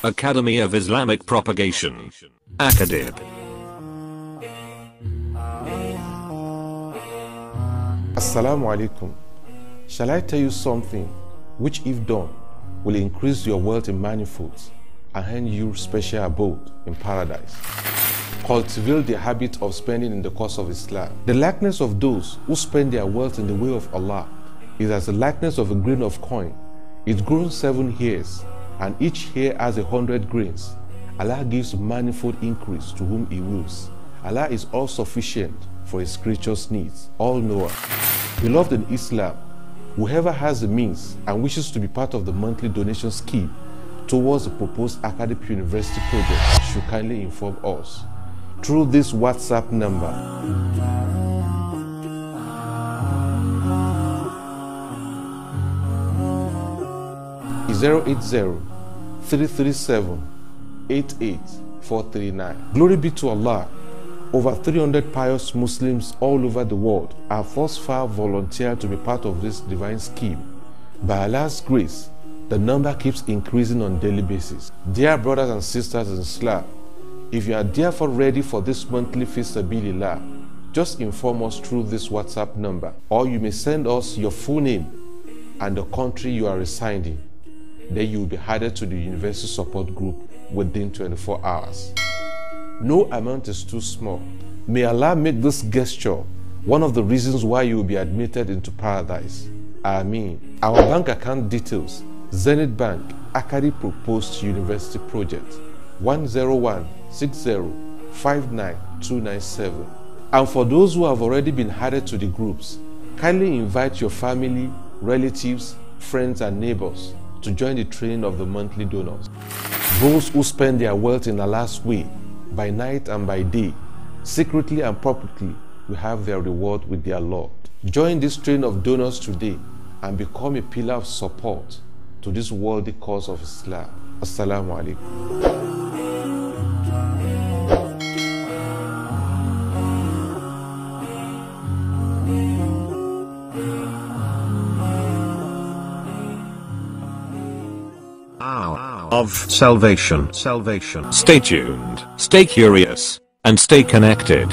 Academy of Islamic Propagation. ACADIP. Assalamu alaikum. Shall I tell you something which, if done, will increase your wealth in manifolds and hand you special abode in paradise? Cultivate the habit of spending in the cause of Islam. The likeness of those who spend their wealth in the way of Allah is as the likeness of a grain of coin. It grows 7 hairs, and each hair has 100 grains. Allah gives manifold increase to whom He wills. Allah is all sufficient for His creatures' needs, all knower. Beloved in Islam, whoever has the means and wishes to be part of the monthly donation scheme towards the proposed ACADIP University project should kindly inform us through this WhatsApp number. Is 080-337-88439. Glory be to Allah. Over 300 pious Muslims all over the world have thus far volunteered to be part of this divine scheme. By Allah's grace, the number keeps increasing on a daily basis. Dear brothers and sisters in Islam, if you are therefore ready for this monthly Fi Sabilillah, just inform us through this WhatsApp number, or you may send us your full name and the country you are residing. Then you will be added to the university support group within 24 hours. No amount is too small. May Allah make this gesture one of the reasons why you will be admitted into paradise. Aamin. Our bank account details: Zenith Bank, ACADIP Proposed University Project, 10160599297. And for those who have already been added to the groups, kindly invite your family, relatives, friends and neighbors to join the train of the monthly donors. Those who spend their wealth in Allah's way, by night and by day, secretly and publicly, will have their reward with their Lord. Join this train of donors today and become a pillar of support to this worthy cause of Islam. Assalamu alaikum. Of salvation. Stay tuned, stay curious, and stay connected.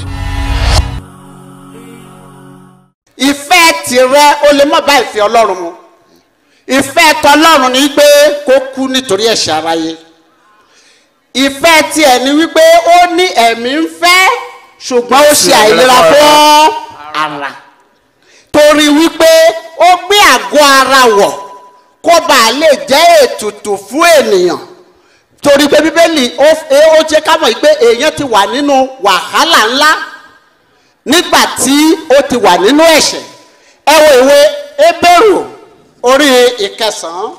Ìfẹ́ tìrẹ ó lè má bá ìfẹ́ Ọlọ́run mu. Ìfẹ́ t'Ọlọ́run ni pé kó kú nítorí ẹ̀ṣẹ̀ aráyé. Ìfẹ́ tiẹ̀ ni wípé ó ní ẹ̀mí ń fẹ́ ṣùgbọ́n ó ṣe àìlera fún ara. Torí wípé ó gbé àgọ́ ara wọ̀ kó bá lè jẹ́ ètùtù fún ènìyàn. Torí pé Bíbélì ó jẹ́ ká mọ̀ pé èèyàn ti wà nínú wàhálà ńlá nígbà tí ó ti wà nínú ẹ̀ṣẹ̀. Ẹ wo ìwé Hébérù orí 9.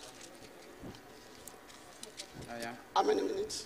How many minutes?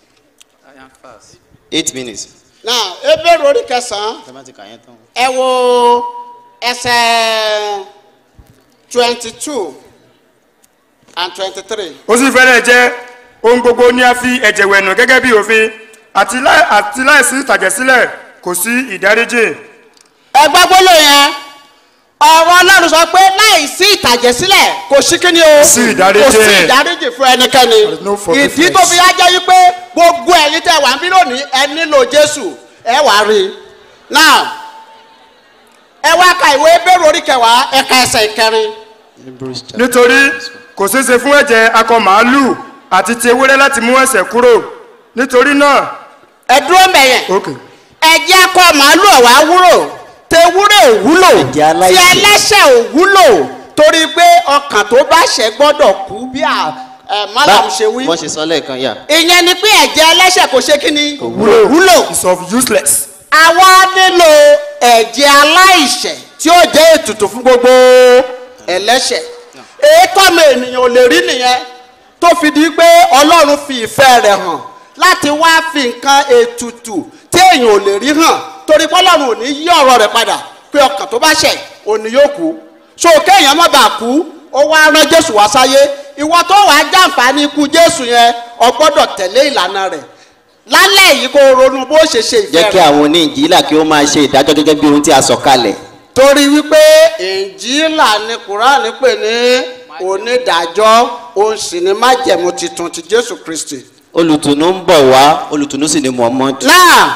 8 minutes. Now, Hébérù orí 9. Ẹ wo ẹsẹ̀ 22 and 23. Ó sì fẹ́rẹ̀ jẹ́ ohun gbogbo ní a fi ẹ̀jẹ̀ wẹ̀nù gẹ́gẹ́ bí òfin àti láìsí ìtàjẹ̀sílẹ̀ kò sí ìdáríjì. Ẹ gbọ́ gbólóhùn yẹn, ọ̀rọ̀ Ọlọ́run sọ pé láìsí ìtàjẹ̀sílẹ̀ kò sí kíni o, kò sí ìdáríjì fún ẹnikẹ́ni. Ìdí tó fi jẹ́ wípé gbogbo ẹ̀yin tẹ́ wà níbí lónìí ẹ nílò Jésù, ẹ wá rí. Now, ẹ wá ka ìwé Hébérù orí 10 ẹ̀ka ẹsẹ̀ 9. Nítorí kò ṣeéṣe fún ẹ̀jẹ̀ akọ màálù àti ti ewúrẹ́ láti mú ẹ̀ṣẹ̀ kúrò. Nítorí náà, ẹ dúró mẹ́yẹn. Ẹ̀jẹ̀ akọ màálù ọ̀wá wúrò, tewúrẹ́ ò wúlò, ti ẹlẹ́ṣẹ̀ ò wúlò, torí pé ọkàn tó bá ṣẹ̀ gbọ́dọ̀ kú bí Mallam ṣe wí. Wọ́n ṣe sọ lẹ́ẹ̀kan yà. Ìyẹn ni pé ẹ̀jẹ̀ ẹlẹ́ṣẹ̀ kò ṣe kíni? Kò wúlò. It's of useless. Àwa nílò ẹ̀jẹ̀ aláìṣẹ̀ tí ó jẹ́ ètùtù fún gbogbo ẹlẹ́ṣẹ̀. Èyí tọ́mọ ènìyàn ò lè rí nìyẹn tó fi di pé Ọlọ́run fi ìfẹ́ rẹ̀ hàn láti wá fi nǹkan ètùtù tí èèyàn ò lè rí hàn, torí pé Ọlọ́run ò ní yí ọ̀rọ̀ rẹ̀ padà pé ọkàn tó bá ṣẹ̀ òní yóò kú. So kéèyàn má bàa kú, ó wá rán Jésù wá sáyé. Ìwọ tó wàá jàǹfààní ikú Jésù yẹn, o gbọ́dọ̀ tẹ̀lé ìlànà rẹ̀. Lálẹ́ yìí kó ronú bó ṣe ṣe ìfẹ́ rẹ̀. Jẹ́ kí àwọn oníjìlá kí ó máa ṣe ìdájọ́ gẹ́gẹ́ bí ohun tí a sọ kalẹ̀. Torí wípé Ìnjílà ni Qur'an pè ní onídàájọ́, òun sì ni májẹ̀mú titun ti Jésù Kristi. olùtùnú ń bọ̀ wá, olùtùnú sì ni Muhammad. náà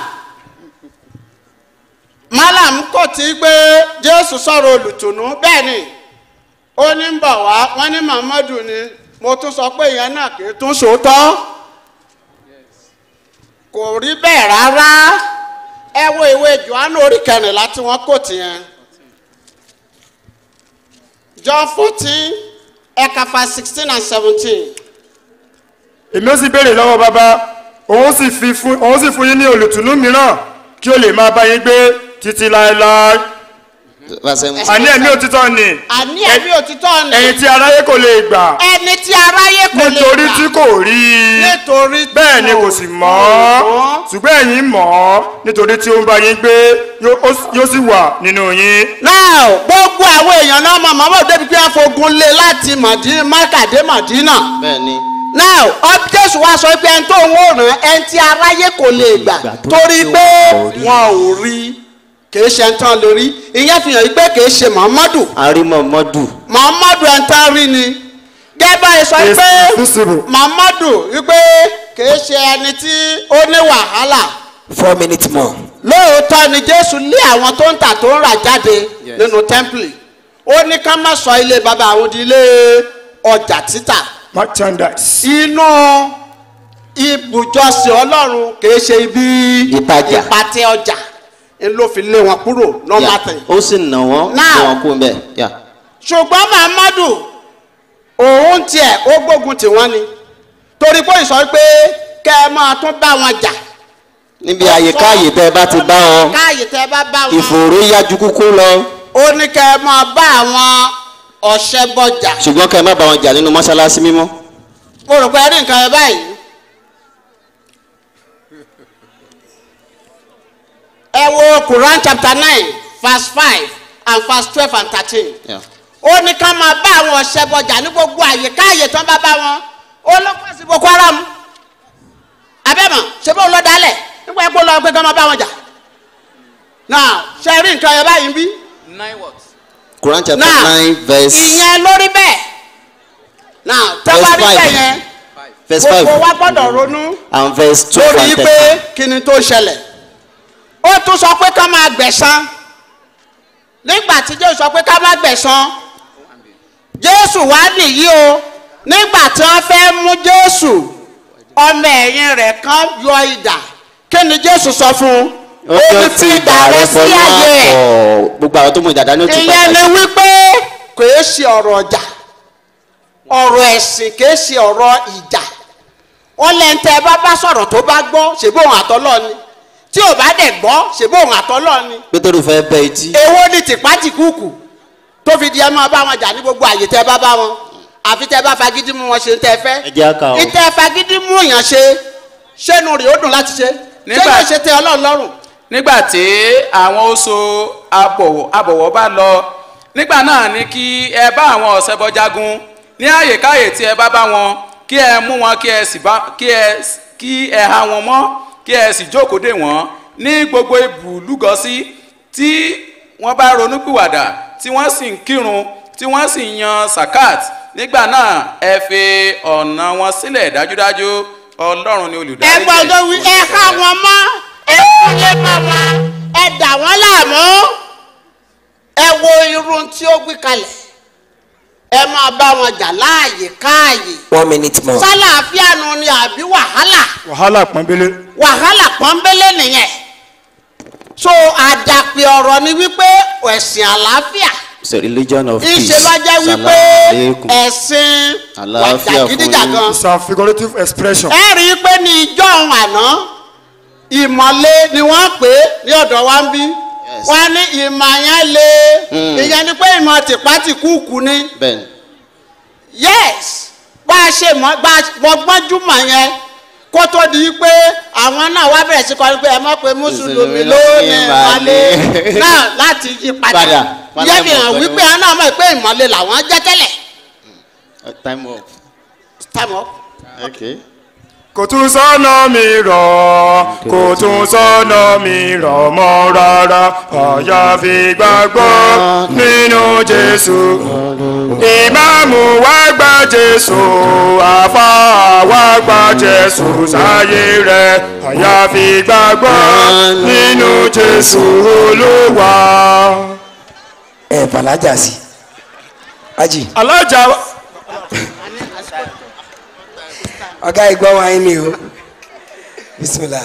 Mallam kò tí gbé Jésù sọ̀rọ̀ olùtùnú bẹ́ẹ̀ ni ó ní ń bọ̀ wá wọ́n ní Muhammadu ni mo tún sọ pé ìyẹn náà kì í tún sòótọ́ kò rí bẹ́ẹ̀ rárá ẹ wo ìwé Jòhánù orí 14 tí wọ́n kò tiẹ̀ John 14 ẹ̀ka verse 16 and 17. èmi ó sì béèrè lọ́wọ́ bàbá òun sì fún yín ní olùtùnú mìíràn kí ó lè máa bá yín gbé títí láéláé. àní ẹ̀mí òtítọ́ ni. àní ẹ̀mí òtítọ́ ni. ẹni tí aráyé kò lè gbà. ẹni tí aráyé kò lè gbà. nítorí tí kò rí i. nítorí tí bẹ́ẹ̀ ni kò sì mọ̀ ọ́. ṣùgbọ́n ẹ̀yin mọ̀ ọ́ nítorí tí ó ń bá yín gbé yóò sì wà nínú yín. now gbogbo àwọn èèyàn náà mọ̀ mọ́mọ́ débi pé wọ́n fogun lé láti Mákà dé Mádínà. bẹ́ẹ̀ ni. now Jésù wá sọ pé ẹni tó ń wòran ẹni tí aráyé kò lè gbà torí pé wọn ò rí kìí ṣe ẹntàn lórí ìyẹn fi hàn yí pé kìí ṣe Muhammadu. àrí Muhammadu ẹntàn rí ni gẹ́gbà sọ pé Muhammadu wípé kìí ṣe ẹni tí ó ní wàhálà. 4 minutes more. lóòótọ́ ni Jésù lé àwọn tó ń tà tó ń rà jáde nínú tẹ́ḿpìlì ó ní ká má sọ ilé bàbá àwọn di ilé ọjà títà. merchandise. inú ibùjọsìn Ọlọ́run kìí ṣe ibi ìpàtẹ ọjà ló fi lé wọn kúrò nọ́mbà tẹ̀. ó sì nà wọ́n lé wọn kú bẹ́ẹ̀. ṣùgbọ́n Muhammadu òun tiẹ̀ ó gbógun tì wọ́n ni torí pé ìsọ pé kẹ́ ẹ máa tún bá wọn jà. níbi àyíkáyè tẹ́ ẹ bá ti bá wọn ìfòòró yájú kúkú lọ. ó ní kẹ́ ẹ máa bá àwọn ọ̀ṣẹ́ bọ̀jà. ṣùgbọ́n kẹ́ ẹ má bá wọn jà nínú mọ́ṣáláṣí mímọ́. mo rò pé ẹ rí nǹkan ẹ báyìí. ẹ wo Qur'an chapter 9 verse 5 and verse 12 and 13. ó ní ká máa bá àwọn ọ̀ṣẹ́ bọ̀jà ní gbogbo àyíkáyè tán bá wọn ó ló pọ̀ sí Boko Haram abẹ́mọ̀ ṣe bó lọ dálẹ̀ nígbà yẹn kó lọ pé ká máa bá wọn jà. now ṣe rí nǹkan ẹ báyìí ń bí. 9 what? Qur'an chapter 9 verse. ìyẹn lórí bẹ́ẹ̀. now tẹ́wárí bẹ́ẹ̀ yẹn verse 5 gbogbo wa gbọ́dọ̀ ronú. and verse 12 and 13. lórí pé kí ni tó ṣẹlẹ̀. ó tún sọ pé ká máa gbẹ̀san nígbà tí Jésù sọ pé ká máa gbẹ̀san Jésù wá nìyí o nígbà tí wọ́n fẹ́ mú Jésù ọmọ ẹ̀yìn rẹ̀ kan yọ idà kí ni Jésù sọ fún un ó ní fi idà rẹ̀ sí àyè ẹ̀. gbogbo àwọn tó mú ìdàdá ní òtún pàtàkì. ìyẹn ni wípé kìí ṣe ọ̀rọ̀ ọjà ọ̀rọ̀ ẹ̀sìn kìí ṣe ọ̀rọ̀ ìjà wọ́n lẹ́ńtẹ́ bá sọ̀rọ̀ tó bá gbọ́ ṣèbí òun àtọ́lọ́ ni tí ò bá dẹ̀ gbọ́ ṣèbí òun àtọ́lọ́ ni. Pétérù fẹ́ bẹ́ etí. èwo ni tìpátìkúùkù tó fi di ẹ máa bá wọn jà ní gbogbo àyè tẹ́ bá wọn àfi tẹ́ bá fagídí mú wọn ṣe ń tẹ́ fẹ́. ẹ jẹ́ ká o. ìtẹ́ fagídí mú èèyàn ṣe ṣẹ́nu rẹ̀ ó dùn láti ṣe ṣé yóò ṣe tẹ́ Ọlọ́run lọ́rùn. nígbà tí àwọn oṣù àbọ̀wọ̀ bá lọ nígbà náà ni kí ẹ bá àwọn ọ̀sẹ̀ bọ jagun ní àyèkáyè tí ẹ bá wọn kí ẹ mú wọn kí ẹ há wọn mọ́ kí ẹ sì jókòó dè wọ́n ní gbogbo ibùlúgọsí tí wọ́n bá ronúpìwàdà tí wọ́n sì ń kírun tí wọ́n sì yan sakat nígbà náà ẹ fi ọ̀nà wọn sílẹ̀ dájúdájú Ọlọ́run ni olùdarí. ẹ gbọ́dọ̀ wí ẹ ká wọn mọ́ ẹ kúlẹ̀ mọ́ wọn ẹ dà wọ́n láàmú ẹ wo irun tí ó gbé kalẹ̀ ẹ máa bá wọn jà láàyè káàyè. 1 minute more. sálàáfíà nu ni àbí wàhálà. wàhálà pọ́nbélé. wàhálà pọ́nbélé nìyẹn. so àdàpè ọ̀rọ̀ ni wípé ẹ̀sìn àlàáfíà. it's a religion of peace. ìṣe bá jẹ́ wípé ẹ̀sìn wàjàgídíjàgan. it's a figurative expression. ẹ rí i pé ní ìjọ ohun àná ìmọ̀le ni wọ́n pè é ní ọ̀dọ̀ wa ń bí. wọ́n ní ìmọ̀ yẹn lé ìyẹn ni pé ìmọ̀ tìpátìkúùkù ni. bẹ́ẹ̀ni. yes bá a ṣe mọ gbọ́njúmọ̀ yẹn kó tó di pé àwọn náà wá bẹ̀rẹ̀ sí kọrin pé ẹ mọ̀ pé mùsùlùmí lónìí ìmọ̀le náà láti yí padà yẹ́ fi hàn wípé àwọn náà mọ̀ pé ìmọ̀le làwọn jẹ́ tẹ́lẹ̀. time up. time up. okay. kò tún sọ́nà mìíràn kò tún sọ́nà mìíràn mọ́ rárá àyàfi gbàgbọ́ nínú Jésù. ìmáàmù wa gba Jésù àfàwà gba Jésù sáyé rẹ̀ àyàfi gbàgbọ́ nínú Jésù Olúwa. Balaja sí ají alájà ọ̀gá ìgbọ́ wa yín ni o bismillah.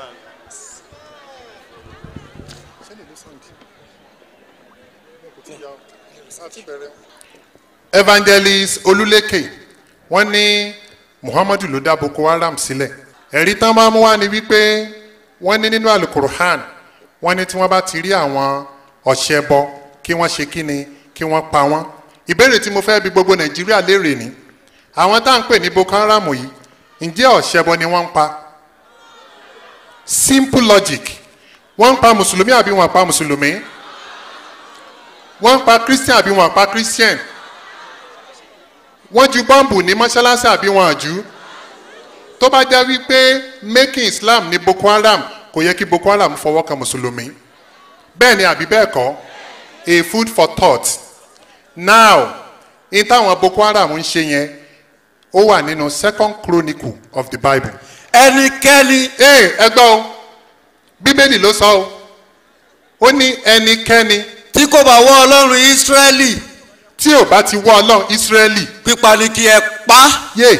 Evangelist Oluleke wọ́n ní Muhammadu ló dá Boko Haram sílẹ̀. Ẹ̀rí tán máa mú wá ni wípé wọ́n ní nínú Al-Qur'an wọ́n ní tí wọ́n bá ti rí àwọn ọ̀ṣẹbọ kí wọ́n ṣe kí ni kí wọ́n pa wọ́n. Ìbéèrè tí mo fẹ́ bi gbogbo Nàìjíríà léèrè ni àwọn tá à ń pè ní Boko Haram yìí ǹjẹ́ ọ̀ṣẹbọ ni wọ́n ń pa? Simple logic. Wọ́n ń pa Mùsùlùmí àbí wọ́n pa Mùsùlùmí? Wọ́n ń pa Christian àbí wọ́n pa Christian? Wọ́n ju bọ́ǹbù ní mọ́ṣáláṣí àbí wọ́n jù? Tó bá jẹ́ wípé making Islam ní Boko Haram kò yẹ kí Boko Haram fọwọ́ kan Mùsùlùmí. Bẹ́ẹ̀ ni àbí bẹ́ẹ̀ kọ́? A food for thought. Now, in táwọn Boko Haram ń ṣe yẹn, ó wà nínú 2nd Chronicle of the Bible. Ẹnikẹ́ni. Ẹ gbọ́ o, Bíbélì ló sọ o, ó ní ẹnikẹ́ni tí kò bá wọ́ Ọlọ́run Ísírẹ́lì. Tí ò bá ti wọ́ Ọlọ́run Ísírẹ́lì. Pípa ni kí ẹ pa. Yé.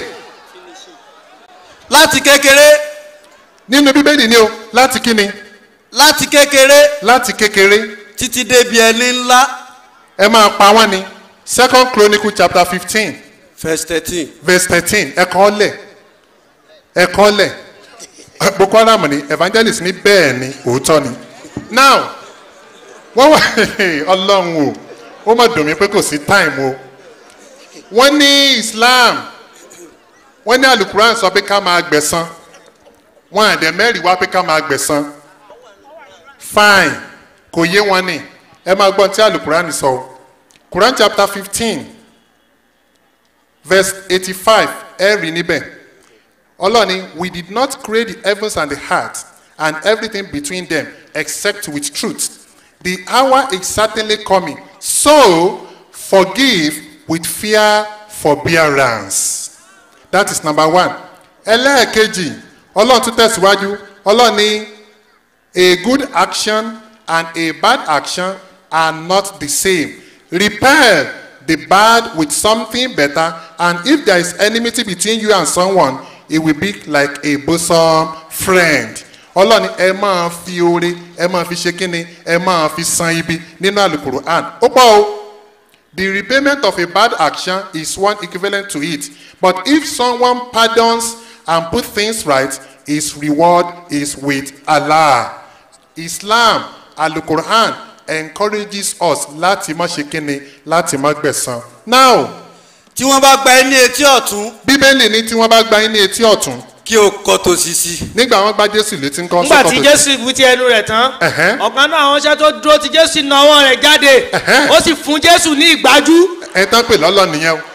Láti kékeré. Nínú Bíbélì ni o, láti kíni? Láti kékeré. Láti kékeré. Títí débi ẹni ńlá. Ẹ máa pa wọ́n ni. 2nd Chronicle chapter 15. Verse 13. Verse 13. Ẹ kọ́ lẹ̀. Ẹ kọ́ lẹ̀. Boko Haram ni Evangelist ní bẹ́ẹ̀ ni òótọ́ ni. Now, wọ́n wà Ọlọ́run o, ó má dùn mí pé kò sí time o. Wọ́n ní Islam, wọ́n ní Al-Qur'an sọ pé ká máa gbẹ̀san. Wọ́n àdẹ̀ mẹ́rin wá pé ká máa gbẹ̀san. Fine, kò yé wọn ni. Ẹ máa gbọ́n tí Al-Qur'an sọ o. Quran chapter 15 verse 85 ẹ rí níbẹ̀. Ọlọ́ni, we did not create the heavens and the earth and everything between them except with truth. The hour is certainly coming. So forgive with fear forbearance. That is number 1. Ẹlẹ́ẹ̀kejì, Ọlọ́run tún tẹ̀síwájú. Ọlọ́ni, a good action and a bad action are not the same. Repel the bad with something better, and if there is enmity between you and someone, it will be like a bosom friend. Ọlọ́ni ẹ máa fi oore ẹ máa fi ṣe kíni ẹ máa fi san ibi nínú Al-Qur'an. Ó pọ̀ o. The repayment of a bad action is one equivalent to it. But if someone pardons and put things right, his reward is with Allah. Islam, Al-Qur'an encourages us láti má ṣe kíni láti má gbẹ̀san. Now, tí wọ́n bá gba ẹni etí ọ̀tún. Bíbélì ní tí wọ́n bá gba ẹni etí ọ̀tún. Kí o kọ tòsì sí. Nígbà wọ́n gba Jésù létí ń kọ́ sọ́kọ̀ tòsì. Nígbà tí Jésù wí ti ẹnu rẹ̀ tán. Ọ̀kan náà àwọn iṣẹ́ tó dúró tí Jésù na ọwọ́ rẹ̀ jáde. Ó sì fún Jésù ní ìgbájú. Ẹ tán pè lọ́lọ́ nìyẹn o.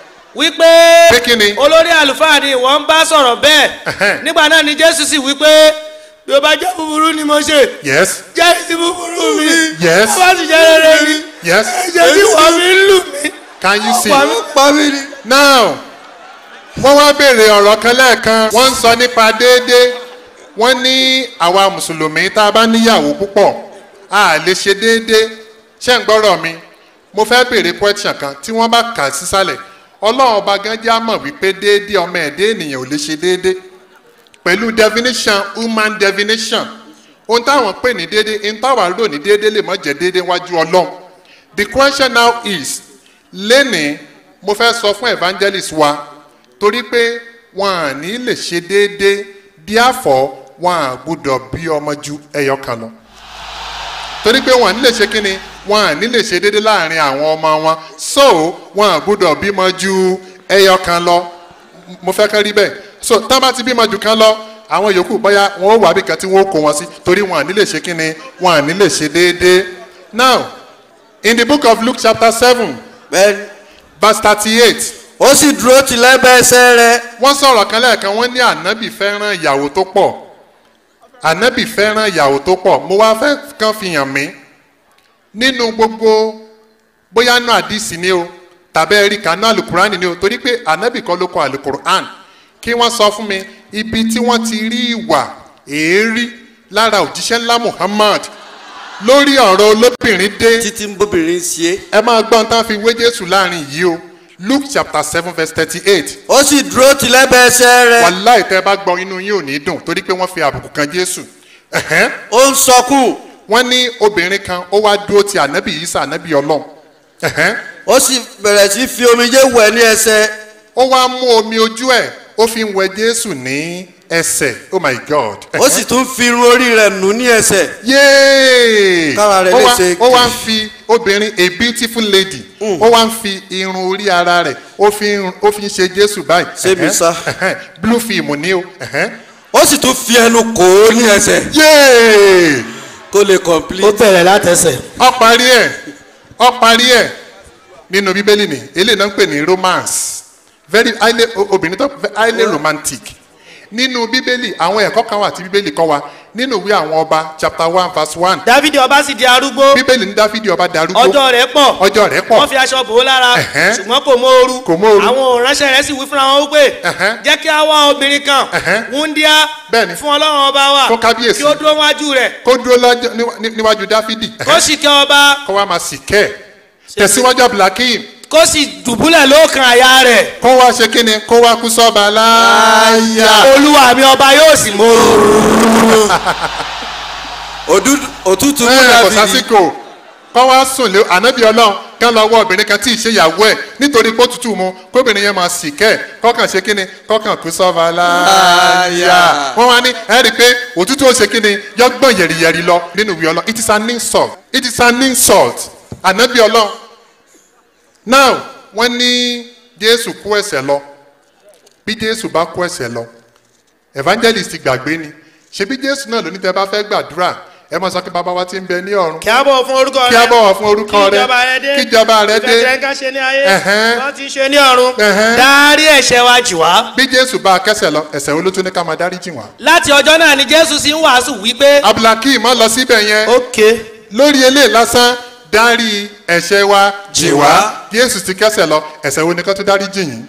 Wípé olórí àlùfáà ni wọ́n ń bá sọ̀rọ̀ bẹ́ẹ̀. Nígbà náà ni Jésù sì wípé bí o bá jẹ́ búburú ni mo ṣe. Yes. Jẹ́ ìsìn búburú mi. Yes. Wọ́n bá ti jẹ́ rere mi. Yes. Ẹ̀jẹ̀ tí wọ́n mi ń lù mí. Can you see? Wọ́n mi pa mí ni. Now, wọ́n wá béèrè ọ̀rọ̀ kan lẹ́ẹ̀kan. Wọ́n ń sọ nípa déédéé. Wọ́n ní àwa Mùsùlùmí tá a bá níyàwó púpọ̀ a lè ṣe déédéé. Ṣé ń gbọ́rọ̀ mi? Mo fẹ́ béèrè question kan tí wọ́n bá kà sísàlẹ̀. Ọlọ́run ọba gan jẹ́ àmọ̀ wípé déédéé ọmọ ẹ̀dá ènìyàn ò lè ṣe déédéé. Pẹ̀lú definition human definition ohun táwọn pè ní déédéé ohun táwọn rò ní déédéé lè má jẹ́ déédéé wájú Ọlọ́run. The question now is lẹ́nìí mo fẹ́ sọ fún evangelist wa torí pé wọn à ní lè ṣe déédéé therefore wọn à gbọ́dọ̀ bí ọmọ ju ẹyọ kan lọ torí pé wọn à ní lè ṣe kíni wọn à ní lè ṣe déédéé láàrin àwọn ọmọ wọn so wọn à gbọ́dọ̀ bímọ ju ẹyọ kan lọ mo fẹ́ kẹ́ rí bẹ́ẹ̀ so tá bá ti bímọ jù kan lọ àwọn yòókù bóyá wọn ó wà bí kan tí wọn ó kó wọn sí torí wọn à ní lè ṣe kíni wọn à ní lè ṣe déédéé. Now in the book of Luke chapter 7 verse 38 ó sì dúró ti lẹ́bẹ̀ẹ́ ẹsẹ̀ rẹ̀. wọ́n sọ̀rọ̀ kan lẹ́ẹ̀kan wọ́n ní ànábì fẹ́ràn ìyàwó tó pọ̀ ànábì fẹ́ràn ìyàwó tó pọ̀ mo wá fẹ́ kàn fi hàn mí nínú gbogbo bóyá náà àdìsí ni o tàbí ẹ̀rí kanú alukur'an ni o torí pé ànábì kan ló kọ alukur'an kí wọ́n sọ fún mi ibi tí wọ́n ti rí ìwà èérí lára òjíṣẹ́ ńlá Muhammad lórí ọ̀rọ̀ olóbìnrin dé títí ń bóbìnrin ṣe. ẹ máa gbọ́n tán fi wé Jésù láàrin yìí o Luke chapter 7 verse 38. ó sì dúró tì lẹ́bẹ̀ẹ́ ẹsẹ̀ rẹ̀. wàláì tẹ́ bá gbọ́ inú yín ò ní dùn torí pé wọ́n fi àbùkù kan Jésù. ó ń sọkún. wọ́n ní obìnrin kan ó wá dúró ti ànábì Ìsá ànábì Ọlọ́run. ó sì bẹ̀rẹ̀ sí fi omijé wẹ̀ ní ẹsẹ̀. ó wá mú omi ojú ẹ̀ ó fi ń wẹ Jésù ní ẹsẹ̀. oh my God. ó sì tún fi irun orí rẹ̀ nù ní ẹsẹ̀. yéé kára rẹ̀ lè ṣe. ó wá ń fi obìnrin a beautiful lady ó wá ń fi irun orí ara rẹ̀ ó fi ń ṣe Jésù báyìí. ṣébi sá. blue film ni o. ó sì tún fi ẹnu kò ó ní ẹsẹ̀. yéé kó lè complete. ó bẹ̀rẹ̀ látẹsẹ̀. ó parí ẹ̀ nínú bíbélì ni eléyìí náà ń pè ní romance very highly obìnrin tó highly romantic nínú bíbélì àwọn ẹ̀kọ́ kan wà tí bíbélì kọ́ wa nínú ìwé àwọn ọba chapter 1 verse 1. Dáfídì ọba sì di arúgbó. bíbélì ní Dáfídì ọba di arúgbó. ọjọ́ rẹ̀ pọ̀. wọ́n fi aṣọ bò ó lára. ṣùgbọ́n kò móoru. àwọn òránṣẹ́ rẹ̀ sì wí fúnra wọn wípé jẹ́ kí a wá obìnrin kan wúndíá fún Ọlọ́run ọba wa fún kábíyèsí kí ó dúró wájú rẹ̀. kó dúró níwájú Dáfídì. kó sì kẹ́ ọba. kó wá máa sì kẹ́ tẹ̀síwájú Abdulhakeem. kó sì dùbúlẹ̀ lókàn àyà rẹ̀. kó wá ṣe kíni kó wá kú sọ́ba láyà. olúwa mi ọba yóò sì móoru. òtútù mú Dáfídì. kò sásìkò kó wá sùn lé ànábì Ọlọ́run kán lọ wọ obìnrin kan tí ì ṣe ìyàwó ẹ̀ nítorí pé ó tutù mu kóbìnrin yẹn máa sì kẹ́ kọ́kàn ṣe kíni kọ́kàn kú sọ́ba láyà. wọ́n wá ní ẹ rí i pé òtútù ó ṣe kíni yọ́gbọ̀n yẹ̀rìyẹ̀rì lọ nínú ìwé Ọlọ́run. it is an insult. it is an insult. ànábì Ọlọ́run. now wọ́n ní Jésù kó ẹ̀ṣẹ̀ lọ bí Jésù bá kó ẹ̀ṣẹ̀ lọ evangelist gbàgbé ni ṣebí Jésù náà ló ní tẹ́ bá fẹ́ gbàdúrà ẹ mọ̀ sọ pé bàbá wa ti ń bẹ ní ọ̀run. kí a bọ̀wọ̀ fún orúkọ rẹ. kí a bọ̀wọ̀ fún orúkọ rẹ. kí ìjọba rẹ dé. ìfẹ́ ká ṣe ní ayé. wọ́n ti ṣe ní ọ̀run. dárí ẹ̀ṣẹ̀ wa jì wá. bí Jésù bá kẹ́ṣẹ̀ lọ ẹ̀ṣẹ̀ wo ló tún ní ká máa dárí jì wá. láti ọjọ́ náà ni Jésù sì ń wàásù wípé. Abdulhakeem má lọ síbẹ̀ yẹn. ok. lórí eléyìí lásán dárí ẹ̀ṣẹ̀ wa jì wá. Jésù ti kẹ́ṣẹ̀ lọ ẹ̀ṣẹ̀ wo ni ká tún dárí jì yín.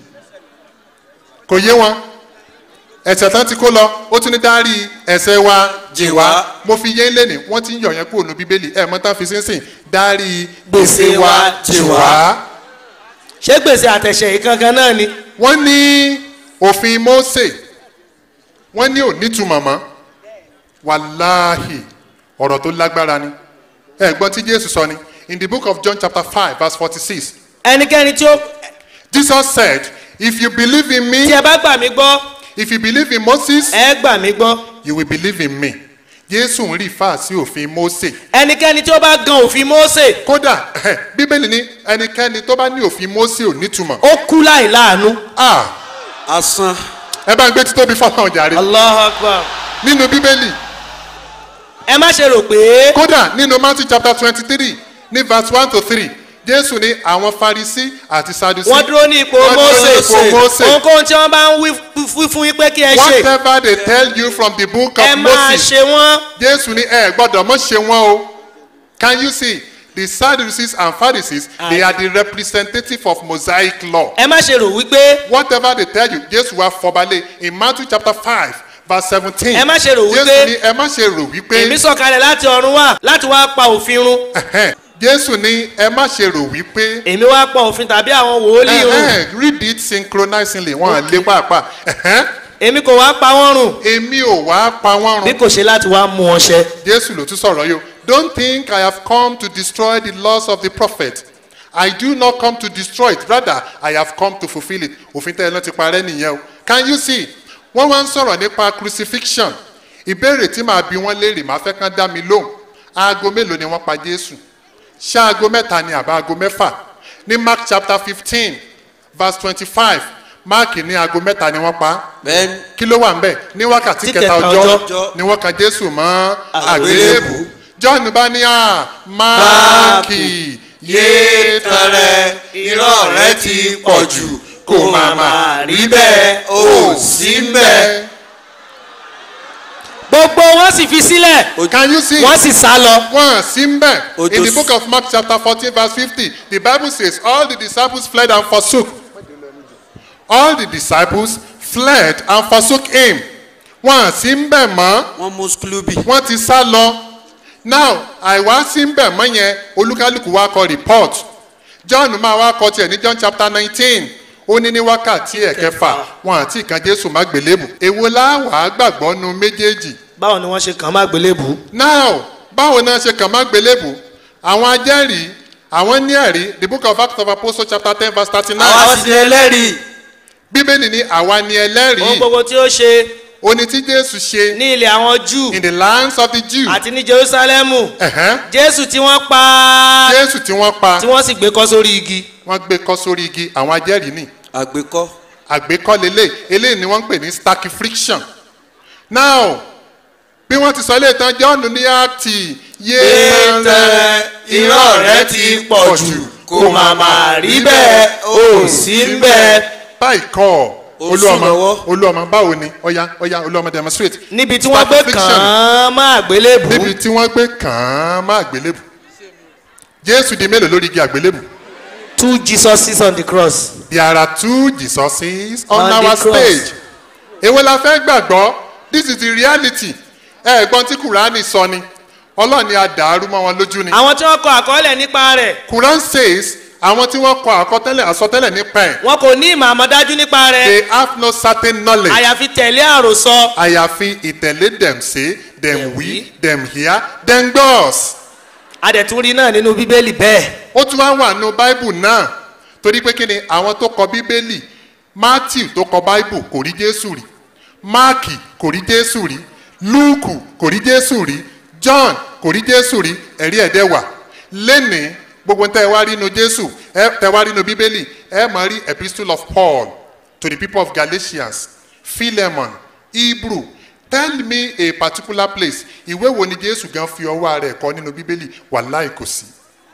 kò yé wọn ẹ̀ṣẹ̀ tán ti kó lọ ó tún ní dárí ẹ̀ṣẹ̀ wa jì wá. mo fi yé lẹ́nìí wọ́n ti ń yọ̀ yẹn kúrò ní bíbélì ẹ̀ mọ́ tán fi sínsìn dárí gbèsè wa jì wá. ṣé gbèsè àtẹ̀ṣẹ̀ yìí kankan náà ni. wọ́n ní òfin Mósè wọ́n ní ò nítumọ̀ mọ́ wàláhì ọ̀rọ̀ tó lágbára ni ẹ̀gbọ́n tí Jésù sọ ni in the book of John chapter 5 verse 46. ẹnikẹ́ni tí ó. Jesus said if you believe in me. tí ẹ bá gbà mí gbọ́. if you believe in Moses. ẹ gbà mí gbọ́. you will believe in me. Jésù ń rí fà sí òfin Mósè. ẹnikẹ́ni tí ó bá gan òfin Mósè. kódà bíbélì ní ẹnikẹ́ni tó bá ní òfin Mósè ò nítumọ̀. ó kú láì láàánú. asán. ẹ bá ń gbé títóbi fọlọ́run jàre. Allahu Akbar. nínú bíbélì. ẹ má ṣe rò pé. kódà nínú Matthew chapter 23 ní verse 1 to 3 Jésù ní àwọn Farisí àti Sadusí. wọ́n dúró ní ipò Mósè. ohunkóhun tí wọ́n bá ń wí fún yín pé kí ẹ ṣe. whatever they tell you from the book of Moses. ẹ máa ṣe wọ́n. Jésù ní ẹ gbọ́dọ̀ mọ̀ ṣe wọ́n o. Can you see the Sadducees and Pharisees they are the representative of Mosaic law. ẹ má ṣe rò wípé. whatever they tell you Jésù wá fọbalẹ̀ in Matthew chapter 5 verse 17. ẹ má ṣe rò wípé. Jésù ní ẹ má ṣe rò wípé. èmi sọ̀kalẹ̀ láti ọ̀run wá láti wá pa òfin run. Jésù ní ẹ má ṣe rò wípé. èmi wá pa òfin tàbí àwọn wòlíì run. read it synchronizingly wọn lé pàápàá. èmi kò wá pa wọ́n run. èmi ò wá pa wọ́n run. bí kò ṣe láti wá mú wọn ṣẹ. Jésù ló tún sọ̀rọ̀ yìí o. Don't think I have come to destroy the laws of the prophet. I do not come to destroy it. Rather, I have come to fulfill it. Òfin tẹ́lẹ̀ náà ti parẹ́ nìyẹn o. Can you see? Wọ́n wá ń sọ̀rọ̀ nípa crucifixion. Ìbéèrè tí màá bi wọ́n léèrè màá fẹ́ kán dá mi lóhùn. Aago mélòó ni wọ́n pa Jésù? Ṣé aago mẹ́ta ni àbá aago mẹ́fà? Ní Mark chapter 15 verse 25 Mark ní aago mẹ́ta ni wọ́n pa. Kí ló wà ń bẹ̀? Ní wákàtí kẹta ọjọ́ ni wọ́n kan Jésù mọ́ àgbélébù. John bá ní Máàkì yé tọrẹ irọ́ rẹ ti pọ̀ jù kò màmá rí bẹ́ẹ̀ ó sí bẹ́ẹ̀. gbogbo wọn sì fi sílẹ̀. Can you see? wọ́n sì sá lọ. Wọ́n sí ń bẹ̀. In the book of Mark chapter 14 verse 50, the Bible says all the disciples fled and forsook. All the disciples fled and forsook him. Wọ́n sí ń bẹ̀ mọ́. Wọ́n mú skulubi. Wọ́n ti sá lọ. Now àìwá sí ń bẹ̀ mọ́ yẹn olúkálùkù wa kọ report. John máa wá kọ tiẹ̀ ní John chapter 19. Ó ní wákàtí ẹ̀kẹfà wọn àti ìkan Jésù má gbélébù. Èwo láwàá gbàgbọ́ nu méjèèjì. Báwo ni wọ́n ṣe kàn má gbélébù? Now báwo náà ṣe kàn má gbélébù? Àwọn ajẹ́rìí àwọn ní ẹ̀rí the book of Acts of Apostles chapter 10 verse 39. Àwa sì ni ẹlẹ́rìí. Bíbélì ní àwa ni ẹlẹ́rìí. Ohun gbogbo tí ó ṣe. Oní tí Jésù ṣe. Ní ilẹ̀ àwọn Júù. In the lands of the Jews. Àti ní Jerúsálẹ́mù. Jésù tí wọ́n pa. Jésù tí wọ́n pa. Tí wọ́n sì gbé kọ́ sórí igi. Wọ́n gbé kọ́ sórí igi àwọn ajẹ́rìí ni. Àgbékọ́. Àgbékọ́ lélẹ̀ eléyìí ni wọ́n ń pè ní staki friction. Now bí wọ́n ti sọ ilé ìtàn John ní àti yéé irọ́ rẹ ti pọ̀ jù kò màmá rí bẹ́ẹ̀ ó sì ń bẹ́ẹ̀. Báyìí kọ́ olúọmọ báwo ni ọya olúọmọ demonstrate. Níbi tí wọ́n gbé kàn án má àgbélébù. Níbi tí wọ́n gbé kàn án má àgbélébù. Jésù di mélòó lórí igi àgbélébù? 2 Jesuses on the cross. There are 2 Jesuses on our stage. Èwo la fẹ́ gbàgbọ́? This is the reality. Ẹ̀gbọ́n tí Kùránì sọ ni. Ọlọ́run ni a dàrú mọ́ wọn lójú ni. Àwọn tí wọ́n kọ àkọọ́lẹ̀ nípa rẹ̀. Quran says àwọn tí wọ́n kọ àsọtẹ́lẹ̀ nípa ẹ̀. Wọn kò ní ìmọ̀ àmọ̀dájú nípa rẹ̀. They have no certain knowledge. Àyàfi tẹ̀lé àròsọ. Àyàfi ìtẹ̀lé them say, them we, them hear, them goes. Adẹ̀túnrí náà nínú Bíbélì bẹ́ẹ̀. Ó tún wá wà nínú Bible náà. Torí pé kí ni àwọn tó kọ Bíbélì, Matthew tó kọ Bible kò rí Jésù rí. Mark kò rí Jésù rí. Luke kò rí Jésù rí. John kò rí Jésù rí. Ẹ̀rí ẹ̀dẹ̀ wà. Lénìí gbogbo tẹ́ ẹ wá rí inú Jésù tẹ́ ẹ wá rí inú Bíbélì ẹ máa rí Epistle of Paul to the people of Galatians, Philemon, Hebrew. Tell me a particular place. Ìwé wo ni Jésù gan fi ọwọ́ rẹ̀ kọ nínú Bíbélì? Wàláì kò sí.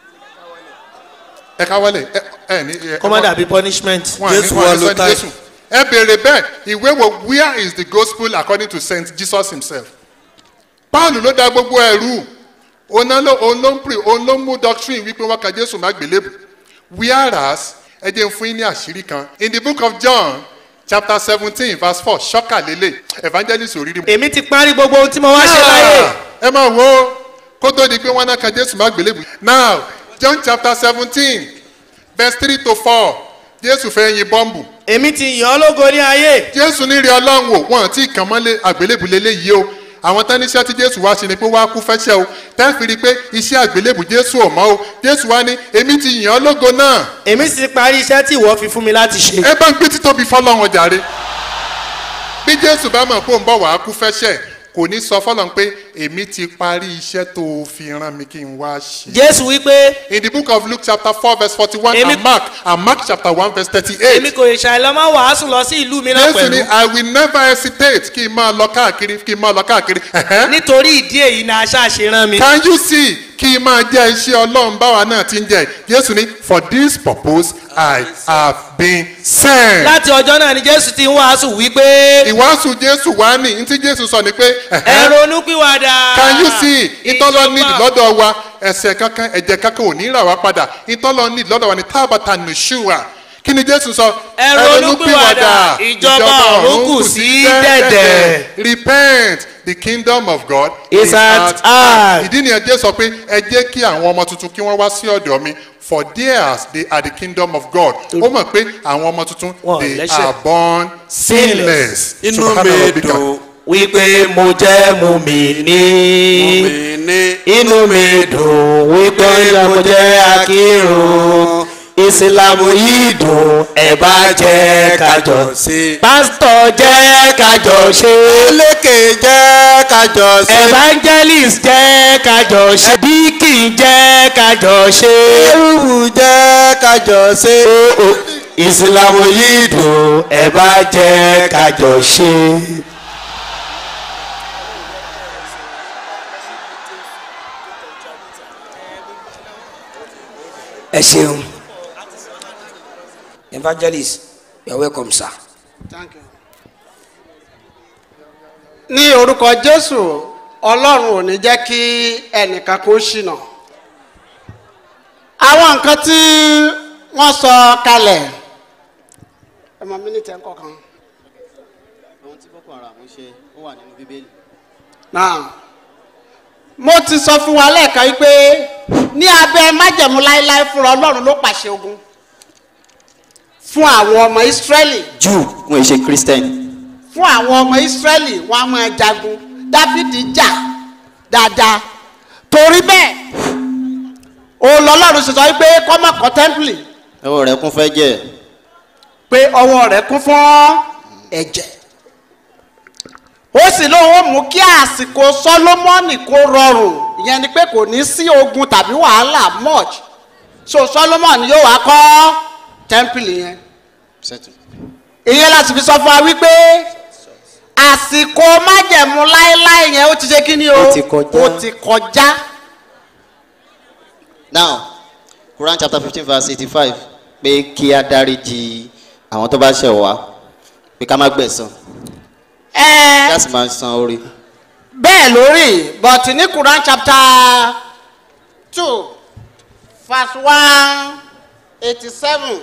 Ẹ káwọ́lẹ̀ ẹ ní. Kọ́mọ́ dàbí punishment. Jésù wà ló táì. Ẹ bèrè bẹ́ẹ̀ ìwé wo where is the gospel according to Saint Jesus himself? Paul ló dá gbogbo ẹrú. Òun ló ń mú doctrine wípé wọ́n ka Jésù má gbélébù. Whereas ẹ jẹ́ fún yín ní àṣírí kan. In the book of John chapter 17 verse 4 ṣọ́kà lélẹ̀ Evangelist Oluleke. Èmi ti parí gbogbo ohun tí mo wá ṣe láyé. Ẹ máa wo kó tó di pé wọ́n náà ka Jésù má gbélébù. Now John chapter 17 verse 3 to 4 Jésù fẹ́ yin bọ́ǹbù. Èmi ti yàn ọ́ lógo ní ayé. Jésù ní rí Ọlọ́run wò wọ́n ti kàn mọ́lé àgbélébù lélẹ́yìí o. Àwọn tán níṣẹ́ tí Jésù wá ṣe ni pé wá kú fẹ́ṣẹ́ o tẹ́ fi rí pé iṣẹ́ àgbélébù Jésù ò mọ́ o Jésù wá ní èmi ti yàn ọ́ lógo náà. Èmi sì parí iṣẹ́ tí ìwọ fi fún mi láti ṣe. Ẹ bá ń gbé títóbi fọ́lọ́run jàre. Bí Jésù bá mọ̀ pé òun bọ̀ wá kú fẹ́ṣẹ́ kò ní sọ fọ́lọ́run pé èmi ti parí iṣẹ́ tó fi rán mi kí n wá ṣe. Jésù wípé. In the book of Luke chapter 4 verse 41 and Mark chapter 1 verse 38. Èmi kò ṣàìlọ́ máa wàásù lọ sí ìlú mìíràn pẹ̀lú. Jésù ní I will never hesitate kí n máa lọ káàkiri. Nítorí ìdí èyí ni aṣá ṣe rán mi. Can you see kí n máa jẹ́ iṣẹ́ Ọlọ́run báwa náà ti ń jẹ́ Jésù ní for this purpose I have been sent. Láti ọjọ́ náà ni Jésù ti ń wàásù wípé. Ìwàásù Jésù wá ní ntí Jésù sọ ni pé. Ẹ ronúpìwàdà. Can you see ìtọ́lọ́ nídìí lọ́dọ̀ wa ẹ̀ṣẹ̀ kankan ẹ̀jẹ̀ kankan ò ní rà wá padà ìtọ́lọ́ nídìí lọ́dọ̀ wa ní tábàtà nùṣùwà. Kí ni Jésù sọ? Ẹ ronúpìwàdà ìjọba ọ̀run kù sí dẹ̀dẹ̀. Repent. The kingdom of God is at hand. Ìdí nìyẹn Jésù sọ pé ẹ jẹ́ kí àwọn ọmọ tuntun kí wọ́n wá sí ọ̀dọ̀ mi for theirs they are the kingdom of God. Ó mọ̀ pé àwọn ọmọ tuntun they are born sinless. Inú mi dùn wípé mo jẹ́ mùmínì. Inú mi dùn wípé mo jẹ́ akírun. Ìsìlámù yìí dùn ẹ bá jẹ́ kájọ ṣe. Pásítọ̀ jẹ́ kájọ ṣe. Oluleke jẹ́ kájọ ṣe. Evangelist jẹ́ kájọ ṣe. Díkì jẹ́ kájọ ṣe. Ewu jẹ́ kájọ ṣe. Ìsìlámù yìí dùn ẹ bá jẹ́ kájọ ṣe. Ẹ ṣeun. Evangelist, you are welcome, sir. Thank you. ní orúkọ Jésù Ọlọ́run ò ní jẹ́ kí ẹnìkan kó ṣìnà. Àwọn nǹkan tí wọ́n sọ kalẹ̀ ẹmọ mínítì ẹ̀kọ́ kan. Àwọn tí Boko Haram ṣe ó wà nínú Bíbélì. Náà mo ti sọ fún wa lẹ́ẹ̀kan yìí pé ní abẹ́ májẹ̀mú láéláé fúnra Ọlọ́run ló pàṣẹ ogun fún àwọn ọmọ Ísírẹ́lì. Júù wọn ṣe Christian. Fún àwọn ọmọ Ísírẹ́lì wọn á máa jagun. Dáfídì jà dáadáa torí bẹ́ẹ̀ Ọlọ́run ṣe sọ wípé kọ́mọ̀kọ́ tẹ́ḿpìlì. Ọwọ́ rẹ̀ kún fẹ́ jẹ́. Pé ọwọ́ rẹ̀ kún fún ẹ̀jẹ̀. Ó sì lóun ó mú kí àsìkò Sólómọ́nì kó rọrùn, ìyẹn ni pé kò ní sí ogun tàbí wàhálà much. So Sólómọ́nì yóò wá kọ́ tẹ́ḿpìlì yẹn. Ìyẹn láti fi sọ fún wa wípé àsìkò májẹ̀mú láéláé yẹn ó ti ṣe kí ni o? Ó ti kọjá. Now, Qur'an chapter 15 verse 85 pé kí a dáríjì àwọn tó bá ṣẹ̀ wá pé ká má gbẹ̀san. That's my son orí. Bẹ́ẹ̀ lórí, but ní Qur'an chapter 2 verse 187.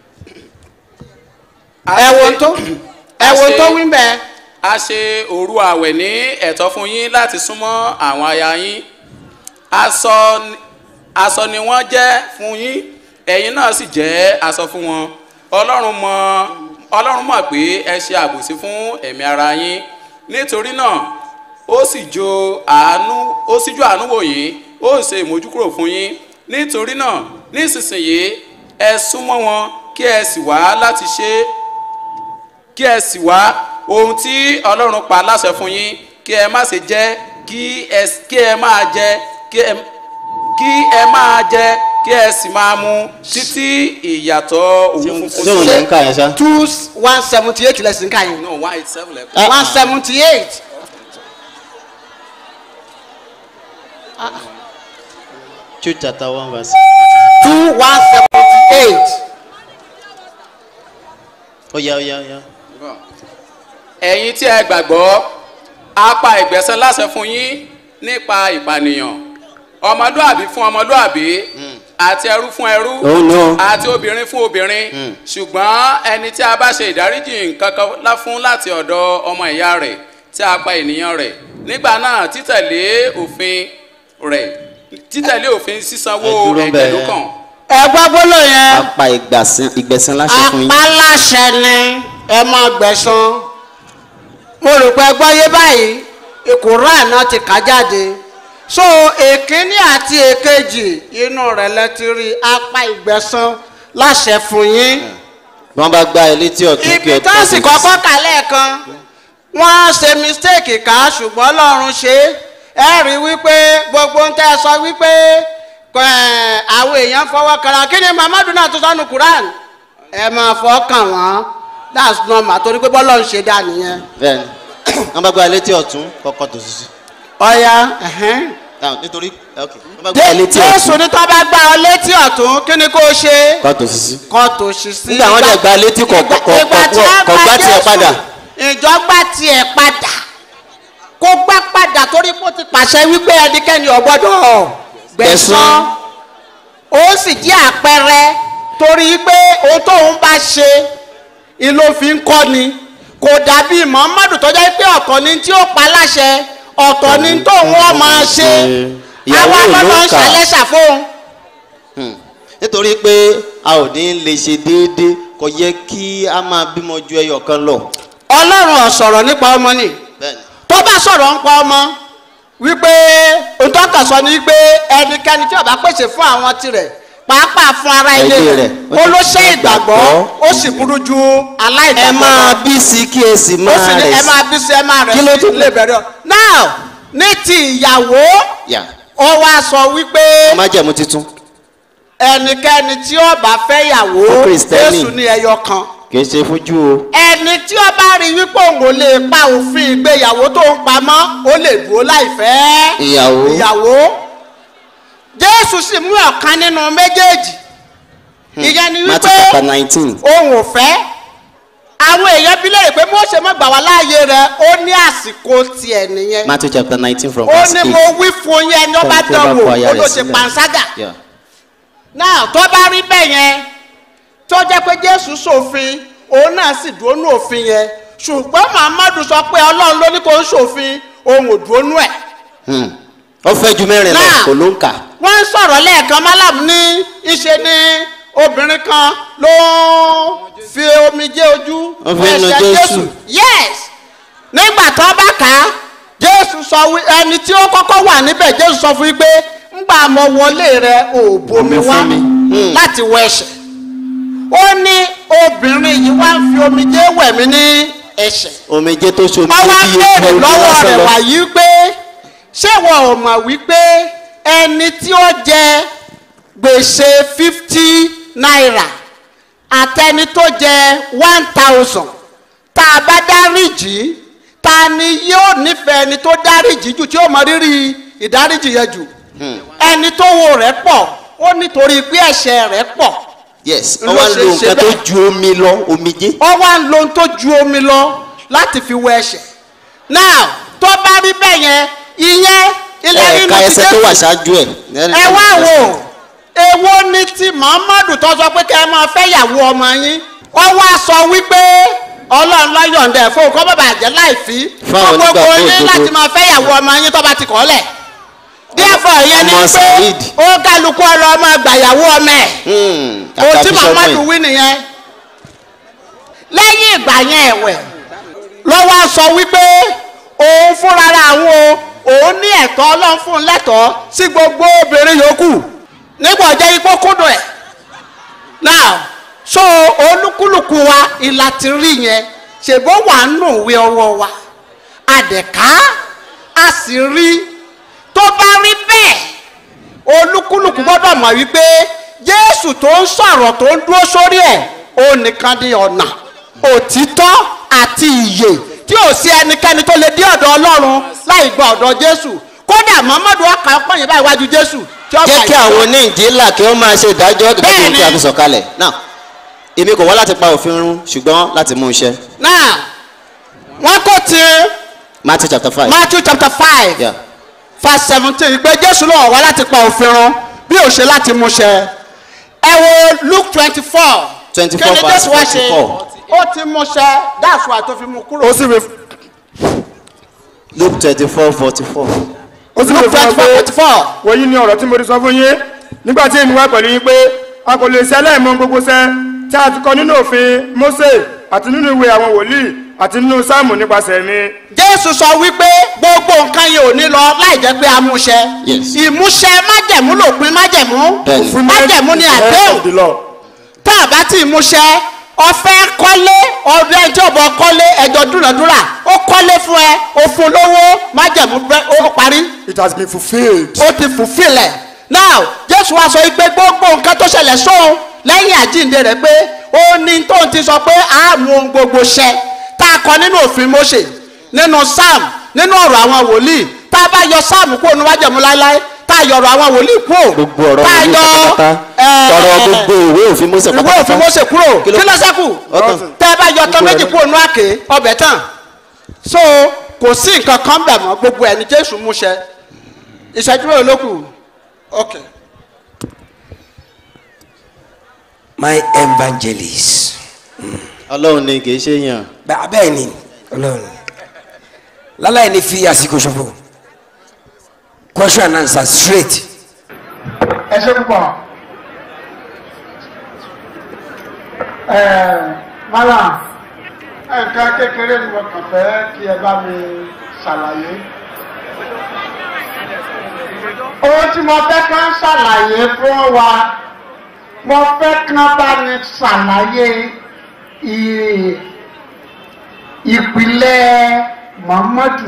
Ẹ̀wọ̀n tó wí bẹ́ẹ̀. A ṣe òru àwẹ̀ ní ẹ̀tọ́ fún yín láti súnmọ́ àwọn aya yín. Aṣọ ni wọ́n jẹ́ fún yín, ẹ̀yin náà sì jẹ́ aṣọ fún wọn. Ọlọ́run mọ̀ pé ẹ ṣe àbòsí fún ẹ̀mí ara yín. Nítorí náà ó sì ju àánú wò yín, ó ṣe ìmójúkúrò fún yín. Nítorí náà nísinsìnyí ẹ súnmọ́ wọn kí ẹ sì wá ohun tí Ọlọ́run pa láṣẹ fún yín, kí ẹ má ṣe jẹ, kí ẹ máa jẹ, kí ẹ sì máa mu títí ìyàtọ̀ òun funfun sílẹ̀. 2:178 lẹ́sìn ká yẹn. No, 187. 178. 2 chapter 1 verse 2:178. Ó yá. Ẹ̀yin tí ẹ gbàgbọ́, a pa ìgbẹ̀san láṣẹ fún yín nípa ìpànìyàn, ọmọlúàbí fún ọmọlúàbí, àti ẹrú fún ẹrú, àti obìnrin fún obìnrin. Ṣùgbọ́n ẹni tí a bá ṣe ìdáríjì kankan fún láti ọ̀dọ̀ ọmọ ìyá rẹ̀ tí a pa ènìyàn rẹ̀, nígbà náà títẹ̀lé òfin sísanwó ẹgbẹ̀rún kan. Ẹ gbọ́ gbólóhùn yẹn. A pa ìgbẹ̀san láṣẹ fún yín. Apá láṣẹ ni ẹ máa gbẹ̀san. Mo rò pé gbọ́ yé báyìí Qur'an náà ti kà jáde. So èkíní àti èkejì inú rẹ̀ lẹ́tí rí apá ìgbẹ̀san láṣẹ fún yín. Wọ́n bá gbá ẹ létí ọ̀tún kí ẹ tó. Ibi tó sì kọ́kọ́ kà lẹ́ẹ̀kan wọ́n ṣe mistake ká ṣùgbọ́n Ọlọ́run ṣe ẹ rí wípé gbogbo ń tẹ́ sọ wípé àwọn èèyàn fọwọ́ kanra kí ni Muhammadu náà tó sọ́nu Qur'an ẹ máa fọ́ kàn wọ́n. That's normal torí pé bọ́lọ̀ ń ṣe dá nìyẹn. Bẹ́ẹ̀ni, wọ́n bá gba létí ọ̀tún kọ́kọ́ tó sísí. Ọ̀ya. Nítorí wọ́n bá gba létí ọ̀tún. Jésù ní tó bá gbá ọ létí ọ̀tún kí ni kó ṣe? Kọ́ tó sísí. Kọ́ tó sísí. Nígbà wọ́n dẹ̀ gba létí kọ̀ gbá tiẹ̀ padà. Ìjọ gbá tiẹ̀ padà. Kó gbá padà torí pé ó ti pàṣẹ wípé ẹnikẹ́ni ò gbọ́dọ̀ gbẹ̀san. Ó sì jẹ́ àpẹẹrẹ torí pé ohun tóun bá ṣe ìlò fi ń kọ́ ni kò dàbí Muhammadu tó jẹ́ pé ọ̀tọ̀ ni tí ó pa láṣẹ ọ̀tọ̀ ni tóun wọ́n máa ṣe àwa lọ́dọ̀ ń ṣàlẹ́ṣà fóun. Nítorí pé a ò ní lè ṣe déédéé kò yẹ kí a máa bímọ ju ẹyọ kan lọ. Ọlọ́run ò sọ̀rọ̀ nípa ọmọ ni tó bá sọ̀rọ̀ nípa ọmọ wípé òǹtọ́kà sọ ni wípé ẹnikẹ́ni tí ó bá pèsè fún àwọn tirẹ̀ pàápàá fún ara ilé rẹ̀ ó ló ṣe ìgbàgbọ́ ó sì burú ju aláìgbàgbọ́. Ẹ máa bí sí kí ẹ sì máa rẹ̀ sí. Ẹ máa bí sí ẹ máa rẹ̀ sí. Kí ló tún lè bẹ̀rẹ̀? Now ní ti ìyàwó ó wá sọ wípé májẹ̀mú titun ẹnikẹ́ni tí ó bá fẹ́ yàwó Jésù ní ẹyọ kan. Kì í ṣe fújú o. Ẹni tí ó bá rí wípé òun ò lè pa òfin ìgbéyàwó tó ń pamọ́ ó lè dúró láìfẹ́ ìyàwó. Jésù sì mú ọ̀kan nínú méjèèjì. Ìyẹn ni wípé òun ò fẹ́ àwọn èèyàn bí léèrè pé Mósè má gbà wá láàyè rẹ̀ ó ní àsìkò tiẹ̀ nìyẹn. Matthew chapter 19 from ó verse 8. ní mo wí fún yẹn ní ọba dánwò ó ló ṣe panṣágà. náà tó bá rí bẹ́ẹ̀ yẹn tó jẹ́ pé Jésù ṣòfin òun náà sì dúró nú òfin yẹn ṣùgbọ́n Muhammadu sọ pé Ọlọ́run ló ní kó ń ṣòfin òun ò dúró nú ẹ̀. ó fẹ́ ju mẹ́rin lọ kò ló ń kà. wọ́n ń sọ̀rọ̀ lẹ́ẹ̀kan Mallam ní ìṣe ni obìnrin kan ló fi omijé ojú ẹ̀ṣẹ̀ Jésù. yes nígbà tó bá kà á Jésù sọ ẹni tí ó kọ́kọ́ wà níbẹ̀ Jésù sọ fún yín pé ńgbà mọ wọlé rẹ ò bomi wá láti wọ ẹ̀ṣẹ̀. ó ní obìnrin yìí wá ń fi omijé wẹ̀ mí ní ẹ̀ṣẹ̀. omijé tó ṣomi ọwọ́ béèrè lọ́wọ́ rẹ̀ wàyí pé ṣé wọn ò mọ̀ wípé ẹni tí ó jẹ gbèsè 50 naira àtẹni tó jẹ 1000 tá a bá dáríjì ta ni yóò nífẹ̀ẹ́ ẹni tó dáríjì jù tí ó mọ rírì ìdáríjì yẹn jù. ẹni tó wo rẹ̀ pọ̀ ó nítorí pé ẹ̀ṣẹ̀ rẹ̀ pọ̀. yes ó wá ń lo nǹkan tó ju omi lọ omijé. ó wá ń lo ohun tó ju omi lọ láti fi wẹ ẹ̀ṣẹ̀. now tó bá rí bẹ́ẹ̀ yẹn ìyẹn ilẹ̀ nínú ti Jésù. ẹsẹ̀ tó wà ṣáájú ẹ̀. ẹ wá wò èwo ni ti Muhammadu tó sọ pé kẹ́ ẹ máa fẹ́ yàwó ọmọ yín ó wá sọ wípé Ọlọ́run ló yọ̀ǹda ẹ̀ fún kó bàbá àjẹ́ láìfí fún gbogbo yín láti máa fẹ́ yàwó ọmọ yín tó bá ti kọ́ lẹ̀. díẹ̀fọ̀ yẹn ni pé ó kálukú ọ̀rọ̀ ọmọ gbàyàwó ọmọ ẹ̀ òtí Muhammadu wí nìyẹn. lẹ́yìn ìgbà yẹn ẹ̀wẹ̀ ló wá sọ wípé òun fúnra àwọn òun ní ẹ̀tọ́ Ọlọ́run fún un lẹ́tọ̀ọ́ sí gbogbo obìnrin yòókù nígbà jẹ́ ipò kúndùn ẹ̀. now so olúkúlùkù wa ìlà ti rí yẹn ṣèbó wà nù ìwé ọwọ́ wa àdẹ̀ká a sì rí tó bá rí bẹ́ẹ̀ olúkúlùkù gbọ́dọ̀ mọ̀ wípé Jésù tó ń sọ̀rọ̀ tó ń dúró sórí ẹ̀ ó nìkan ní ọ̀nà òtítọ́ àti ìyè tí ò sí ẹnikẹ́ni tó lè dé ọ̀dọ̀ Ọlọ́run láì gba ọ̀dọ̀ Jésù kódà Muhammadu ọkà ọpọ yẹn báyìí wájú Jésù. jẹ́ kí àwọn oníjìlá kí wọ́n máa ṣe ìdájọ́ gẹ́gẹ́ bí kí a fi sọ̀kalẹ̀ náà èmi kò wá láti pa òfin run ṣùgbọ́n láti mú iṣẹ́. náà wọ́n kò tí. Matthew chapter 5. Matthew chapter 5. Yeah. verse 17 pé Jésù ló wá láti pa òfin run bí ó ṣe láti mú iṣẹ́. ẹ wo Luke 24. 24 verse 44. ó ti mú iṣẹ́ that's why tó fi mú kúrò. ó sì wí. Luke 24:44. ó sì wí fún ọ pé wọ́n yí ní ọ̀rọ̀ tí mo ti sọ fún yín nígbà tí èmi wá pẹ̀lú yín pé a kò lè ṣe aláìmọ̀ gbogbo ṣẹ́ tí a ti kọ nínú òfin Mósè àti nínú ìwé àwọn wòlíì àti nínú sáàmù nípasẹ̀ mi. Jésù sọ wípé gbogbo nǹkan yìí ò ní lọ láì jẹ́ pé a múṣẹ. ìmúṣẹ májẹ̀mú lòpin májẹ̀mú májẹ̀mú ni àdéhùn tá a bá ti múṣẹ ọfẹ́ kọ́lé ọdún ẹjọ́ bọ̀ kọ́lé ẹjọ́ dúnàdúrà ó kọ́lé fún ẹ ó fún lówó májẹ̀mú ó parí. It has been fulfilled. ó ti fulfill ẹ̀. now Jésù wá sọ pé gbogbo nǹkan tó ṣẹlẹ̀ sóun lẹ́yìn àjíǹde rẹ̀ pé ó ní tóun ti sọ pé a mú ohun gbogbo ṣẹ tá a kọ nínú òfin Mósè nínú Sáàmù nínú ọ̀rọ̀ àwọn wòlíì tá a bá yọ Sáàmù kúrò ní májẹ̀mú láéláé tá a yọ̀rọ̀ àwọn wòlíì kúrò tá a yọ gbogbo ìwé òfin Mósè kúrò kí ló ṣẹ́kù tá a bá yọ tán méjì kúrò ní àké ọbẹ̀ tán so kò sí nǹkan kan bẹ̀ mọ́ gbogbo ẹni Jésù mú ṣẹ ìṣẹ́jú mélòó ló kù ok. My evangelist. Ọlọ́run ni kì í ṣe yàn. bẹ́ẹ̀ ni Ọlọ́run láláì ní fi àsìkò ṣòfò question and answer straight. ẹ ṣe púpọ̀ Mallam nǹkan kékeré ni mo kàn fẹ́ kí ẹ bá mi ṣàlàyé ohun tí mo fẹ́ kán ṣàlàyé fún wa mo fẹ́ kán bá mi ṣàlàyé ìpìlẹ̀ Muhammadu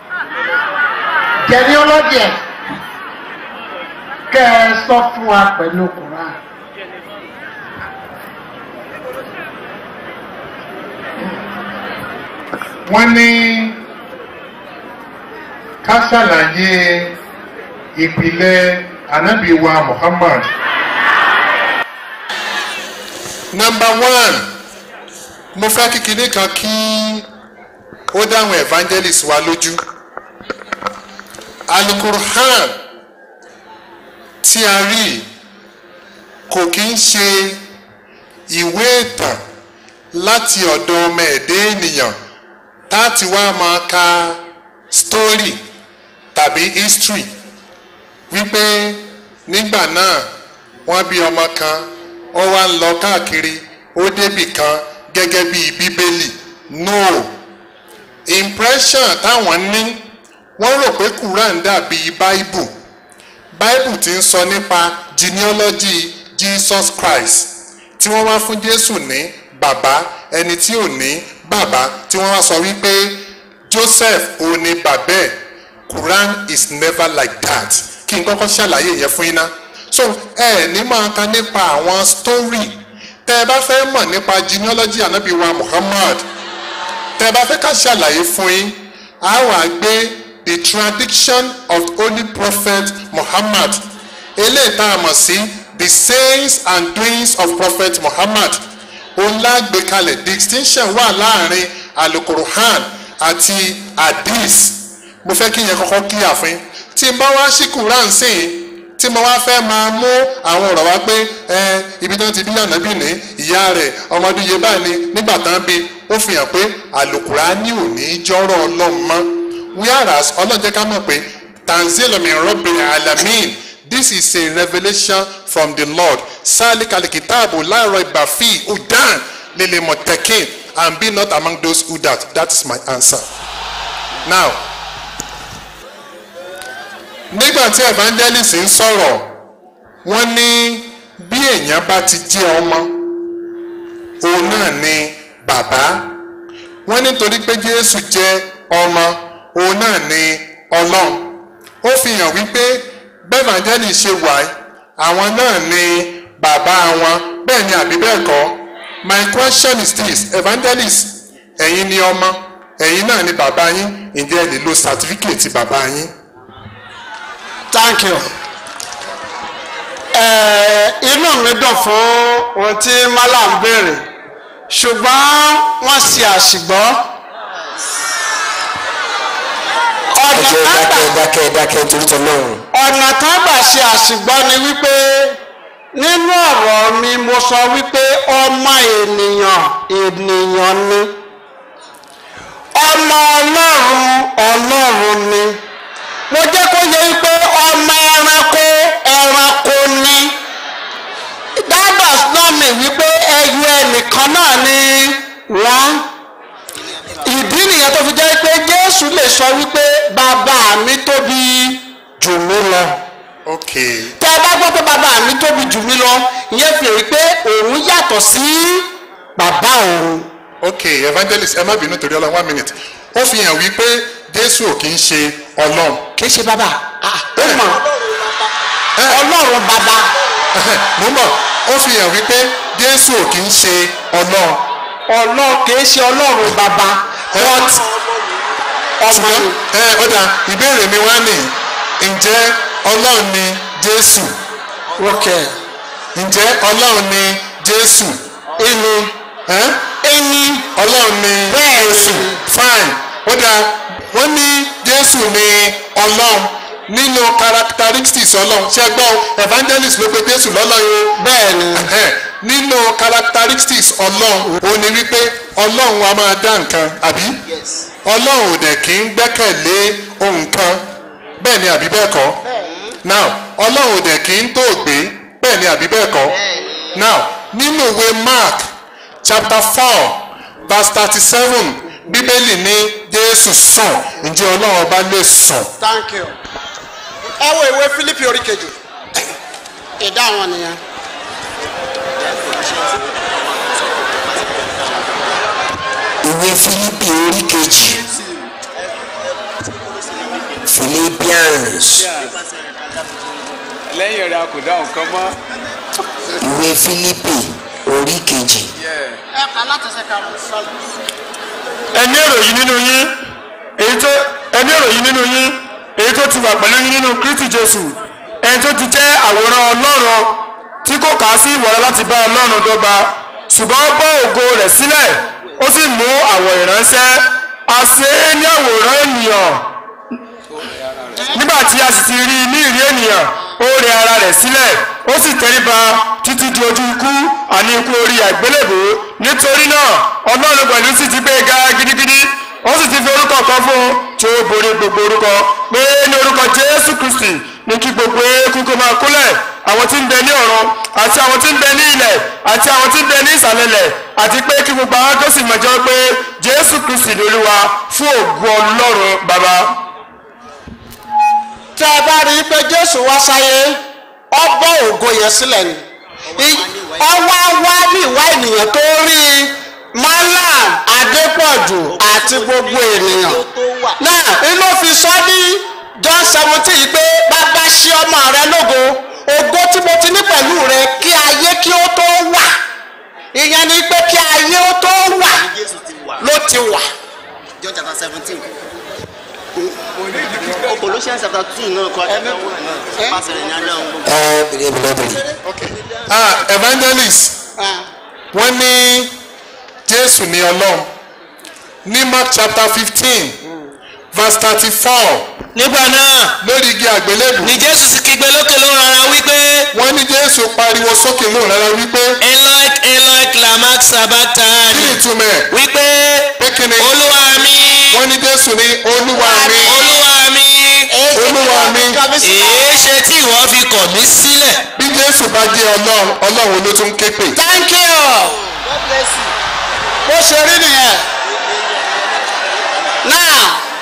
genealogy kẹ́ ẹ sọ fún wa pẹ̀lú Qur'an. wọ́n ní ká ṣàlàyé ìpìlẹ̀ ànábì wa Muhammad. Number 1, mo fẹ́ kí kinní kan kí ó dáhùn evangelist wa lójú. Al-Qur'an tí a rí kò kí ń ṣe ìwé ìtàn láti ọ̀dọ̀ ọmọ ẹ̀dẹ́ ènìyàn láti wá máa ka story tàbí history wípé nígbà náà wọ́n bí ọmọ kan ó wá ń lọ káàkiri ó débì kan gẹ́gẹ́ bí bíbélì. No, impression táwọn ní wọ́n rò pé Quran dàbí Bible. Bible ti ń sọ nípa genealogy Jesus Christ tí wọ́n wá fún Jésù ní bàbá ẹni tí ò ní bàbá tí wọ́n wá sọ wípé Joseph ò ní bàbá ẹ̀. Quran is never like that. Kí n kọ́kọ́ ṣàlàyé yẹn fún yín ná. So ní máa ka nípa àwọn story tẹ́ ẹ bá fẹ́ mọ̀ nípa genealogy Ànábì wa Muhammad tẹ́ ẹ bá fẹ́ ká ṣàlàyé fún yín a wá gbé the tradition of Holy Prophet Muhammad eléyìí tá a mọ̀ sí the sayings and doings of Prophet Muhammad òun lágbè kalẹ̀. Distinction wà láàrin Al-Qur'an àti hadith. Mo fẹ́ kí yẹn kọ́kọ́ kíyà fún yín. Tí n bá wá sí Quran sí i tí mo wá fẹ́ máa mú àwọn ọ̀rọ̀ wá pé ibi tán ti bí Ànábì ní ìyá rẹ̀ ọmọdún yẹn báyìí ni nígbà tán bí ó fi hàn pé Al-Qur'ani ò ní jọ́rọ̀ Ọlọ́run mọ́. Whereas Ọlọ́run jẹ́ ká mọ̀ pé tanzilu min rabbil alamin, this is a revelation from the Lord. Salikal kitabu la raiba fi hudan lil muttaqin, and be not among those who doubt. That is my answer. Now, nígbà tí evangelist ń sọ̀rọ̀ wọ́n ní bí èèyàn bá ti jẹ́ ọmọ òun náà ni bàbá. Wọ́n nítorí pé Jésù jẹ́ ọmọ òun náà ni Ọlọ́run. Ó fi hàn wípé bẹ́ẹ̀ evangelist ṣe wà àwọn náà ni bàbá wọn, bẹ́ẹ̀ ni àbí bẹ́ẹ̀ kọ́. My question is this, evangelist ẹ̀yin ni ọmọ ẹ̀yin náà ni bàbá yín, ǹjẹ́ ẹ lè lo certificate bàbá yín? Thank you. Inú mi dùn fún ohun tí Mallam béèrè ṣùgbọ́n wọ́n ṣe àṣìgbọ́. Ọ̀nà kan gbà ṣe àṣìgbọ́ ni wípé nínú ọ̀rọ̀ mi mo sọ wípé ọmọ ènìyàn ni, ọmọ Ọlọ́run ni. Mo jẹ́ kó yẹ pé ọmọ ẹranko ni. That does not mean wípé ẹyọ ẹnìkan náà ni wọ́n. Ìdí nìyẹn tó fi jẹ́ pé Jésù lè sọ wípé bàbá mi tóbi jù mí lọ. Okay. Tẹ́ ẹ bá gbọ́ pé bàbá mi tóbi jù mí lọ, ìyẹn fi hàn pé òun yàtọ̀ sí bàbá òun. Okay, evangelist ẹ má bínú torí Ọlọ́run 1 minute. Ó fi hàn wípé Jésù ò kì í ṣe Ọlọ́run. Kì í ṣe bàbá. Ó mọ̀ Ọlọ́run bàbá. Mo mọ̀ ó fi hàn wípé Jésù ò kì í ṣe Ọlọ́run. Ọlọ́run kì í ṣe Ọlọ́run bàbá. Ṣùgbọ́n ọ̀dà ìbéèrè mi wá ní ǹjẹ́ Ọlọ́run ni Jésù? Okay. Ǹjẹ́ Ọlọ́run ni Jésù? Ẹni Ọlọ́run ni Jésù. Fine. Ọ̀dà wọ́n ní Jésù ni Ọlọ́run nínú characteristics Ọlọ́run. Ṣé gbọ́ evangelist ló pe Jésù lọ́lọ́run? Bẹ́ẹ̀ ni. Nínú characteristics Ọlọ́run ó ní wípé Ọlọ́run a máa dá nǹkan àbí? Ọlọ́run ò dẹ̀ kí ń gbẹ́kẹ̀lé ohun kan, bẹ́ẹ̀ ni àbí bẹ́ẹ̀ kọ́? Now Ọlọ́run ò dẹ̀ kí ń tòògbé, bẹ́ẹ̀ ni àbí bẹ́ẹ̀ kọ́? Now nínú ìwé Mark chapter 4 verse 37 Bíbélì ní Jésù sùn, ǹjẹ́ Ọlọ́run ọba lè sùn? Thank you. Ẹ wo ìwé Fílípì orí kejì. Ìdáhùn nìyẹn. Ìwé Fílípì orí kejì. Philippians. Lẹ́yìn rẹ̀ a kò dáhùn kan mọ́. Ìwé Fílípì orí kejì. Ẹni èrò yìí nínú yín èyí tó ti wà pẹ̀lú yín nínú Kristi Jésù, ẹni tó ti jẹ́ àwòrán Ọlọ́run tí kò kà á sí ìwọ̀ra láti bá Ọlọ́run dọ́gba, ṣùgbọ́n ó bọ́ ògo rẹ̀ sílẹ̀, ó sì mú àwọ̀ ìránṣẹ́ a ṣe é ní àwòrán ènìyàn nígbà tí a sì ti rí i ní ìrí ènìyàn ó rẹ ara rẹ̀ sílẹ̀ ó sì tẹríba títí di ojú ikú àní ikú orí àgbélébùú nítorí náà Ọlọ́run pẹ̀lú sì ti gbé e ga gidigidi ó sì ti fi orúkọ kan fún un tí ó borí gbogbo orúkọ pé ní orúkọ Jésù Kristi ní kí gbogbo eékún kó máa kúnlẹ̀ àwọn tí ń bẹ ní ọ̀run àti àwọn tí ń bẹ ní ilẹ̀ àti àwọn tí ń bẹ ní ìsàlẹ̀ ilẹ̀ àti pé kí gbogbo àwọn tó sì mọ̀jọ́ pé Jésù Kristi ni Olúwa fún ògo Ọlọ́run Baba. tẹ́ ẹ bá rí i pé Jésù wá sáyé ọbọ̀ ògo yẹn sílẹ̀ ni ọwọ́ wá ní ìwá ènìyàn tó rí Mallam Adepoju àti gbogbo ènìyàn náà inú fi sọ ní John 17 pé bàbá ṣe ọmọ rẹ lógo ògo tí mo ti ní pẹ̀lú rẹ kí ayé kí ó tó wà ìyẹn ni pé kí ayé ó tó wà ló ti wà. John chapter 17. Colossians chapter 2 náà kọ́ ẹ̀ náà pàṣẹ rẹ̀ ní alẹ́ ọ̀hún. Evangelist wọ́n ní Jésù ní Ọlọ́run ní Mark chapter 15 verse 34. nígbà náà lórí igi àgbélébù ni Jésù sì kígbe lókè lóhùn rárá wípé. wọ́n ní Jésù pariwo sókè lóhùn rárá wípé. Eloi Eloi lama sabachthani. kí ni ìtumọ̀ ẹ̀. wípé pékinni. Olúwa mi. wọ́n ní Jésù ní Olúwa mi. Olúwa mi. Olúwa mi. èé ṣe tí ìwọ fi kọ̀ mí sílẹ̀. bí Jésù bá jẹ́ Ọlọ́run Ọlọ́run ló tún ké pè. Thank you. God bless you. bó ṣe rí nìyẹn. náà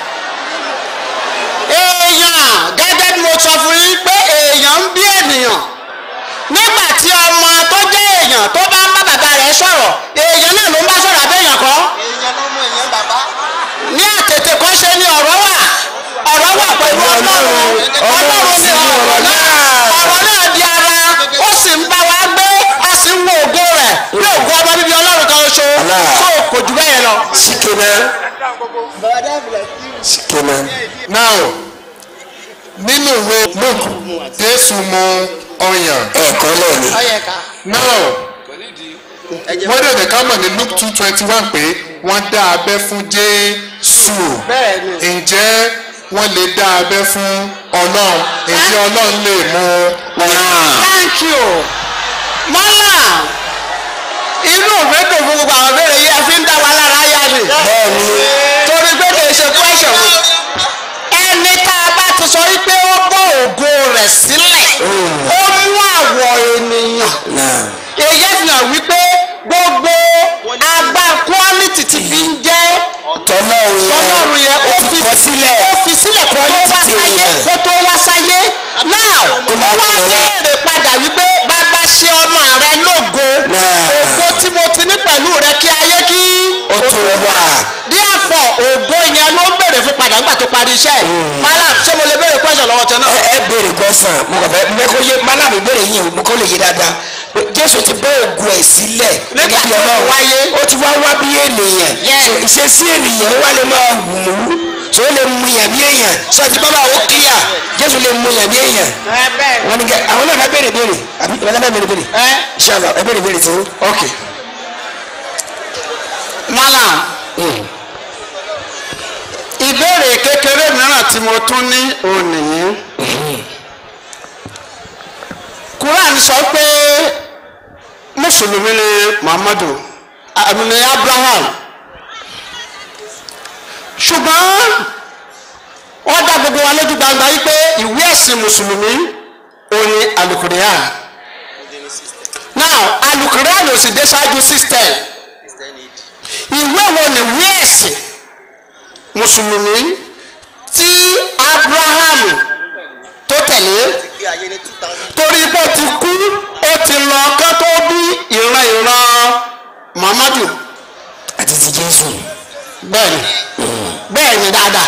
èèyàn gẹ́gẹ́ bí mo sọ fún yín pé èèyàn ń bí ènìyàn nígbà tí ọmọ tó jẹ́ èèyàn tó bá ń bá bàbá rẹ̀ sọ̀rọ̀ èèyàn náà ló ń bá sọ̀rọ̀ àbẹ́yàn kọ́. èèyàn ló mú èèyàn bàbá. ní àtètè kan ṣe ni ọ̀rọ̀ wà pẹ̀lú Ọlọ́run ni ọ̀rọ̀ náà di ara ó sì ń bá wa gbé a sì ń wo ògo rẹ̀ bí ògo ọmọ bíbí Ọlọ́run kan ṣo tó kò jù bẹ́ẹ̀ lọ. Sikena. Now nínú ìwé Luke Jésù mú ọyàn. ẹ̀kọ́ lẹ́ni. Now wọ́n dẹ̀ ká mọ̀ ní Luke 2:21 pé wọ́n dá abẹ́ fún Jésù. ǹjẹ́ wọ́n lè dá abẹ́ fún Ọlọ́run? ǹjẹ́ Ọlọ́run lè mú ọyàn? Thank you. Mallam inú ìwé tó fún gbogbo àwọn ìbéèrè yìí ẹ fi ń dá wa lára yá ni. torí pé kì í ṣe question. ẹni tá a bá ti sọ wípé ó bọ́ ògo rẹ̀ sílẹ̀ ó mú àwọ̀ ènìyàn èyí fi hàn wípé gbogbo agbá quality ti fi ń jẹ́ tọ́lọ́run yẹn ó fi sílẹ̀ kó tó wá sáyé náà ó wá béèrè padà wípé bàbá ṣe ọmọ rẹ lógo ògo tí mo ti ní pẹ̀lú rẹ kí ayé kí ó tó wà díàfọ̀ ògo yẹn ló ń béèrè fún padà nígbà tó parí iṣẹ́ Mallam ṣé mo lè béèrè question lọ́wọ́ tẹ náà. ẹ béèrè gbọ́sàn mo kàn fẹ́ mẹ́kọ́ yé Mallam béèrè yín mo kọ́ lè yé dáadáa Jésù ti bọ́ ògo ẹ̀ sílẹ̀ nígbà tó wáyé ó ti wá bí ènìyàn ìṣesí ènìyàn wà lè máa wù ú so ó lè mú yàn bí èèyàn so àti bàbá ó kíyà Jésù lè mú yàn bí èèyàn wọn ni àwọn náà béèrè àbí ìbára bẹ́ẹ̀ béèrè Inshallah ẹ béèrè tó ok. Mallam ìbéèrè kékeré mìíràn tí mo tún ní òní Qur'an sọ pé mùsùlùmí ni Muhammadu àmì Abraham ṣùgbọ́n wọ́n dá gbogbo wa lójú gbangba yìí pé ìwé ẹ̀sìn mùsùlùmí òní Al-Qur'an now Al-Qur'an ò sì dé ṣáájú system ìwé wo ni ìwé ẹ̀sìn mùsùlùmí tí Abraham tó tẹ̀lé torí bó ti kú ó ti lọ ká tó bí ìran Muhammadu àti ti Jésù bẹ́ẹ̀ ni dáadáa.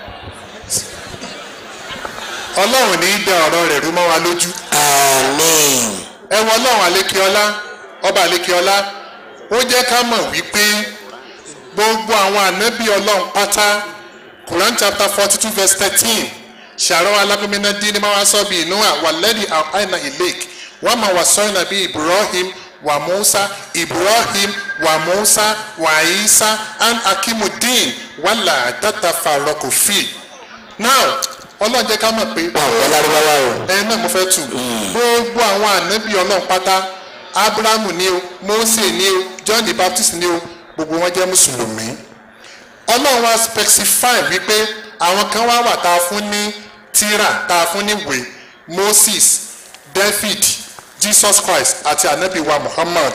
Ọlọ́run ní í dá ọ̀rọ̀ rẹ̀ rú mọ́ wa lójú. Àmín. ẹ wọ Ọlọ́run àlékiọlá ọba àlékiọlá ó jẹ́ ká mọ̀ wípé gbogbo àwọn ànábì Ọlọ́run pátá Quran chapter 42 verse 13 ṣàrọ̀ alágbèmínà dín ní máa sọ bí inú àwàlẹ́dì àìnà ìlẹ́k wọ́n máa wà sọ́yìn àbí Ibrahim wa Musa, Ibrahim wa Musa wa Isa and Akimuddin wala tatafarraqu fi. Now, Ọlọ́run jẹ́ ká mọ̀ pé náà mo fẹ́ tù gbogbo àwọn ànábì Ọlọ́run pátá Abrahamu ni o, Mose ni o, John the Baptist ni o, gbogbo wọn jẹ́ mùsùlùmí. Ọlọ́run wá specify wípé àwọn kan wá wà tá a fún ní tírà, tá a fún ní ìwé, Moses, David, Jesus Christ àti ànábì wa Muhammad.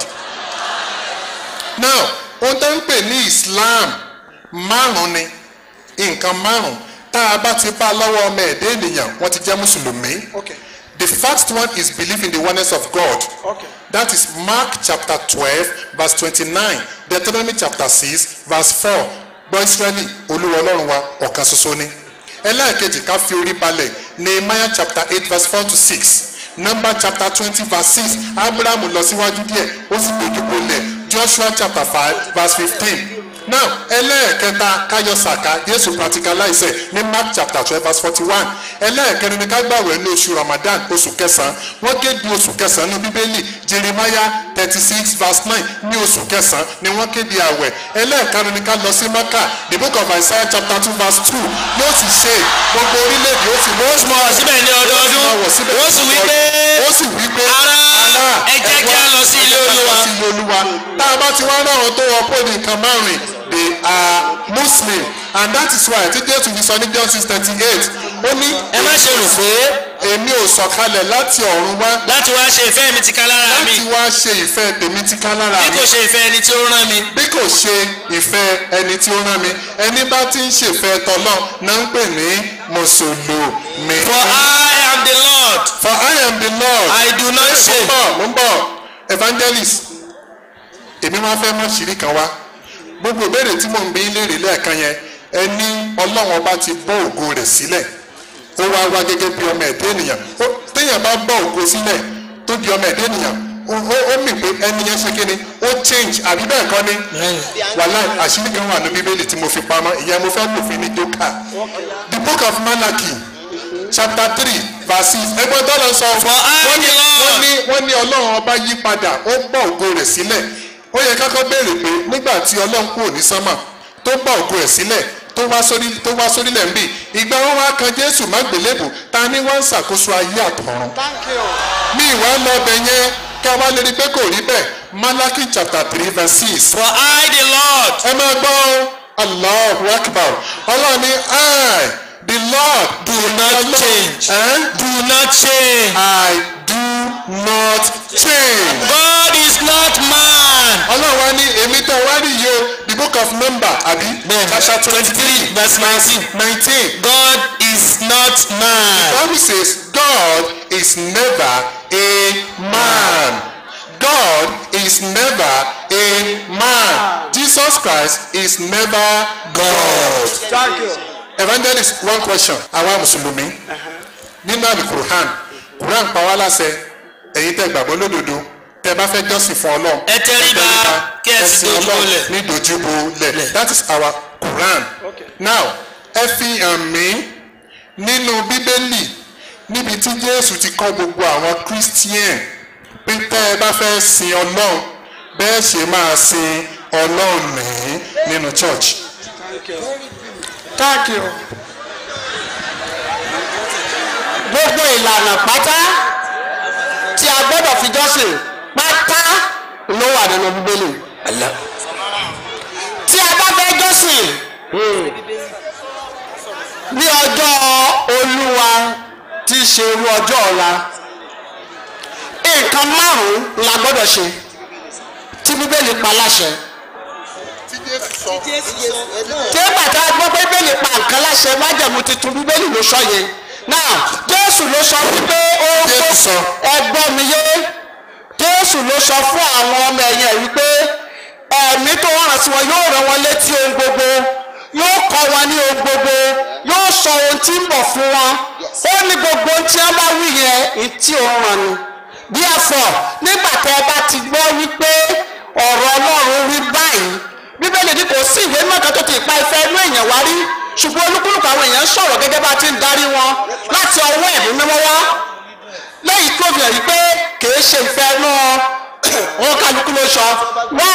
Now, ohun tó ń pè ní Islam márùn ni, nǹkan márùn tá a bá ti bá lọ́wọ́ ọmọ ẹ̀dẹ́ ènìyàn wọ́n ti jẹ́ mùsùlùmí. The first one is belief in the oneness of God. That is Mark chapter 12 verse 29, Deuteronomy chapter 6 verse 4. Gbọ́ Ísírẹ́lì Olúwa Ọlọ́run wa ọ̀kan ṣoṣo ni. Ẹlẹ́ẹ̀kejì ká fi orí balẹ̀ Nehemiah chapter 8 verse 4 to 6. Number chapter 20 verse 6. Abraham lọ síwájú díẹ̀ ó sì gbójú bolẹ̀ Joshua chapter 5 verse 15. Now, ẹlẹ́ẹ̀kẹta káyọ̀ sàká Jésù practicalize ní Mark chapter 12 verse 41. Ẹlẹ́ẹ̀kẹrin ni ká gbàwẹ̀ ní oṣù Ramadan oṣù kẹsàn-án. Wọ́n kéde oṣù kẹsàn-án ní Bíbélì Jeremiah 36 verse 9 ní oṣù kẹsàn-án ni wọ́n kéde àwẹ̀. Ẹlẹ́ẹ̀karùn ni ká lọ sí Maka the book of Isaiah chapter 2 verse 2 yóò sì ṣe gbogbo orílẹ̀-èdè ó sì wọ́n mọ̀ síbẹ̀ ní ọdọọdún ó sì wí pé ara ẹ jẹ́ kí a lọ sí ilé Olúwa. Tá a bá ti wá náà tó wọ́n pò ní nǹkan márùn-ún they are Muslim and that is why tí Jésù fi sọ ní John 6:38 ó ní ẹ má ṣe rò pé èmi ò sọ̀kalẹ̀ láti ọ̀run wá láti wá ṣe ìfẹ́ mi tìká lára mi láti wá ṣe ìfẹ́ tèmi tìká lára mi bí kò ṣe ìfẹ́ ẹni tí ó rán mi bí kò ṣe ìfẹ́ ẹni tí ó rán mi ẹni bá ti ń ṣèfẹ́ tọ́lọ́ náà ń pè ní mùsùlùmí. For I am the Lord. For I am the Lord. I do not shame. mo ń bọ̀ evangelist èmi máa fẹ́ mọ̀ ṣìírí kan wá gbogbo ìbéèrè tí mò ń bí léèrè lẹ́ẹ̀kan yẹn ẹni Ọlọ́run ọba ti bọ́ ògo rẹ̀ sílẹ̀ ó wá wá gẹ́gẹ́ bí ọmọ ẹ̀dá ènìyàn téèyàn bá bọ́ ògo sílẹ̀ tó di ọmọ ẹ̀dá ènìyàn ó mì pé ẹni yẹn ṣe kí ni ó change àbí bẹ́ẹ̀ kọ́ ni wàláì àṣírí kan wà ní Bíbélì tí mo fi pamọ́ ìyẹn mo fẹ́ lò fún ní jókà the book of Malachi chapter 3 verse 6 ẹgbẹ́ tó lọ sọ wọ́n ní Ọlọ́run ọba yí padà ó bọ́ ògo rẹ̀ sílẹ̀ ó yẹ kákọ́ béèrè pé nígbà tí Ọlọ́run kúrò ní sánmà tó bá ògo ẹ̀ sílẹ̀ tó wá sórílẹ̀ ń bì ìgbà wọn wá kan Jésù má gbélébù ta ni wọ́n ń ṣàkóso ayé àtọ̀run. mi ìwà lọ bẹ yẹn ká wá lè rí pé kò rí bẹ́ẹ̀ Malachi chapter 3 verse 6. For I the Lord. ẹ máa gbọ́ Allahu Akbar Ọlọ́run ni I the Lord do not change. Do not change. I do not change. God is not man. Ọlọ́run wa ní èmi tó wá rí yìí o the book of Numbers àbí chapter 23 verse 19. God is not man. The Bible says God is never a man. God is never a man. Jesus Christ is never God. Thank you. Evangelist, one question. Àwa Mùsùlùmí nínú àmì Qur'an pa wá láṣẹ ẹ̀yin tẹ́ gbàgbọ́ lódodo tẹ́ bá fẹ́ jọ́sìn fún Ọlọ́run. Ẹ tẹríba kí ẹ sì dojúbolẹ̀. Ní dojúbolẹ̀. That is our Qur'an. Now ẹ fi hàn mí nínú Bíbélì níbi tí Jésù ti kọ́ gbogbo àwọn Christian pé tẹ́ ẹ bá fẹ́ sin Ọlọ́run bẹ́ẹ̀ ṣe máa sin Ọlọ́run nínú church. Thank you. Gbogbo ìlànà pátá tí a gbọ́dọ̀ fi jọ́sìn pátá ló wà nínú Bíbélì. Tí a bá fẹ́ jọ́sìn ní ọjọ́ Olúwa tí í ṣe irú ọjọ́ ọ̀la nǹkan márùn-ún la gbọ́dọ̀ ṣe tí Bíbélì pa láṣẹ. tí bàtà gbọ́ pé Bíbélì pa nǹkan láṣẹ májẹ̀mú tuntun Bíbélì ló sọ yẹn náà Jésù ló sọ wípé ó ẹgbọ́n mi yé Jésù ló sọ fún àwọn ọmọ ẹ̀yìn ẹ̀ wípé ẹ̀mí tó rán sí wọn yóò rán wọn létí ohun gbogbo yóò kọ́ wọn ní ohun gbogbo yóò sọ ohun tí ń bọ̀ fún wọn ó ní gbogbo ohun tí wọ́n bá wí yẹn tí ó rán ni bí ẹ̀fọ́ nígbà tẹ́ ẹ bá ti gbọ́ wípé ọ̀rọ̀ Ọlọ́run wí báyìí Bíbélì ní kò sí ìwé mọ́ta tó ti pa ìfẹ́ inú èèyàn wá rí ṣùgbọ́n olúkúlùkù àwọn èèyàn sọ̀rọ̀ gẹ́gẹ́ bá ti ń darí wọn láti ọwọ́ ẹ̀mí mímọ́ wá lẹ́yìn tó fi hàn wípé kìí ṣe ìfẹ́ inú wọn kálukú ló sọ wá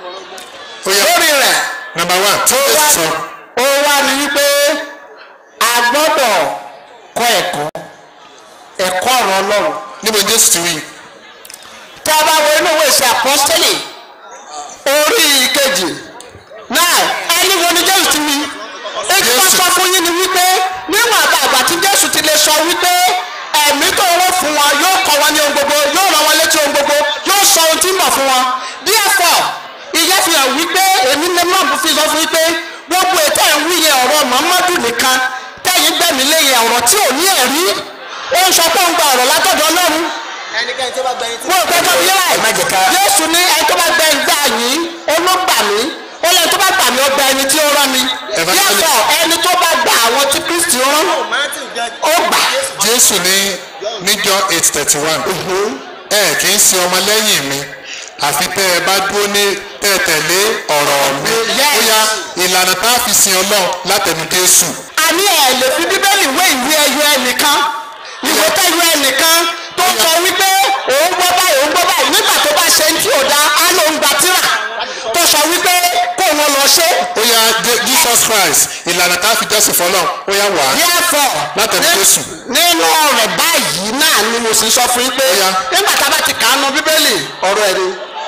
lórí rẹ̀. number one tí ó sọ. ó wá ní wípé a gbọ́dọ̀ kọ́ ẹ̀kọ́ ọ̀rọ̀ Ọlọ́run. níbo Jésù ti wí. tí a bá wo inú ìwé ìṣe àpọ́sítélì orí ìkejì náà ẹni wo ni Jésù ti wí. èyí tó sọ fún yín ni wípé níwọ̀n àgbà tí Jésù ti lè sọ wípé ẹ̀mí tó wọ́n fún wọn yóò kọ́ wọn ní ohun gbogbo yóò rán wọn létí ohun gbogbo yóò sọ ohun tí ń bọ̀ fún wọn. therefore ìyẹn fi hàn wípé èmi ní mọ̀ fi sọ fún wípé gbogbo ètò ìwí yẹn ọ̀rọ̀ Muhammadu nìkan tẹ̀yìn gbẹ̀mí léyìn ọ̀rọ̀ tí ò ní ẹ̀rí ó ń sọ pé ń gba ọ̀rọ̀ látọ̀dọ̀ Ọlọ́run. ẹnikẹ́ni tó bá gbẹ̀yìn tí. wọ́n gbẹ́jọ́ bí yára Jésù ní ẹni tó bá gbẹ̀yìn gbà yín olóògbà mi ó lẹ́ni tó bá gbà mí ó gba ẹni tí ó rán mi. yàtọ̀ ẹni tó bá gba àwọn tí Kristi rán ó gbà. Jésù ní John 8:31 ẹ kì í ṣe ọmọlẹ́yìn mi àfi tẹ́ ẹ bá dúró ní tẹ́ ẹ tẹ̀lé ọ̀rọ̀ mi. bóyá ìlànà tá a fi sin Ọlọ́run látẹnu Jésù. a ní ẹ lè fi Bíbélì wé ìwé ẹyọ ẹnìkan ìwé tẹ́yọ ẹnìkan tó sọ wípé òun gbọ́ báyìí nígbà tó bá ṣe tí ò dáa á lóun gba tírà tó sọ wípé kó wọn lọ ṣe. ó yá Jesus Christ ìlànà tá a fi jọ́sìn fọlọ́ ó yá wá látẹnu Jésù. nínú ọ̀rọ̀ báyìí náà ni mo sì sọ fún yín pé nígbà tá a bá ti kà á nù Bíbélì ọ̀rọ̀ ẹ̀ ni.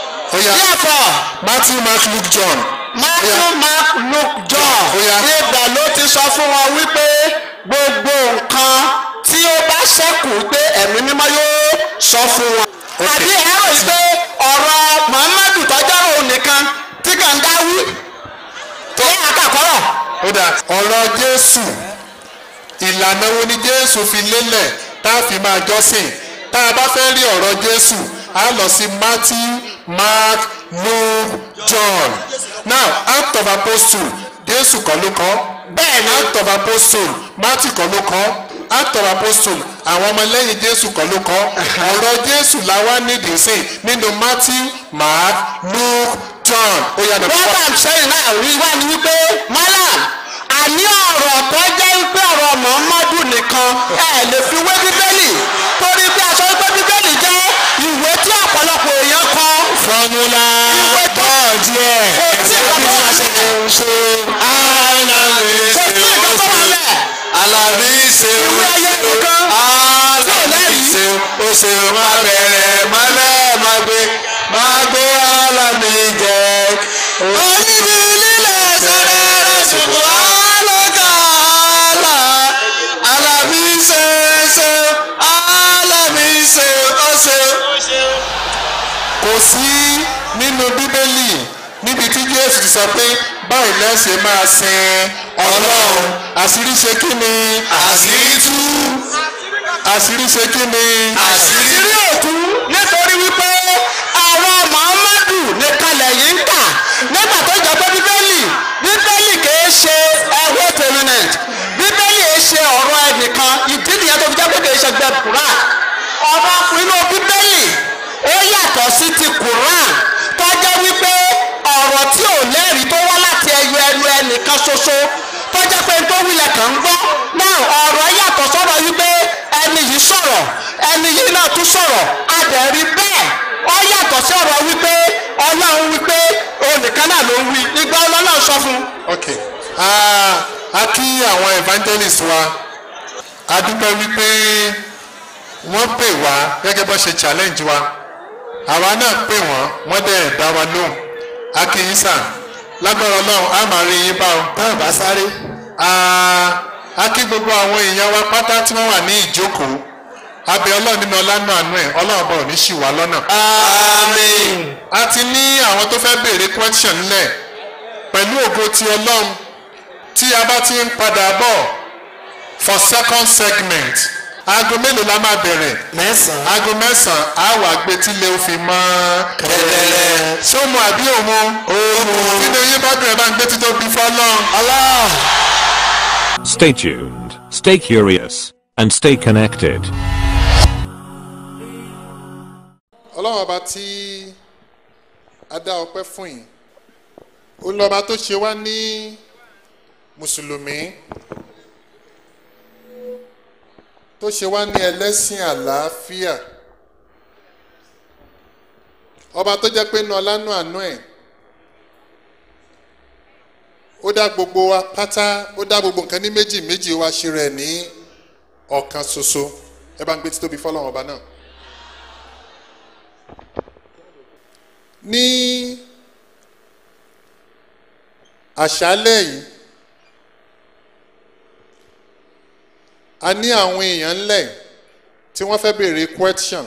Matthew, Mark, Luke, John. Matthew, Mark, Luke, John. Ibẹ̀ ló ti sọ fún wọn wípé gbogbo nǹkan tí ó bá ṣẹ́kù pé ẹ̀mí mímọ́ yóò sọ fún wọn. àbí ẹ̀rọ ìgbé ọ̀rọ̀ Muhammadu tọ́jọ́ òun nìkan tí kàn ń dáwí tó yẹ àkàkọ́rọ̀. ó dà ọ̀rọ̀ Jésù ìlànà wo ni Jésù fi lélẹ̀ tá a fi máa jọ́sìn tá a bá fẹ́ rí ọ̀rọ̀ Jésù a lọ sí Matthew, Mark, Luke, John. Now Act of Apostle Jésù kọ́ ló kọ́. bẹ́ẹ̀ni Act of Apostle Matthew kọ́ ló kọ́. Act of Apostle àwọn ọmọlẹ́yìn Jésù kọ́ ló kọ́. ọ̀rọ̀ Jésù la wá nídìí sí nínú Matthew, Mark, Luke, John. ó yá nàbí. what I'm saying náà rí wá ní wípé Mallam àní ọ̀rọ̀ tó jẹ́ wípé ọ̀rọ̀ Muhammadu nìkan ẹ̀ lè fi wé Bíbélì torí bí aṣọ wípé Bíbélì jẹ́ ìwé tí ọ̀pọ̀lọpọ̀ èèyàn kọ. fọmúlà bọ́ọ̀dì ẹ̀ Alábí ṣe ó ṣe má bẹ̀rẹ̀ mọ́lẹ̀ má gbé Alábí jẹ. Oníbi lílẹ̀ sẹ́rẹ̀ ṣùgbọ́n alọ́kàlà Alábí ṣe Alábí ṣe ó ṣe. kò sí nínú Bíbélì níbi tí Jésù ti sọ pé báyìí lẹ́sẹ̀ máa sin Ọlọ́run àṣírí ṣe kí ni àṣírí tú àṣírí ṣe kí ni àṣírí òkú nítorí wípé àwọn Muhammadu nìkan lẹ́yìn ń kà nígbà tó jẹ́ pé Bíbélì kìí ṣe ẹ̀wọ́ tẹ̀mínẹ̀tì Bíbélì kìí ṣe ọ̀rọ̀ ẹnìkan ìdí nìyẹn tó fi jẹ́ pé kìí ṣe gbẹ Qur'an ọ̀rọ̀ inú Bíbélì ó yàtọ̀ sí ti Qur'an tó jẹ́ wípé ọ̀rọ̀ tí ò lẹ́rìí tó wá láti ẹnu ẹnìkan ṣoṣo tó jẹ́ pé tó wílẹ̀ kàn ń gbọ́ náà ọ̀rọ̀ yàtọ̀ sọ̀rọ̀ wípé ẹni yìí sọ̀rọ̀ ẹni yìí náà tún sọ̀rọ̀ adẹ̀rí bẹ́ẹ̀ ó yàtọ̀ sí ọ̀rọ̀ wípé Ọlọ́run wípé onìkan náà ló ń wí ìgbà Ọlọ́run sọ fún. ok a kí àwọn evangelist wa a dúpẹ́ wípé wọ́n pè wá gẹ́gẹ́ bó ṣe challenge wa àwa náà pè wọ́n dẹ̀ dá wa lóhùn a kí yín sà lágbára Ọlọ́run a máa rí yín bá o. báwo bá sáré. a kí gbogbo àwọn èèyàn wa pátá tí wọ́n wà ní ìjókòó abẹ Ọlọ́run nínú ọlánú àánú ẹ̀ Ọlọ́run bọ̀ ní ṣì wá lọ́nà. Àmín. a ti ní àwọn tó fẹ́ béèrè question ńlẹ̀ pẹ̀lú ògo ti Ọlọ́run tí a bá ti ń padà bọ̀ for second segment aago mélòó la máa bẹ̀rẹ̀. mẹ́sàn-án. aago mẹ́sàn-án á wà gbé tílé ó fi mọ́ kẹ̀lẹ́lẹ́. ṣé o mọ àbí òmu. òmu. nínú yín bá bẹ̀rẹ̀ bá ń gbé títọ́ bí fọ́lọ́. Allah. Stay tuned, stay curious, and stay connected. Ọlọ́run ọba tí a dá ọpẹ́ fún yín olùlọ́ba tó ṣe wá ní mùsùlùmí tó ṣe wá ní ẹlẹ́sìn àlàáfíà ọba tó jẹ́ pé nu ọlánú àánú ẹ̀ ó dá gbogbo wa pátá ó dá gbogbo nǹkan ní méjì méjì wa ṣe rẹ̀ ní ọ̀kan ṣoṣo ẹ bá ń gbé títóbi fọ́lọ́run ọba náà. ní àṣálẹ̀ yìí a ní àwọn èèyàn ńlẹ̀ tí wọ́n fẹ́ béèrè question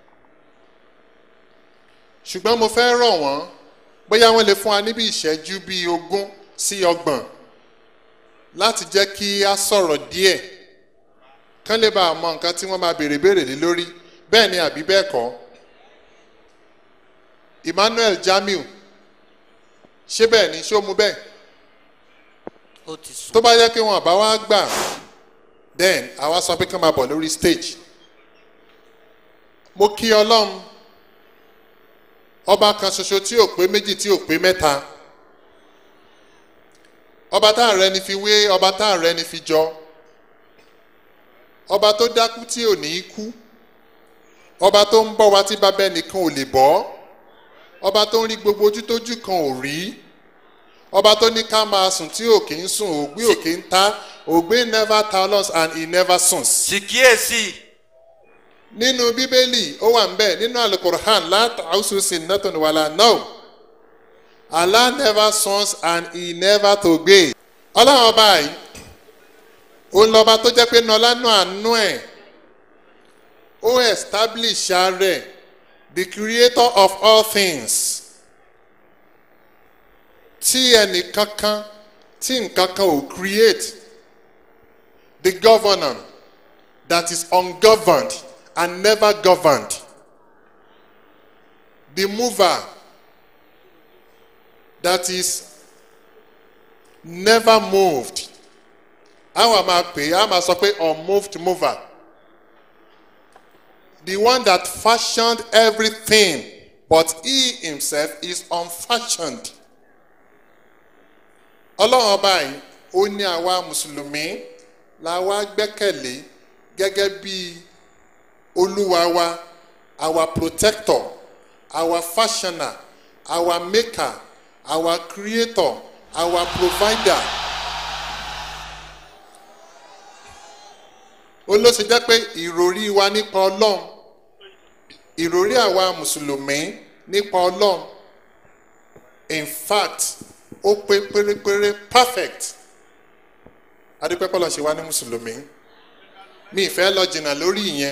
ṣùgbọ́n mo fẹ́ rọ̀ wọ́n bóyá wọ́n lè fún wa níbi ìṣẹ́jú bíi 20 sí 30 láti jẹ́ kí a sọ̀rọ̀ díẹ̀ kán lè bá a mọ nǹkan tí wọ́n máa béèrè lé lórí bẹ́ẹ̀ ni àbí bẹ́ẹ̀ kọ́. Emmanuel Jamiu ṣé bẹ́ẹ̀ ni ṣé ó mú bẹ́ẹ̀ tó bá yẹ kí wọn bá wá gbà then àwa sọ pé kán máa bọ̀ lórí stage. Mo kí Ọlọ́run ọba kan ṣoṣo tí ò pé méjì tí ò pé mẹ́ta ọba tá àrẹ ni fi wé ọba tá àrẹ ni fi jọ ọba tó dákú tí ò ní kú ọba tó ń bọ̀ wá tí bàbá ẹnìkan ò lè bọ́ ọba tó ń rí gbogbo ojú tójú kan ò rí ọba tó ní ká máa sùn tí òkè ń sùn ògbé òkè ń ta ògbé never tell us and he never sùns. sì kíyèsí. nínú bíbélì ó wà ń bẹ nínú alukur'an láti àwùsùsì nọ́tún wàlà náà Allah never sons and he never tògbé. ọlọ́run ọba yìí òun lọ́ba tó jẹ́ pé nọlánú àánú ẹ̀ ó establish ààrẹ the creator of all things tí ẹnì kankan tí nǹkankan ò create the governor that is ungoverned and never governed the mover that is never moved àwọn máa pè á máa sọ pé unmoved mover the one that fashioned everything but he himself is unfashioned. Ọlọ́run ọba yìí ó ní àwa mùsùlùmí la wá gbẹ́kẹ̀lé gẹ́gẹ́ bí olúwa wa our protector our fashioner our maker our creator our provider. Ó ló ṣe jẹ́ pé ìròrí wa nípa Ọlọ́run ìròrí àwa mùsùlùmí nípa Ọlọ́run in fact ó pé pérépéré perfect adúpẹ́pẹ́ lọ ṣe wá ní mùsùlùmí mi ìfẹ́ lọ jìnnà lórí ìyẹn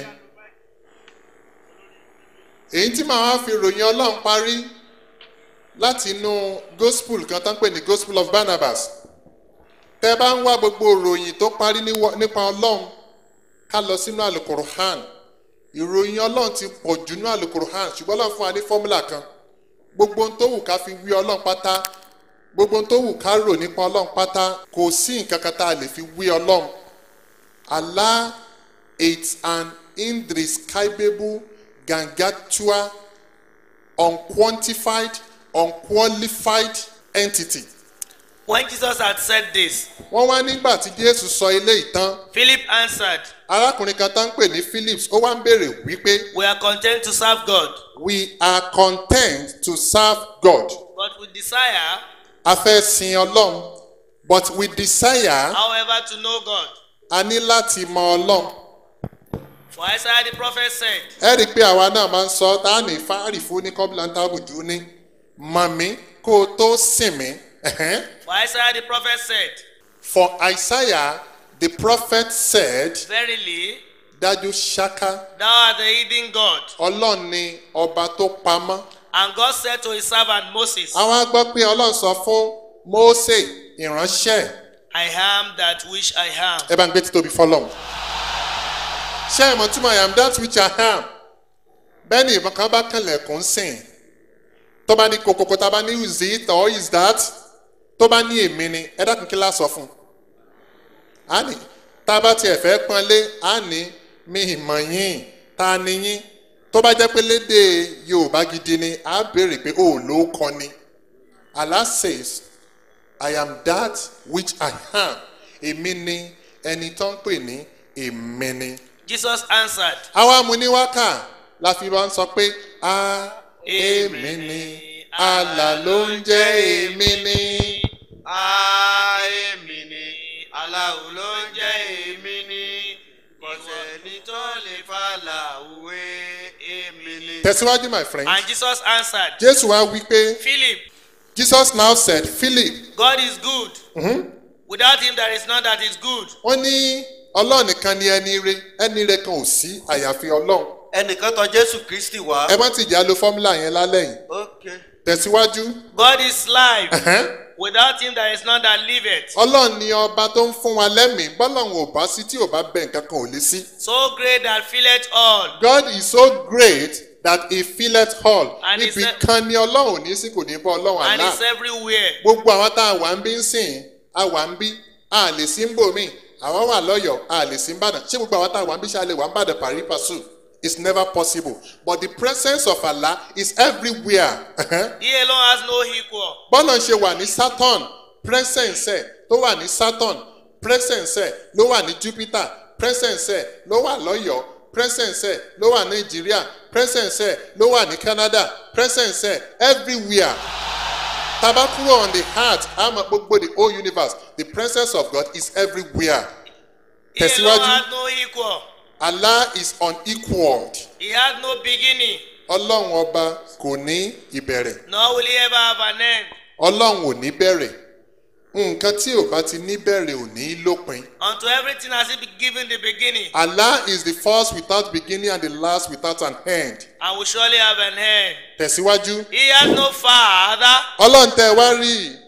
èyí tí màá wá fi ròyìn Ọlọ́run parí láti inú gospel kan tó ń pè ní gospel of Barnabas tẹ́ bá ń wá gbogbo ròyìn tó parí nípa Ọlọ́run ká lọ sínú alukur'an ìròyìn Ọlọ́run ti pọ̀ jù nínú alukur'an ṣùgbọ́n Ọlọ́run fún wa ní fọ́múlà kan gbogbo ohun tó wù ká fi wí Ọlọ́run pátá gbogbo ohun tó wù ká rò nípa Ọlọ́run pátá kò sí nǹkan kan tá a lè fi wí Ọlọ́run. Allah is an indescribable gangatua unquantified unqualified entity. When Jesus had said this, wọ́n wá nígbà tí Jésù sọ ilé ìtàn. Philip answered, arákùnrin kan tá ń pè ní Phillips ó wá ń béèrè wípé. we are content to serve God. we are content to serve God. But we desire. a fẹ́ sin Ọlọ́run but we desire. however to know God. a ní láti mọ Ọlọ́run. For Isaiah the prophet said. ẹ rí i pé àwa náà máa ń sọ tá a ní fáàrí fún ní kọ́bíláńtà àbùjú ní mọ̀ mí kó o tó sìn mí. For Isaiah the prophet said. For Isaiah the prophet said. Verily. Dájú ṣáká. Thou art the hidden God. Ọlọ́run ni ọba tó pamọ́. And God said to his servant Moses. Àwọn gbọ́ pé Ọlọ́run sọ fún Mósè ìránṣẹ́. I am that which I am. Ẹ bá ń gbé títóbi fọlọ́run. Ṣé ìmọ̀ túmọ̀ I am that which I am? Bẹ́ẹ̀ ni ìbọn kan bá kànlẹ̀kùn sìn. Tó bá ní kokoko tá a bá ní is it or is that? Tó bá ní èmi ni ẹ dákun kí lá sọ fún. A ní tá a bá tiẹ̀ fẹ́ pọ́nlé a ní mi ìmọ̀ yín ta ni yín. Tó bá jẹ́ pé lédè Yorùbá gidi ni a béèrè pé ó ló kọ́ ni. Allah says I am that which I am. Èmi ni ẹni tó ń pè ní èmi ni. Jesus answered. Àwa mú ní wákà la fi máa ń sọ pé a èmi ni. Allah ló ń jẹ́ èmi ni. Èmi ni. Allah ló ń jẹ́ èmi ni. Kò sẹ́ni tó lè fàlàwé èmi ni. Tẹ̀síwájú my friend. And Jesus answered. Jésù wá wí pé. Philip. Jesus now said, Philip. God is good. Without him there is none that is good. Wọ́n ní Ọlọ́run nìkan ni ẹni rere kan ò sí àyàfi Ọlọ́run. Ẹnìkan tọ̀ Jésù Kristi wá. Ẹ má ti jà lo fọ́múlà yẹn lálẹ́ yìí. Okay. Tẹ̀síwájú. God is life. Without him there is none that liveth. Ọlọ́run ni ọba tó ń fún wa lẹ́mìí. Bọ́lọ́run ò bá sí tí ò bá bẹ nǹkan kan ò lè sí. So great that filleth all. God is so great that he filleth all. And Ibi kan ni Ọlọ́run ní sí kò ní bọ́ Ọlọ́run àná. And it's everywhere. Gbogbo àwọn tá a wà ń bí ń sìn, a wà ń bí, a lè sí ń bò mí, àwọn wà lọ́yọ̀ọ́, a lè sí ń bàdàn. Ṣé gbogbo àwọn tá a wà ń bí ṣe a lè wà ń bàdàn pàrí pàṣù? It's never possible. But the presence of Allah is everywhere. He alone has no equal. Bọ́lá ṣe wà ní Saturn, presence ẹ̀ tó wà ní Saturn, presence ẹ̀ ló wà ní Jupiter, presence ẹ̀ ló wà lọ́yọ̀ọ́, presence ẹ̀ ló wà ní Nàìjíríà, presence ẹ̀ ló wà ní Canada, presence ẹ̀ everywhere. Tabakuro on the heart, I'm a gbogbo the whole universe. The presence of God is everywhere. He alone has no equal. Allah is unequaled. He has no beginning. Ọlọ́run ọba kò ní ìbẹ̀rẹ̀. Nor will he ever have an end. Ọlọ́run ò ní bẹ̀rẹ̀. Nǹkan tí ò bá ti ní bẹ̀rẹ̀ ò ní lópin. Unto everything has he been given the beginning. Allah is the first without beginning and the last without an end. And will surely have an end. Tẹ̀síwájú. He has no father. Ọlọ́run tẹ́ wá rí.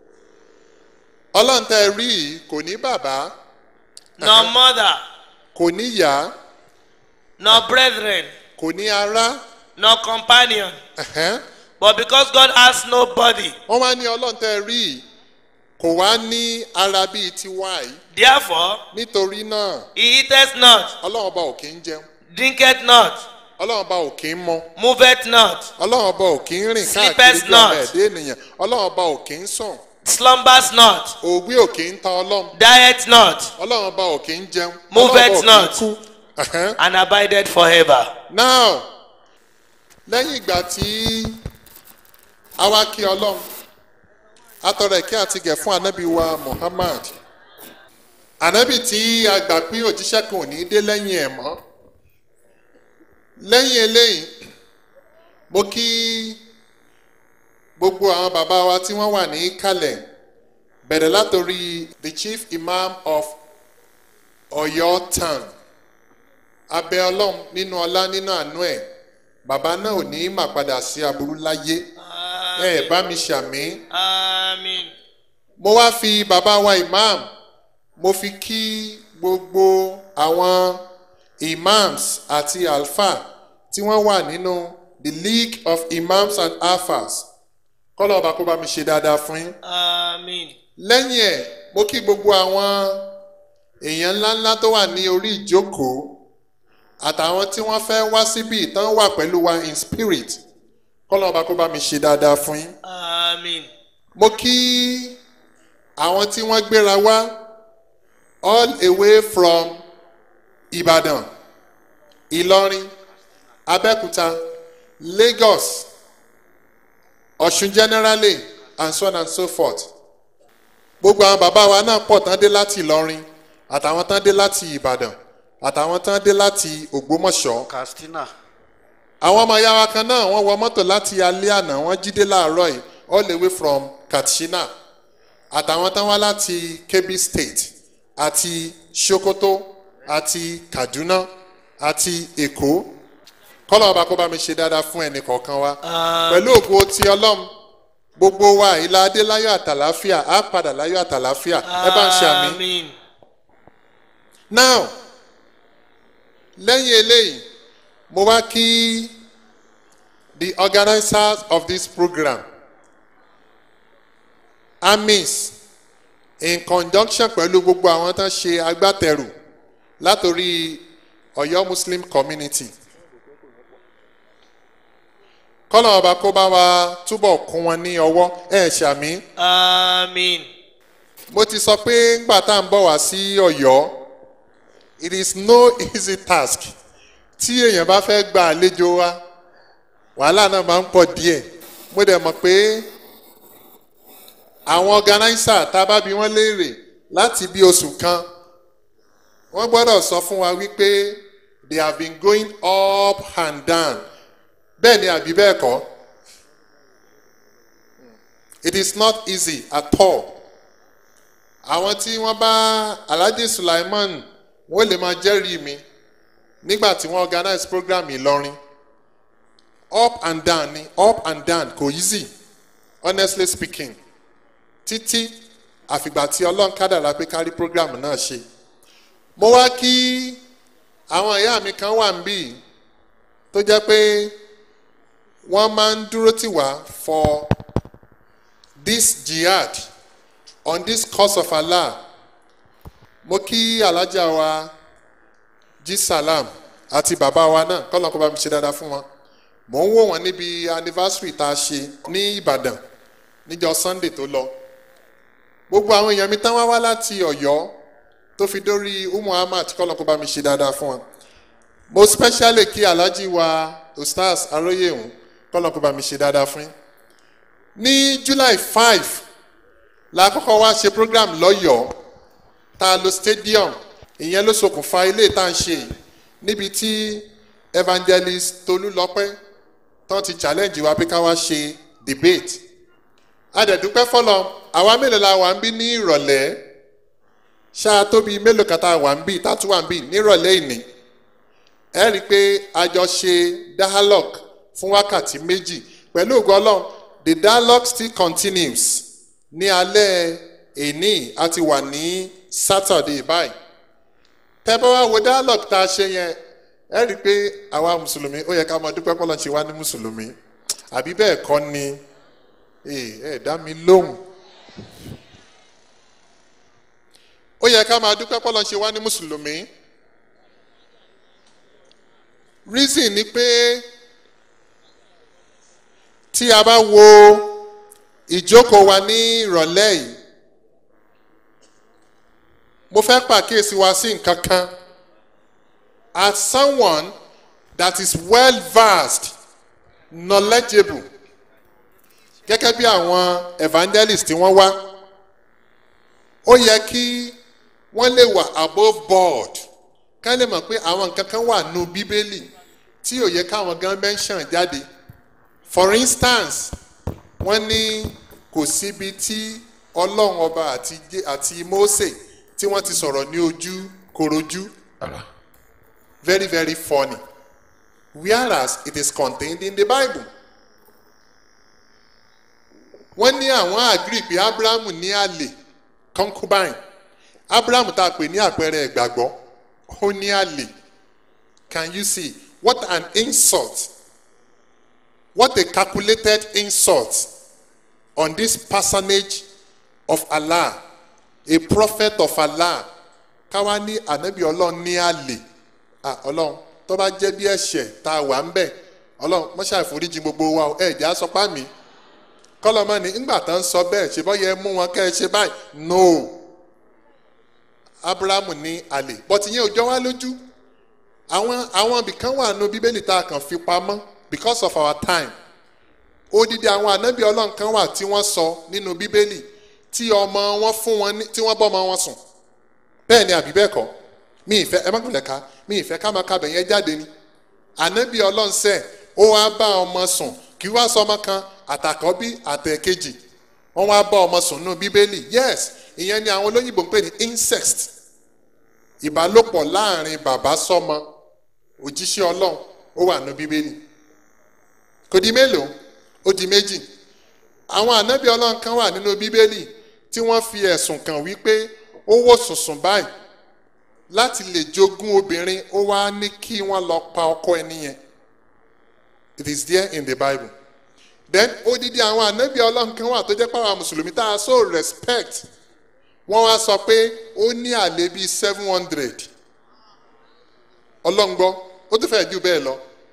Ọlọ́run tẹ́ rí kò ní bàbá. No mother. Kò ní ìyá. No brethren. Kò ní ará. No companion. But because God has no body. Wọ́n wá ní Ọlọ́run tẹ́ rí kò wá ní ara bíi tiwa yìí. Therefore. Nítorí náà. He eateth not. Ọlọ́run ọba ò kí ń jẹun. Drinketh not. Ọlọ́run ọba ò kí ń mọ. Moveth not. Ọlọ́run ọba ò kí ń rìn káàkiri bí ọmọ ẹ̀dá ènìyàn. Ọlọ́run ọba ò kí ń sùn. Slumbers not. Ògbé ò kí ń ta Ọlọ́run. Dieth not. Ọlọ́run ọba ò kí ń jẹun. Moveth not. And abided forever. Now, lẹ́yìn ìgbà tí a wá kí Ọlọ́run, atọrọ ìkẹ́ àti gẹ̀ fún ànábì wa Muhammad. Ànábì tí a gbà pé òjíṣẹ́ kan ò ní dé lẹ́yìn ẹ̀ mọ́. Lẹ́yìn eléyìí, mo kí gbogbo àwọn bàbá wa tí wọ́n wà ní kalẹ̀ bẹ̀rẹ̀ látòrí the chief imam of Ọ̀yọ́ town. Abẹ́ Ọlọ́run nínú ọlá nínú àánú ẹ̀, bàbá náà ò ní mà padà sí aburú láyé. Ẹ bá mi ṣàmì. Aamin. Mo wá fi bàbá wa imam, mo fi kí gbogbo àwọn imams àti alfa tí wọ́n wà nínú the League of Imams and Alfas. Kọ́lọ̀ ọba kó bá mi ṣe dáadáa fún yín. Aamin. Lẹ́yìn ẹ̀, mo kí gbogbo àwọn èèyàn ńláńlá tó wà ní orí ìjókòó àtàwọn tí wọ́n fẹ́ wá síbi ìtàn wà pẹ̀lú wa in spirit. Kọ́lọ̀ ọba kó bá mi ṣe dáadáa fún yín. Aamin. Mo kí àwọn tí wọ́n gbéra wá all away from Ìbàdàn, Ìlọrin, Abẹ́òkúta, Lagos, Ọ̀ṣun generally and so on and so forth. Gbogbo àwọn bàbá wa náà pọ̀ tán dé láti Ìlọrin àtàwọn tán dé láti Ìbàdàn àtàwọn tán dé láti Ògbómọ̀ṣọ́. Katsina. Àwọn ọmọ ìyá wa kan náà wọ́n wọ mọ́tò láti alẹ́ àná wọ́n jí dé láàárọ̀ yìí all the way from Katsina àtàwọn tán wá láti Kebbi State àti Sokoto àti Kaduna àti Èkó. Kọ́lọ̀ ọba kó bá mi ṣe dáadáa fún ẹnì kọ̀ọ̀kan wa. Pẹ̀lú ògo ti Ọlọ́run gbogbo wa ìlà adé láyọ̀ àtàláfíà á padà láyọ̀ àtàláfíà ẹ bá ń ṣe àmì. Now lẹ́yìn eléyìí mo wá kí the organizers of this program Aamin in conjunction pẹ̀lú gbogbo àwọn tó ń ṣe agbátẹrù látòrí Ọ̀yọ́ Muslim community. Kọ́lọ̀ ọba kó bá wa túbọ̀ kún wọn ní ọwọ́ ẹ̀ ṣàmì. Aamin. Mo ti sọ pé ńgbà tá à ń bọ̀ wá sí Ọ̀yọ́, it is no easy task tí èèyàn bá fẹ́ gba àlejò wa wàhálà náà máa ń pọ̀ díẹ̀ mo dẹ̀ mọ̀ pé àwọn organizer tá a bá bi wọ́n léèrè láti bí oṣù kan wọ́n gbọ́dọ̀ sọ fún wa wípé they have been going up and down bẹ́ẹ̀ ni àbí bẹ́ẹ̀ kọ́ it is not easy at all àwọn tí wọ́n bá Alhaji Sulaiman wọ́n lè máa jẹ́rìí mi nígbà tí wọ́n organize program Ìlọrin up and down ni up and down kò easy honestly speaking títí àfìgbà tí Ọlọ́run kádàrá pé kárí program náà ṣe mo wá kí àwọn ìyá mi kan wà níbí tó jẹ́ pé wọ́n máa ń dúró tì wá for this jihad on this cause of Allah mo kí alájà wa jí salam àti bàbá wa náà kọ́lọ́n kó bá mi ṣe dáadáa fún wọn mò ń wò wọ́n níbi anniversary tá a ṣe ní Ìbàdàn níjọ́ Sunday tó lọ gbogbo àwọn èèyàn mi tán wá láti Ọ̀yọ́ tó fi dórí Ahmad kọ́lọ́n kó bá mi ṣe dáadáa fún wọn mo specially kí alájì wa Ustaz Aróyèhùn kọ́lọ́n kó bá mi ṣe dáadáa fún yín ní July 5 la kọ́kọ́ wá ṣe program lọ́yọ̀ọ́ tá a lo stadium ìyẹn ló ṣokùnfà ilé tá à ń ṣe níbi tí Evangelist Oluleke tán ti challenge wa pé ká wá ṣe debate adẹ̀dúpẹ́ fọlọ́ àwa mélòó la wà ń bí ní ìrọ̀lẹ́ ṣáà tóbi mélòó kan tá a wà ń bí tá a tún wà ń bí nírọ̀lẹ́ ìní ẹ rí i pé a jọ ṣe dialogue fún wákàtí méjì pẹ̀lú ògo Ọlọ́run the dialogue still continues ní alẹ́ èní a ti wà ní Saturday báyìí tẹ́ bá wá wo dialogue tá a ṣe yẹn ẹ rí i pé àwa mùsùlùmí ó yẹ ká máa dúpẹ́ pọ́lọ́n ṣe wá ní mùsùlùmí àbí bẹ́ẹ̀ kọ́ ni ẹ dá mi lóhùn ó yẹ ká máa dúpẹ́ pọ́lọ́n ṣe wá ní mùsùlùmí reason ni pé tí a bá wo ìjókòó wa ní ìrọ̀lẹ́ yìí mo fẹ́ pàkíyèsí wa sí nǹkan kan as someone that is well versed knowledgeable gẹ́gẹ́ bí àwọn evangelist tí wọ́n wá ó yẹ kí wọ́n lè wà above board ká lè mọ̀ pé àwọn nǹkan kan wà nù bíbélì tí ò yẹ káwọn gan mention jáde for instance wọ́n ní kò síbi tí Ọlọ́run ọba àti Mósè tí wọ́n ti sọ̀rọ̀ ní ojú korojú very very funny whereas it is contained in the Bible. Wọ́n ní àwọn agree pé Abrahamu ní àlè concubine Abrahamu tá a pè ní àpẹẹrẹ ìgbàgbọ́ ó ní àlè. Can you see what an insult, what a calculated insult on this personage of Allah, a prophet of Allah. Káwá ní ànábì Ọlọ́run ní àlè. Ọlọ́run tó bá jẹ́ bí ẹ̀ṣẹ̀ tá a wà ń bẹ̀ Ọlọ́run mọ́ ṣàforíjì gbogbo wa ẹ̀jẹ̀ á sọ pá mi kọ́lọ́mọ́ ni ńgbà tán sọ bẹ́ẹ̀ ṣe bọ́ yẹ mú wọn kẹ́ ẹ ṣe báyìí no Abrahamu ní àlè bọ́tí yẹn ò jọ wá lójú àwọn ibìkan wà nù bíbélì tá a kàn fi pamọ́ because of our time odidi àwọn ànábì Ọlọ́run kan wà tí wọ́n sọ nínú bíbélì tí ọmọ wọn fún wọn tí wọ́n bọ́ ọmọ wọn sùn bẹ́ẹ̀ ni àbí bẹ́ẹ̀ kọ́ mi ìfẹ́ ẹ má gbọ́dọ̀ ká mi ìfẹ́ ká máa ka bẹ̀yẹn jáde ni ànábì Ọlọ́run sẹ́ ó wá bá ọmọ sùn kí wá sọ ọmọ kan àtàkọ́bí àtẹ̀kejì wọ́n wá bá ọmọ sùn nínú bíbélì yes ìyẹn ni àwọn olóyìnbó ń pè ní incest ìbálòpọ̀ láàrin bàbá sọ́mọ òjíṣẹ́ Ọlọ́run ó wà nínú bíbélì kò di mélòó ó di méjì àwọn ànábì Ọlọ́run kan wà nínú bíbélì tí wọ́n fi ẹ̀sùn kàn wípé ó wò sùnsùn báyìí láti lè jogún obìnrin ó wá ní kí wọ́n lọ pa ọkọ ẹni yẹn. It is there in the Bible. Then odidi àwọn ànábì Ọlọ́run kan wà tó jẹ́ pàwọn mùsùlùmí tá a so respect wọ́n wá sọ pé ó ní àlè bíi 700 Ọlọ́run gbọ́ ó tún fẹ́ẹ́ jù bẹ́ẹ̀ lọ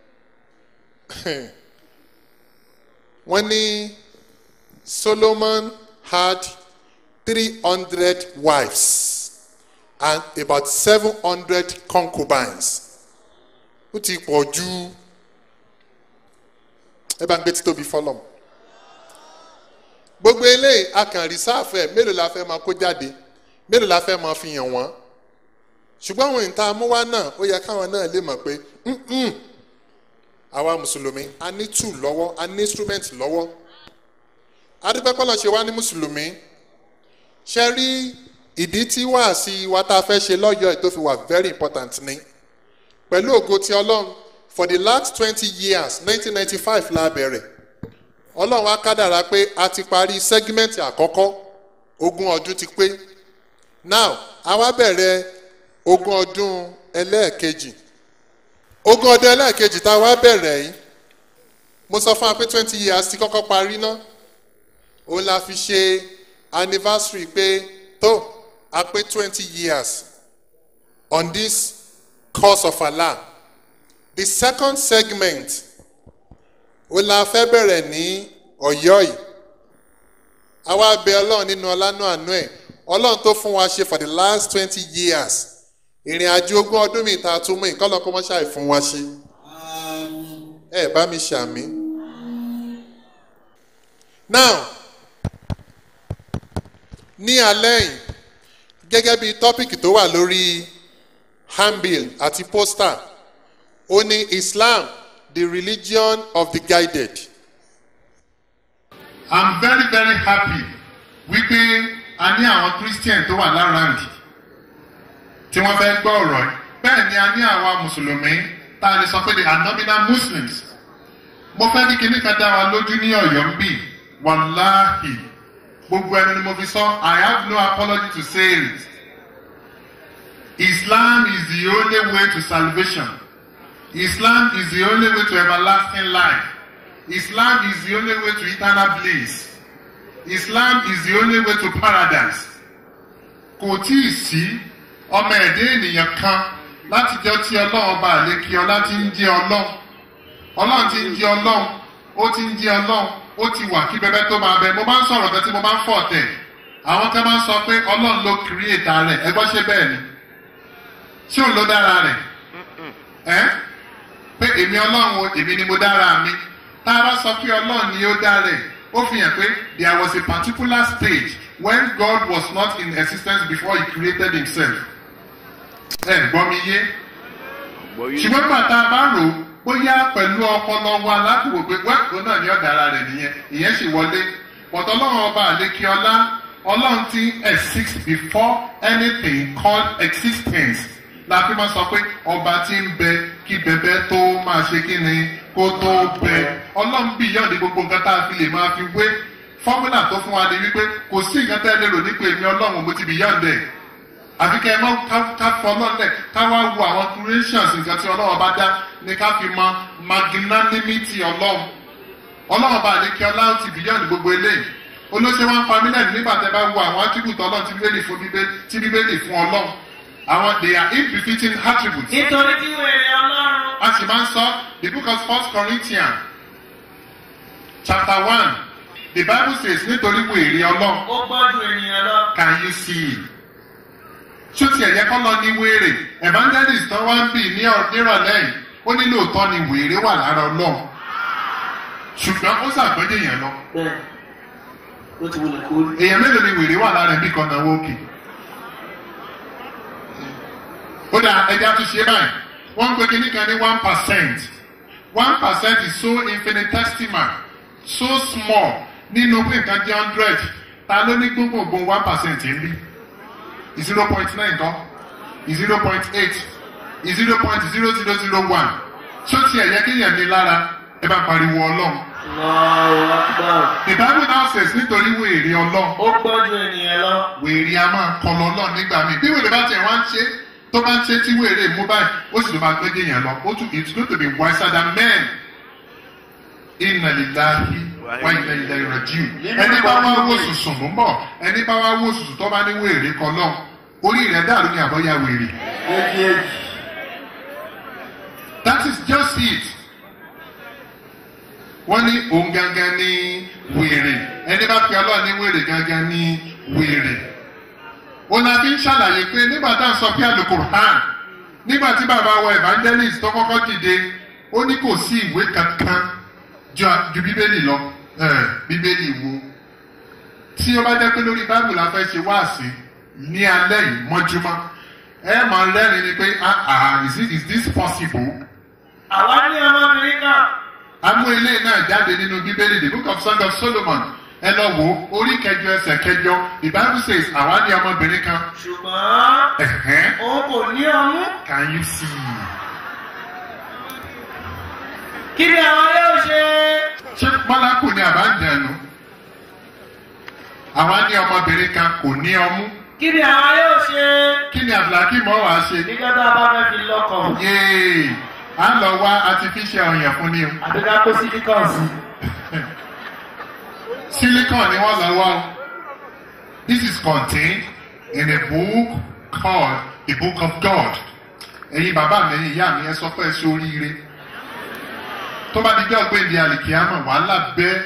wọ́n ní Solomon had 300 wives and about 700 concubines ó ti pọ̀ jù ẹ bá ń gbé títóbi fọlọ́m. gbogbo eléyìí a kàn rí sáfẹ́ mélòó la fẹ́ máa kó jáde mélòó la fẹ́ máa fi hàn wọ́n ṣùgbọ́n àwọn ìta amúwá náà ó yẹ káwọn náà lè mọ̀ pé àwa mùsùlùmí a ní tool lọ́wọ́ a ní instrument lọ́wọ́ adúpẹ́pọ́lọ́ ṣe wá ní mùsùlùmí ṣe rí ìdí tí wàásí wa tá a fẹ́ ṣe lọ́yọ̀ọ́ tó fi wà very important ni pẹ̀lú ògo ti ọlọ́run for the last 20 years 1995 la bẹ̀rẹ̀ ọlọ́run á kádàrá pé a ti parí sẹ́gímẹ́ǹtì àkọ́kọ́ 20 ọdún ti pé now a wá bẹ̀rẹ̀ 20 ọdún ẹlẹ́ẹ̀kejì 20 ọdún ẹlẹ́ẹ̀kejì tá a wá bẹ̀rẹ̀ yìí mo sọ fún wa pé 20 years ti kọ́kọ́ parí ná òun la fi ṣe anniversary pé tó a pé 20 years on this cause of Allah. The second segment ó la fẹ́ bẹ̀rẹ̀ ní ọ̀yọ́ yìí àwa bẹ ọlọ́run nínú ọlánú àánú ẹ̀ ọlọ́run tó fún wa ṣe for the last 20 years ìrìn àjò 20 ọdún mi ta tún mú ìkọ́lọ́ kó mọ́ ṣàì fún wa ṣe ẹ bá mi ṣàmì. now ní alẹ́ yìí gẹ́gẹ́ bí tọ́pìkì tó wà lórí handbill àti poster ó ní Islam the religion of the guided. I'm very happy wípé a ní àwọn Christian tó wà láràndì tí wọ́n fẹ́ gbọ́ ọ̀rọ̀ yìí bẹ́ẹ̀ ni a ní àwọn mùsùlùmí tá a lè sọ pé they are nominal Muslims. mo fẹ́ ní kíní kan dá wa lójú ní ọ̀yọ́ ń bì wàláhì gbogbo ẹni ni mo fi sọ I have no apology to say it. Islam is the only way to salvation. Islam is the only way to everlasting life. Islam is the only way to eternal bliss. Islam is the only way to paradise. Kò tí ì sí ọmọ ẹ̀dẹ́ ènìyàn kan láti jẹ́ tí ọlọ́run ọba àlékí ọlá ti ń jẹ́ ọlọ́run. Ọlọ́run ti ń jẹ́ ọlọ́run, ó ti ń jẹ́ ọlọ́run, ó ti wà kí bẹ́bẹ́ tó máa bẹ. Mo máa ń sọ̀rọ̀ kan tí mo máa ń fọ̀ tẹ̀. Àwọn kan máa ń sọ pé ọlọ́run ló create rẹ̀. Ẹ gbọ́ ṣé bẹ́ẹ̀ ni? Ṣé òun ló dára rẹ̀? Pé èmi ọlọ́run o, èmi ni mo dára mi. Tá a bá sọ pé ọlọ́run ni ó dá rẹ̀, ó fi hàn pé there was a particular stage when God was not in existence before he created himself. Gbọ́ mi yé? Ṣùgbọ́n bàtà bá rò ó bóyá pẹ̀lú ọpọlọ wa láti wò pé wẹ́ẹ̀kọ́ náà ni ó dára rẹ̀ nìyẹn, ìyẹn sì wọlé. Pọ̀tọ́ ọlọ́run ọba àlékí ọlá, ọlọ́run ti exist before anything called existence. La fi máa sọ pé ọba tí ń bẹ kí bẹbẹ tó máa ṣe kí ni kó tó bẹ ọlọ́run bí yọ̀ǹde gbogbo nǹkan tá a fi lè máa fi wé fọ́múlà tó fún wa ni wípé kò sí nǹkan tẹ́ lérò nípa èmi ọlọ́run mo ti bí yọ̀ǹde àfi kẹ́ ẹ mọ́ ká fọ ọlọ́run ká wá wo àwọn creations nǹkan tí ọlọ́run bá dá ní ká fi mọ magnanimity ọlọ́run bá ní kí ọlọ́run ti bí yọ̀ǹde gbogbo eléyìí olóṣè wọn pa mílíọ̀nù nígbà tẹ́ bá wo àwọn attribute ọlọ́run tí bíbélì fún ọlọ́run. Àwọn they are ill-befitting attributes. Nítorí tí wèrè ọlọ́run. A sì máa ń sọ the book of 1 Corinthians chapter 1 the Bible says nítorí wèrè ọlọ́run. Ó gbọ́dọ̀ ènìyàn lọ. Can you see it? Ṣó tiẹ̀ yẹ kọ́ lọ ní wèrè? Evangelist tó wá ń bì ní ìrọ̀lẹ́ yìí ó ní lóòótọ́ ni wèrè wà lára ọlọ́run. Ṣùgbọ́n ó ṣàgbọ́dé yẹn lọ. Ó ti wọlé kúrú. Èèyàn mélòó ni wèrè wà lára ẹbí kan náà wókè? Ó dà ẹja tún ṣe báyìí wọ́n ń pe kíní kan ní 1%. 1% is so infinitesimal so small nínú pé nǹkan jẹ́ 100 ta ló ní gbogbo 1% ń bí 0.9 kan 0.8 0.0001 ṣó tiẹ̀ yẹ kéèyàn ní lára ẹ bá pariwo ọlọ́run. The Bible now says nítorí wèrè ọlọ́run. Ó gbọ́dọ̀ ènìyàn lọ. Wèrè a máa kọ lọ lọ́ọ̀ nígbà míì bí wèrè bá tiẹ̀ wá ń ṣe tó bá ń ṣe tí wèrè mú báyìí ó sì ló máa gbé yẹn lọ ó tún it's going to be wiser than men. Inna lillahi wa inna ilayhi raji'un. Ẹni bá wá wò sùsùn mú bọ̀ ẹni bá wá wò sùsùn tó bá ní wèrè kọ lọ orí rẹ̀ dàrú ní àbọ̀yá wèrè. That is just it. Wọ́n ní òun gangan ní wèrè ẹni bá fi ọlọ́ọ̀ ní wèrè gangan ní wèrè. Ó la fi ń ṣàlàyé pé nígbà tá à ń sọ pé Al-Qur'an nígbà tí bàbá wa evangelist tó kọ́kọ́ dìde ó ní kò sí ìwé kankan ju bíbélì lọ bíbélì wo tí ó bá jẹ́ pé lórí báàbù la fẹ́ ṣe wáàsí ní alẹ́ yìí mọ́júmọ́ ẹ máa rẹ́rìn ni pé is this possible? àwa ní ọmọbìnrin kan. amú ilé náà jáde nínú bíbélì the book of Song of Solomon ẹ lọ wo orí kẹjọ ẹsẹ̀ kẹjọ the Bible says àwa ní ọmọbìnrin kan. ṣùgbọ́n òun kò ní ọmú. Can you see? kí ni àwọn yóò ṣe? ṣé pálákù ni àbá ń dẹnu? àwa ní ọmọbìnrin kan kò ní ọmú. kí ni àwọn yóò ṣe? kí ni àbùlákì mọ́ wàá ṣe? nígbà tá a bá fẹ́ fi lọ́kọ̀. yéè à ń lọ wá artificial ọyàn fún ni o. àbíká kó silicon sí. silicon ni wọ́n lọ wá o. This is contained in a book called the Book of God. ẹ̀yin bàbá mi ẹ̀yin ìyá mi ẹ sọ pé ẹ ṣe oríire. tó bá di jẹ́ ọ̀gbìn ìdí àlìkíyàmọ̀ wàhálà bẹ́ẹ̀.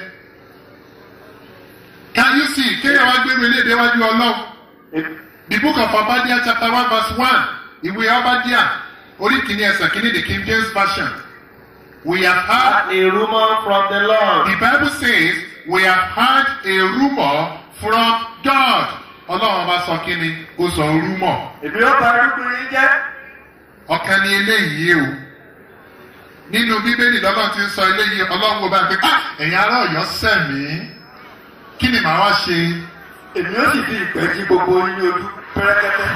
Can you see? kéèyàn wá gbé wọlé ìdéwájú Ọlọ́run. The book of Obadiah chapter 1 verse 1. Ìwé Obadiah orí kìíní ẹsẹ̀ kìíní the King James version. We have heard a rumor from the Lord. The Bible says we have heard a rumor from God. Ọlọ́run bá sọ kí ni? Ó sọ rumor. èmi ó bá irúgbìn yín jẹ́. Ọ̀kan ni eléyìí o. Nínú Bíbélì lọ́lọ́run ti ń sọ eléyìí Ọlọ́run wo bá gbé ẹ̀yin ará Ọ̀yọ́ sẹ̀mí. Kí ni màá wá ṣe? èmi ó sì fi ìpẹ́ jí gbogbo yín ojú pẹ́rẹ́kẹ́tẹ́.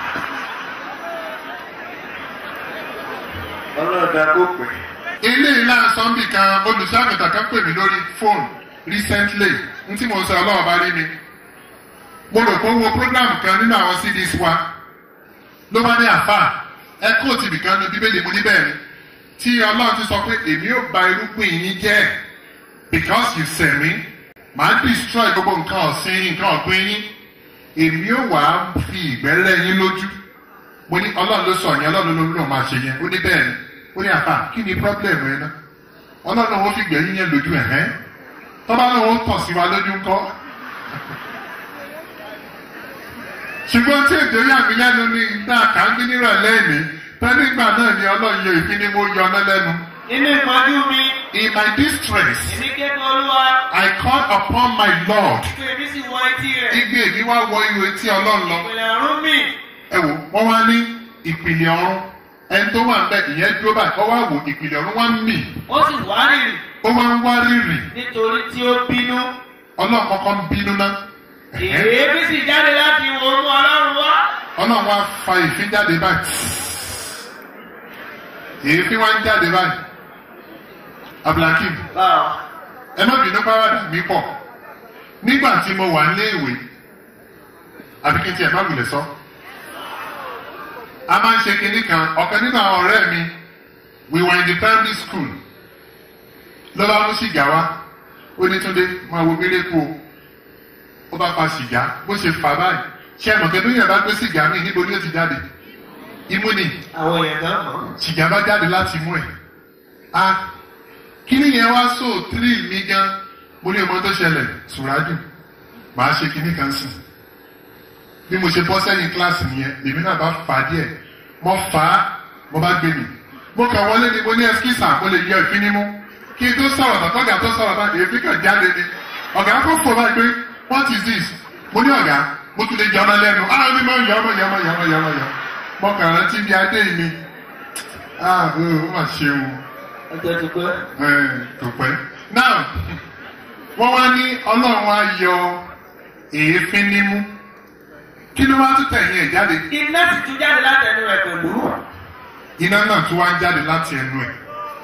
ọlọ́ọ̀dà kò pè. ilé ìlà sọ́ńbì kan olùṣàgùntàn kan pè mí lórí fóònù recently n tí mo sọ Ọlọ́run bá rí mi. mo rò pé ó wo program kan nínú àwọn CDs wa ló bá ní àfà ẹ kóòtù ibìkan ní Bíbélì mo níbẹ̀ ni tí Ọlọ́run ti sọ pé èmi ò bà irúgbìn yín jẹ́ because you sẹ̀ mí. Màá destroy gbogbo nǹkan ọ̀sìn nǹkan ọ̀gbìn yín. Èmi ò wá fi ìgbẹ́rẹ́ yín lójú. Mo ní Ọlọ́run ló sọ yẹn Ọlọ́run ló máa ṣe yẹn. Ó ní bẹ́ẹ̀ ni. Ó ní àfà kí ni problem rẹ náà? Ọlọ́run ó fi gbẹ̀yìn yẹn lójú ẹ̀hẹ́n. Tọ́ba náà ó tọ̀ sí wa lójú ńkọ́. Ṣùgbọ́n tí èdè yà mí lẹ́nu ní ìgbà kàńbí nírọ̀lẹ́ mi. Tẹ́lẹ̀ ìgbà náà ni Ọlọ́run yọ ìpínlẹ̀ mo yọ ọ́nà lẹ́nu. nínú ìpọ́njú mi. In my distress, èmi kéde Olúwa. I called upon my Lord. ìpè mi sì wọ etí rẹ̀. Igbe mi wá wọ ihò etí Ọlọ́run lọ. ìpìlẹ̀ ọ̀run mi. Ẹ wò wọ́n wá ní ìpìlẹ̀ ọ̀run ẹni tó wà níbẹ̀ ìyẹn dúró báyìí ọ wá wò ìpìlẹ̀ ọ̀run wá ń mì. ó sì wá rírì. Ó wá ń wá rírì. nítorí tí ó bínú. Ọlọ́run kọ́kọ́ ń bínú ná. èébì sì jáde láti orú Ọlọ́run wá. Ọlọ́run wá fa èéfín jáde báyìí. Èéfín wá ń jáde báyìí. Abdulhakeem ẹ má bínú pàwádà mi pọ̀ nígbà tí mo wà nílé ìwé àbí kí n tiẹ̀ má wulẹ̀ sọ. A máa ń ṣe kinní kan ọ̀kan nínú àwọn ọ̀rẹ́ mi we were in the primary school ló bá mú sìgá wá ó ní Túndé máa wo mérékù o ó bá fa sìgá bó ṣe fà báyìí ṣé ẹ mọ̀ pé lóyún ẹ̀ bá gbé sìgá mi níbo ni ó ti jáde imú ni àwọn èèyàn náà mọ̀. sìgá bá jáde láti imú ẹ̀ kíní yẹn wá so thrill mi gan mo ní ọmọ tó ṣẹlẹ̀ sùrájù màá ṣe kíní kan sí bí mo ṣe bọ́ sẹ́yìn kíláàsì nìyẹn èmi náà bá fà á díẹ̀ mo fà á mo bá gbé mi mo kàn wọlé ni mo ní ẹskísà mo lè yọ ìfín nímú kí n tó sọ̀rọ̀ tọ́gà tó sọ̀rọ̀ bá èéfín kan jáde ni ọ̀gá kò fò báyìí pé what is this mo ní ọ̀gá mo tún lè jẹ ọmọ lẹ́nu mi máa ń yọ mo kàn rántí bí adé mi ó mà ṣe o. ọjọ́ ti pẹ́. Kò pẹ́. Now, wọ́n wá ní Ọlọ́run wá yọ èéfín nímú. Kí ló wá tún tẹ̀yìn ẹ̀ jáde? iná sì tún jáde láti ẹnu rẹ̀ pẹ̀lú. Iná náà tún wá jáde láti ẹnu ẹ̀.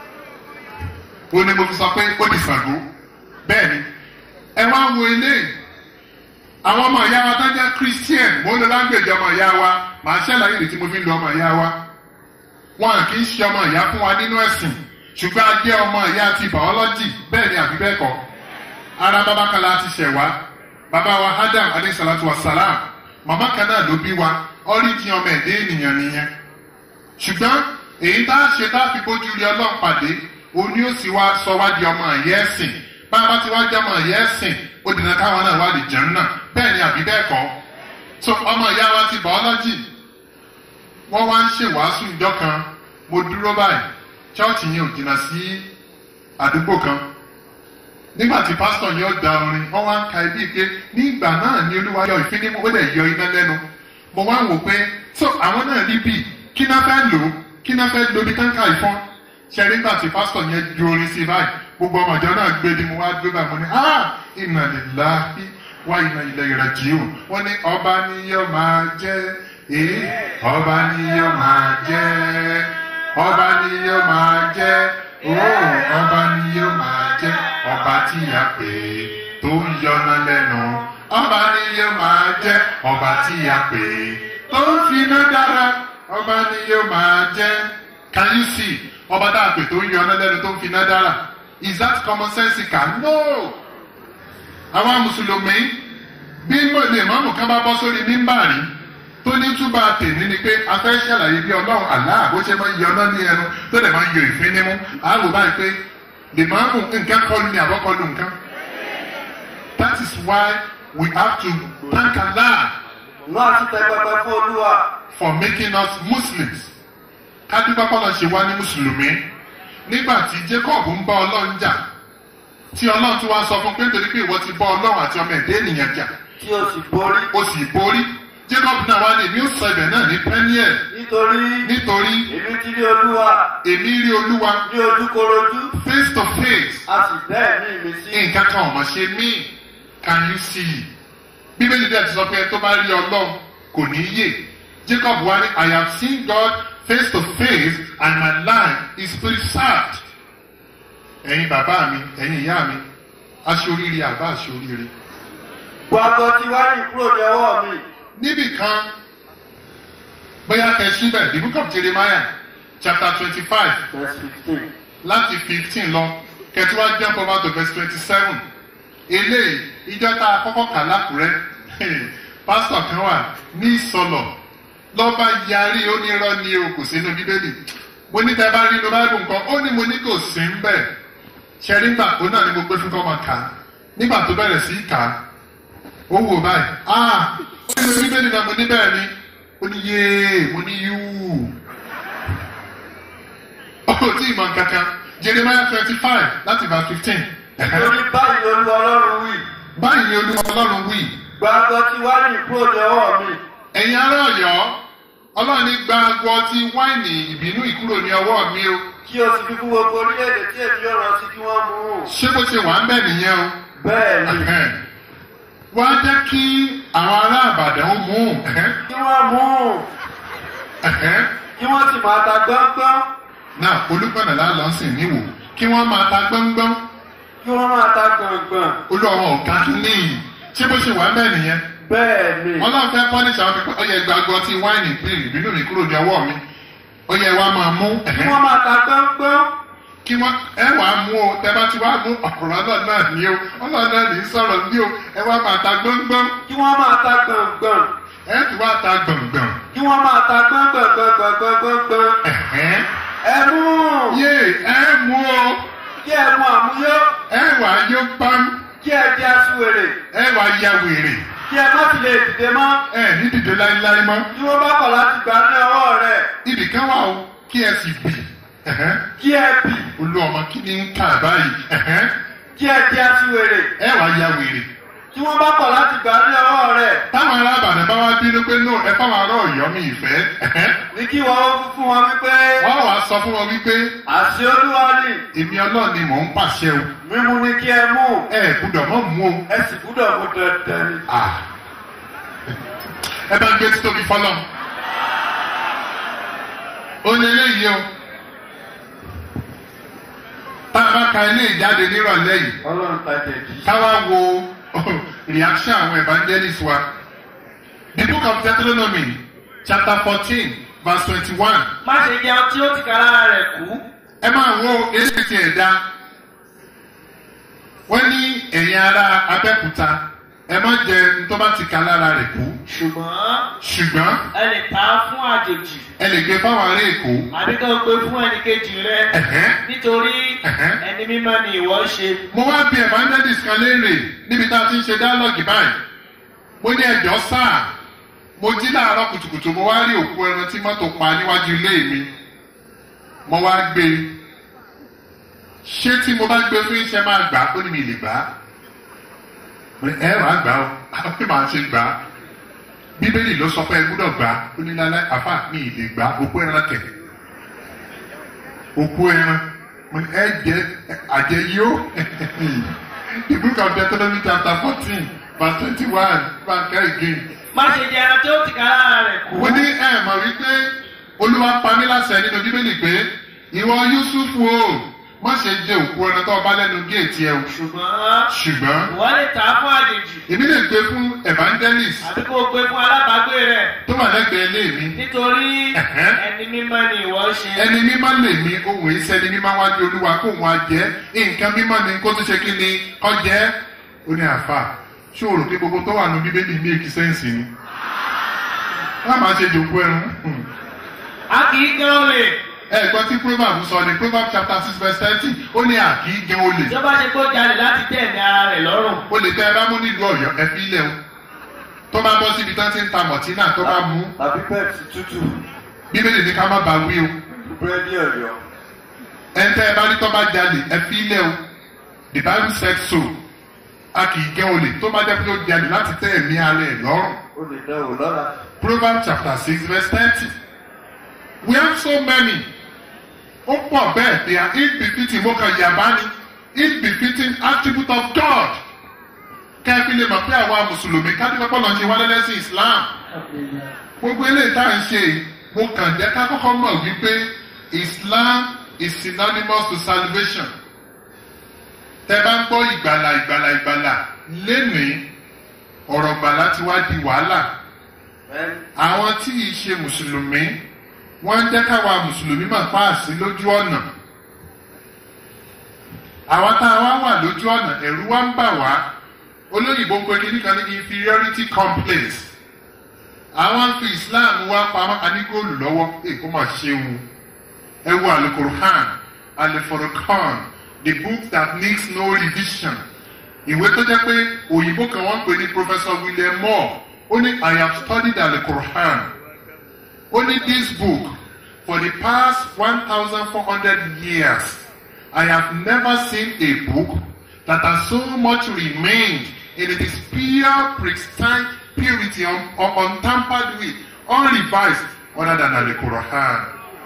Ó ní mo fi sọ pé ó di Ṣàngó. Bẹ́ẹ̀ ni, ẹ wá wo eléyìí. Àwọn ọmọ ìyá wa tó jẹ́ Christian, mo ń lo lágbèjì ọmọ ìyá wa, màá ṣàlàyé ìdí tí mo fi ń lo ọmọ ìyá wa. Wọn kì í ṣe ọmọ ìyá fún wa nínú ẹ̀sìn. Ṣùgbọ́n a jẹ́ ọmọ ìyá ti biology bẹ́ẹ̀ ni àbí bẹ́ẹ̀ kọ́. Ara bàbá kan la ti ṣẹ̀ wá. Bàbá wa Adam alayhi salatu wa salam. Màmá kan náà ló bí wa. Ọ́ríjì ọmọ ẹ̀dẹ́ ènìyàn nìyẹn. Ṣùgbọ́n èyí tá a ṣe tá a fi bójú rí Ọlọ́run pàdé, òní ó sì wá sọ wá di ọmọ ìyá ẹ̀sìn. Bá a bá ti wá jẹ́ ọmọ ìyá ẹ̀sìn, ó dènà káwọn náà wá lè jẹun náà. Bẹ́ẹ̀ ni àbí bẹ́ẹ̀ kọ́. So ọmọ ìyá wa ti biology. Wọ́n wá ń ṣèwàásù ìjọ kan. Mo dúró báyìí. Chọ́ọ̀chì yẹn ò jìnnà sí àdúgbò kan nígbà tí pásítọ̀ yóò da orin wọ́n wá ń ka ibi pé ní ìgbà náà ni olúwa yọ ìfínímú ó lè yọ iná lẹ́nu mo wá wò pé so àwọn náà rí bí kí náà fẹ́ lò kí náà fẹ́ lo bí káńkà ìfọ́n ṣe nígbà tí pásítọ̀ yẹn ju orin sí báyìí gbogbo ọmọdé náà gbé ni mo wá gbé báyìí mo ní inna lillahi wa inna ilayhi raji'un wọ́n ní ọba ni yóò máa jẹ́ ọba ni yóò máa jẹ́ ọba ni yóò máa jẹ́ ọba ni yóò máa jẹ́ ọba tí a pè tó ń yọná lẹ́nu ọba ni yóò máa jẹ́ ọba tí a pè tó ń finá dára ọba ni yóò máa jẹ́. Can you see ọba tá a pè tó ń yọná lẹ́nu tó ń finá dára? Is that commonsensical? No. Àwọn mùsùlùmí bí mọ̀lẹ́mọ́mù kan bá bọ́ sórí mímbàrí tó ní túbà tèmi ni pé a fẹ́ ṣàlàyé bí ọlọ́run àlá bó ṣe máa ń yọná ní ẹnu tó lè máa ń yọ ìfín nímú àrò báyìí pé lèmọ́mù nǹkan kọlu ni àbọ̀kọlu nǹkan. That is why we have to thank Allah for making us Muslims. Kádúpẹ́ kọ́lọ́ ṣe wá ní mùsùlùmí nígbà tí Jacob ń bá ọlọ́run jà tí ọlọ́run tún wá sọ fún pé nítorí pé ìwọ ti bá ọlọ́run àti ọmọ ẹ̀dá ènìyàn jà tí o sì borí. Jacob náà wá ní èmi ó sọ ibẹ̀ náà ní Peniel. Nítorí èmi ti rí olúwa. Èmi rí olúwa. Ní ojúkorojú. Face to face. A sì bẹ́ẹ̀ ní ìmísí. Nǹkan kan ọ̀mọ̀ ṣe mí. Can you see? Bíbélì dẹ̀ ti sọ pé tó bá rí ọlọ́run kò ní yè. Jacob wá ní I have seen God face to face and my life is preserved. Ẹ̀yin bàbá mi, ẹ̀yin ìyá mi, aṣoríire àbá aṣoríire. Gbàgbọ́ ti wá ní kúrò ní ọwọ́ mi. Níbì kan, bóyá kẹ síbẹ̀, the book of Jeremiah, chapter 25, verse 15. Láti 15 lọ, kẹtí wá jump over to verse 27. Eléyìí, ìjọ tá a kọ́kọ́ kà lákùrẹ́, pásítọ̀ kan wà ní ìsọlọ̀, lọ́ba yarí onírọ́ ni o kò sínú bíbélì. Mo ní tẹ́ bá rí inú báìbù nǹkan, ó ní mo ní kò sí ń bẹ̀. Ṣé nígbà tó náà ni mo gbé fún kọ́mọ kà á? Nígbà tó bẹ̀rẹ̀ sí í kà á, ó wò báyìí. Ó ní bíbélì náà mo ní bẹ́ẹ̀ ni. Ó ní yéé, mo ní yúù. Ó tí ì mọ̀ kankan. Jeremiah 25 láti verse 15. Lórí báyìí ni Olúwa Ọlọ́run wí. Báyìí ni Olúwa Ọlọ́run wí. Gbàgbọ́ ti wá ní kúrò ní ọwọ́ mi. Ẹ̀yin ará Ọ̀yọ́, Ọlọ́run ní gbàgbọ́ ti wáìnì ìbínú ìkúrò ní ọwọ́ mi o. Kí o sì fi fún gbogbo orílẹ̀-èdè tí èmi yóò rántí kí wọ́n mú un. Ṣé bó ṣe wà ń bẹ̀ nìyẹn o? Bẹ́ẹ̀ni. Wá jẹ́ kí àwọn ará Ìbàdàn ó mú un. Kí wọ́n mú un. Kí wọ́n sì máa ta gbọ́ngbọ́n. Náà Olúpọ̀nà lálọ́ sìn níwò. Kí wọ́n máa ta gbọ́ngbọ́n. Kí wọ́n máa ta gbọ̀ngbọ̀n. Olúwa ọ̀gá kí níyì. Ṣé bó ṣe wà ń bẹ̀ nìyẹn? Bẹ́ẹ̀ni. Ọlọ́run fẹ́ pọ́nìṣà wọn pípọ́ ọyẹ gbàgbọ́ tí wáìnì ìbínú mi kúrò ní ọwọ́ mi. Ọyẹ wa máa mú. Kí wọ́n máa ta gbọ́ngbọ́n. Kí wọ́n wà á mú o, tẹ bá ti wá mú ọ̀rọ̀ ọlọ́run náà ní o, ọlọ́run náà ní sọ̀rọ̀ ní o, ẹ wá máa ta gbọ́ngbọ́n. Kí wọ́n máa ta gbọ̀ngbọ̀n. Ẹ ti wá ta gbọ̀ngbọ̀n. Kí wọ́n máa ta gbọ̀ngbọ̀ngbọ̀ngbọ̀ngbọ̀ngbọ̀n. Ẹ mú. Yé ẹ mú o. Kí ẹ mú àmúyó. Ẹ wà á yó pam. Kí ẹ di aṣiwèrè. Ẹ wà á ya wèrè. Kí ẹ má ti lè dìde mọ́. Ẹ ní dìde láíláí mọ́. Tí wọ́n bá kọ̀ láti gbà ní ọwọ́ rẹ̀. Ibì kan wà o, kí ẹ sì bì. Kí ẹ bì. Olú ọmọ kí ni ń kà báyìí? Kí ẹ di aṣiwèrè. Ẹ wà á ya wèrè. Tí wọ́n bá kọ̀ láti gbà ní ọwọ́ rẹ̀. Táwọn ará Ìbàdàn bá wá bínú pé no ẹ fáwọn ará Ọ̀yọ́ mi ìfẹ́. Ní kí wọ́n fún wọn wípé. Wọ́n wá sọ fún wọn wípé. Àṣẹ Olúwa ni. Èmi Ọlọ́run ni mò ń pàṣẹ o. Mímú ni kí ẹ mú. Ẹ gbúdọ̀ mọ́ mú o. Ẹ sì gbúdọ̀ mú dandan ni. Ẹ bá ń gbé títóbi fọlọ́. Ó ní eléyìí o. Tá a bá ka ilé ìjáde nírọ̀lẹ́ yìí. Ọlọ́run ta jẹ̀bi. Káwá wo reaction àwọn evangelists wa. The book of Deuteronomy chapter 14 verse 21. Má ṣe jẹun tí ó ti kà lára rẹ̀ kú. Ẹ máa wo èsì ti ẹ̀dá. Wọ́n ní ẹ̀yin ará Abẹ́òkúta ẹ má jẹ tó bá ti kà lára rẹ̀ kú. Ṣùgbọ́n ẹ lè ta fún àjèjì. Ẹ lè gbé fáwọn ará Èkó. Àdídọ́ gbé fún ẹnìkejì rẹ. Nítorí ẹni mímọ́ ni ìwọ ṣe. Mo wá bí evangelist kan léèrè níbi tá a ti ń ṣe dialogue báyìí. Mo ní ẹjọ́ sáà. Mo jí láàárọ̀ kùtùkùtù mo wá rí òkú ẹran tí mọ́tò pa níwájú ilé mi. Mo wá gbé ṣé tí mo bá gbé fún iṣẹ́ máa gbà ó ní mi lè gbà ẹ wàá gbà ó àwọn pé màá ṣe gbà bíbélì ló sọ pé ẹ gbúdọ̀ gbà ó ní lálẹ́ àfà mi lè gbà òkú ẹran kẹ̀ òkú ẹran ẹ jẹ àjẹyó the book of Deuteronomy chapter 14 verse 21 bank again. má ṣe jẹ ẹran tó ti ká lára rẹ̀ kú. ó ní ẹ mọ̀ wípé olúwa pa mí láṣẹ nínú bíbélì pé ìwọ Yúsúfù o má ṣe jẹ òkú ẹran tó bá lẹ́nu géètì ẹ o. ṣùgbọ́n wọ́n lè tà á fún àjèjì. èmi lè gbé fún evangelist. àbí kò gbé fún alábàágbé rẹ̀. tó wà lẹ́gbẹ̀ẹ́ ilé mi. nítorí ẹni mímọ́ ni ìwọ ṣe. ẹni mímọ́ lè ní ohun èsì ẹni mímọ́ wájú olúwa kó wọn jẹ́ nǹkan mímọ́ ni kó tó ṣe kí ni kọ́ jẹ́. ó ní àfà ṣé o rò pé gbogbo tó wà ní bíbélì ní èkì sẹ́ǹsì ni. wọ́n máa ṣe jòkó ẹrun. a kì í gan olè. ẹ̀gbọ́n tí proverb sọ ni proverb chapter 6 verse 30 ó ní àkì í gan olè. ìjọba ṣe kó jalè láti tẹ̀ ní ara rẹ̀ lọ́rùn. olè tẹ ẹ bá mú nílùú Ọ̀yọ́ ẹ fi ilẹ̀ o tó bá bọ́ síbi tán ti ń ta mọ̀tínà tó bá mú. tàbí pẹ́ẹ̀tì tútù. bíbélì ní ká má ba wí o. búrẹ́dì Ọ̀yọ́. ẹ tẹ ẹ bá rí tó bá jalè ẹ fi ilẹ̀ o the Bible said so a kì í gan olè tó bá jẹ́ pé ó jalè láti tẹ́ ẹ̀mí ara ẹ̀ lọ́rùn. ó lè dán o lọ́la. proverb chapter 6 verse 30 we have so many. ó pọ̀ bẹ́ẹ̀ they are ill-befitting mo kàn yàbá ni ill-befitting attribute of God kẹ́ẹ̀fì lè mọ̀ pé àwa mùsùlùmí kádìpọ́pọ́ lọ ṣe wálé lẹ́sìn Islam gbogbo eléyìí tá à ń ṣe mo kàn jẹ́ ká kọ́kọ́ mọ̀ wípé Islam is synonymous to salvation tẹ́ bá ń gbọ́ ìgbàlà lénìí ọ̀rọ̀ gbàlà ti wá di wàhálà àwọn tí ì ṣe mùsùlùmí wọ́n jẹ́ káwa mùsùlùmí máa páàsì lójú ọ̀nà àwọn tá a wá wà lójú ọ̀nà ẹ̀rù wá ń bà wá olóyìnbó ń pe kí nìkan ní inferiority complex àwọn fi Islam wá pamọ́ anígóòlù lọ́wọ́ kó máa ṣeun ẹ wo Al-Qur'an Al-Furqan the book that needs no revision ìwé tó jẹ́ pé òyìnbó kan wọ́n ń pè ní Professor William Moore ó ní I have studied Al-Qur'an. Only this book, for the past 1,400 years, I have never seen a book that has so much remained in its pure, pristine purity, untampered with, unrevised, other than the Qur'an.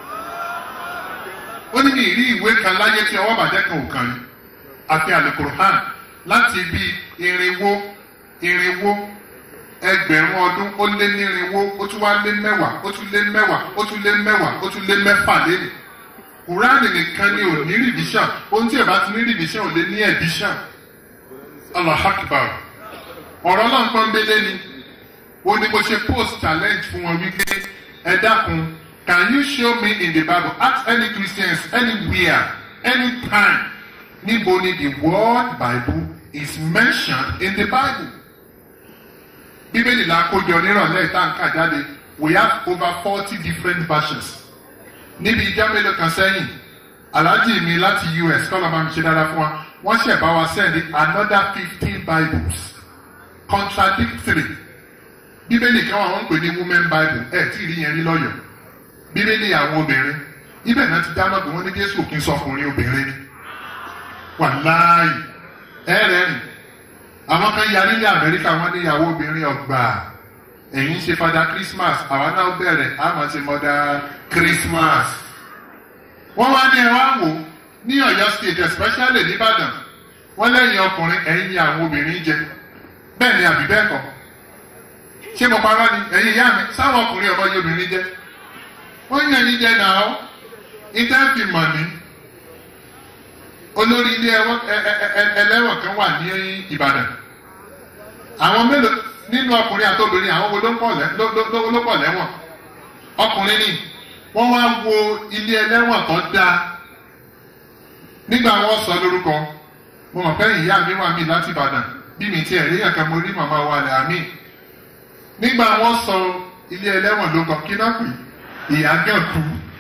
Only ní ìrí ìwé kan láyé tí ọwọ́ bàjẹ́ kan ò kàn ní, àfi Al-Qur'an láti bí irinwó. Ẹgbẹ̀rún ọdún ó lé nírinwó ó tún wá lé mẹ́wàá ó tún lé mẹ́wàá ó tún lé mẹ́wàá ó tún lé mẹ́fà lẹ́nu. Kùránì nìkan ni ò ní rìbíṣàn ohun tí ẹ̀ bá ti ní rìbíṣàn ò lé ní ẹ̀bíṣàn. Allahu Akbar. ọ̀rọ̀ náà pọ́nbélé ni ó ní mo ṣe post challenge fún wọn wípé ẹ dákun can you show me in the Bible ask any Christians anywhere anytime níbo ni the word Bible is mentioned in the Bible. Bíbélì la kójọ nírọ̀lẹ́ ìtànkà jáde we have over 40 different versions. Níbi ìjà mélòó kan sẹ́yìn aláàjì mi láti US kọ́lọ́ máa ń ṣe dáadáa fún wa wọ́n ṣẹ̀ bá wa send another 15 Bibles contradictory. Bíbélì kan wà wọ́n pè ní women Bible tí ì rí yẹn rí lọ́yọ̀. Bíbélì àwọn obìnrin ibẹ̀ náà ti dáná pé wọ́n ní Jésù kì í sọkùnrin obìnrin ni. Wàláì ẹ̀rẹ̀rìn àwọn kan yarí ní Amẹ́ríkà wọ́n ní ìyàwó obìnrin ọgbà ẹ̀yìn ṣe fada Christmas àwa náà bẹ̀rẹ̀ a máa ṣe mother Christmas. Wọ́n wá ní ẹwà wò ní Ọ̀yọ́ state especially nìbàdàn wọ́n lẹ́yìn ọkùnrin ẹ̀yìn ni àwọn obìnrin jẹ bẹ́ẹ̀ ni àbí bẹ́ẹ̀ kọ́ ṣé mo parọ́ ni ẹ̀yin ìyá mi sáwọn ọkùnrin ọmọ yìí obìnrin jẹ wọ́n yàn yín jẹ náà ìtẹ́ẹ̀fì mọ̀ ní olórí ilé ẹlẹ́wọ̀n kan wà ní Ìbàdàn àwọn mélòó nínú ọkùnrin àti obìnrin àwọn wo ló pọ̀ lẹ́wọ̀n ọkùnrin ni wọ́n wá wo ilé ẹlẹ́wọ̀n tó dáa nígbà wọ́n sọ lórúkọ mo mọ̀ pé ìyá mi wà mí láti Ìbàdàn bí mi tiẹ̀ rí ẹ̀ka mo rí màmá wa rẹ̀ àmì nígbà wọ́n sọ ilé ẹlẹ́wọ̀n lórúkọ kí náà pè ìyá gẹ̀kú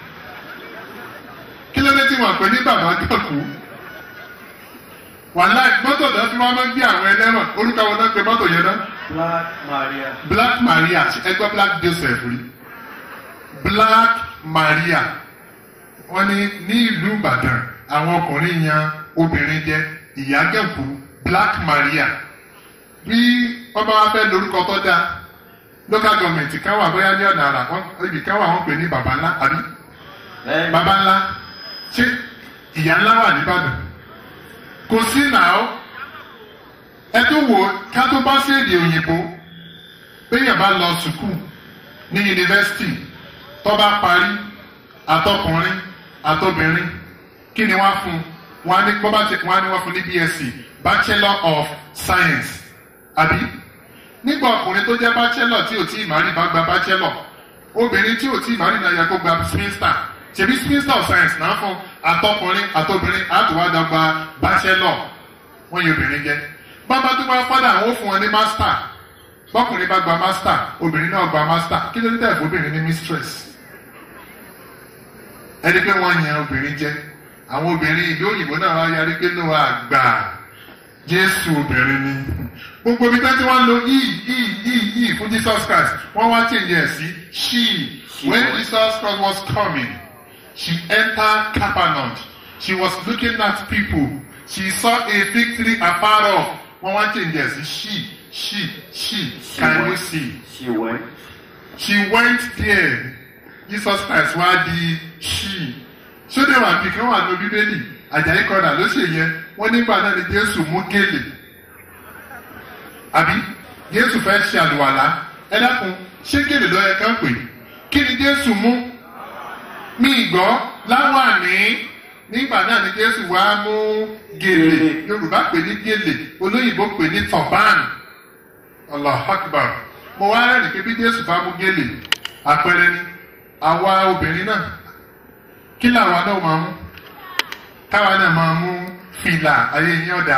kí ló dé tí wọ́n pè ní bàbá gẹ̀kú wàhálà mọ́tò náà tí wọ́n máa ń gbé àwọn ẹlẹ́wọ̀n orúkọ wọn náà pé mọ́tò yẹn náà. Black Maria ẹgbẹ́ Black Joseph rí Black Maria wọ́n ní ìlú Ìbàdàn àwọn ọkùnrin yan obìnrin jẹ ìyá gẹ̀kú Black Maria bí wọ́n bá wá fẹ́ lórúkọ tó dáa local government kan wà bóyá ní ọ̀nà àrà ibì kan wà wọ́n pè ní baba ńlá àbí baba ńlá ṣé ìyá ńlá wà nìbàdàn kò sí náà ẹ tó wò ká tó bá sí èdè òyìnbó péyàn bá lọ sùkúù ní yunifásitì tó bá parí àtọkùnrin àtobìnrin kí ni wọ́n fún wọn ní bó bá ti wọ́n ní wọ́n fún ní BSc Bachelor of Science àbí nígbà ọkùnrin tó jẹ́ bachelor tí ò tí ì márì bá gba bachelor obìnrin tí ò tí ì márì náà yẹ kó gba spinster ṣèbí spinster of science náà fún àtọkùnrin àtobìnrin àtúwádà gba bachelor wọ́n yẹ obìnrin jẹ́ bàbá tó bá fọ́dà àwọn ó fún wọn ní master bọ́kùnrin bá gba master obìnrin náà gba master kí ló dé tẹ̀ fún obìnrin ní mistress ẹni pé wọ́n yan obìnrin jẹ́ àwọn obìnrin ìlú òyìnbó náà wá yarí pé ló wà gbà Jésù obìnrin ni gbogbo ibi tí wọ́n lo e fún Jesus Christ wọ́n wá change ẹ̀ sí she when Jesus Christ was coming she entered Capernaum she was looking at people she saw a fig tree afar off wọ́n wá change ẹ̀ sí she can you see she went there Jesus Christ wá di she ṣódé wà bí kan wà ní Bíbélì Àjàyí kọ́dà ló ṣe yẹn wọ́n nígbà náà ni Jésù mú gèlè àbí Jésù fẹ́ ṣe àlùwàlá ẹ dákun ṣé gèlè ló yẹ kán pè kí ni Jésù mú mi gbọ́ láwàní nígbà náà ni Jésù wá mú gèlè Yorùbá pè ní gèlè olóyìnbó pè ní turban Allahu Akbar mo wá rẹ́rìn pé bí Jésù bá mú gèlè àpẹẹrẹ ni àwa obìnrin náà kí làwa náà máa mú káwa náà máa mú fìlà ayé yín ọ̀dà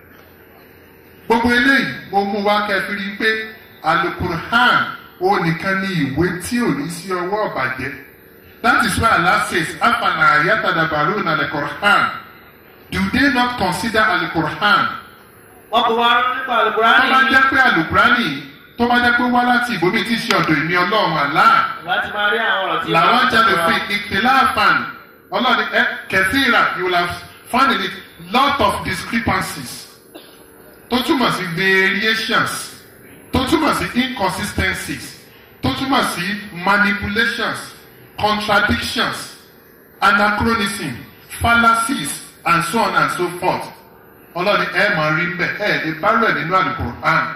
gbogbo eléyìí mo mú wá kẹfìrí pé Al-Qur'an ó nìkan ní ìwé tí ò ní sí ọwọ́ ọ̀bàjẹ́ that is why Allah says afala yatadabbaruna al-Qur'an do they not consider Al-Qur'an wọ́n kò wá nípa Al-Qur'an tó bá jẹ́ pé Al-Qur'an tó bá jẹ́ pé wá láti ìbomi tí ṣe ọ̀dọ̀ ìmí Ọlọ́run àlá láti máa rí àwọn ọ̀rọ̀ tí làwọn jáde fún ìkìláàfàn Ọlọ́run kẹsíra you will have found in it lot of discrepancies tó túmọ̀ sí variations tó túmọ̀ sí inconsistencies tó túmọ̀ sí manipulations contradictions anachronism fallacies and so on and so forth Ọlọ́run ẹ máa rí mbẹ ẹ lè bá rẹ̀ nínú Al-Qur'an.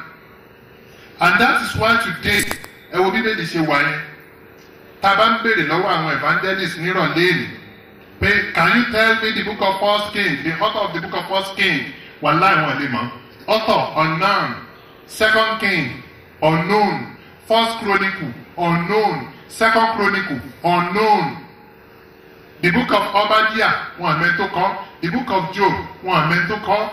And that is why today ẹ wo Bíbélì ṣe wà yẹn tá a bá ń béèrè lọ́wọ́ àwọn evangelists nírọ̀lẹ́ èlì pé can you tell me the book of First King the author of the book of First King wàláì wọn lè mọ̀ author unknown Second King unknown First Chronicle unknown Second Chronicle unknown the book of Obadiah wọn àmẹ́ tó kọ́ the book of Job wọn àmẹ́ tó kọ́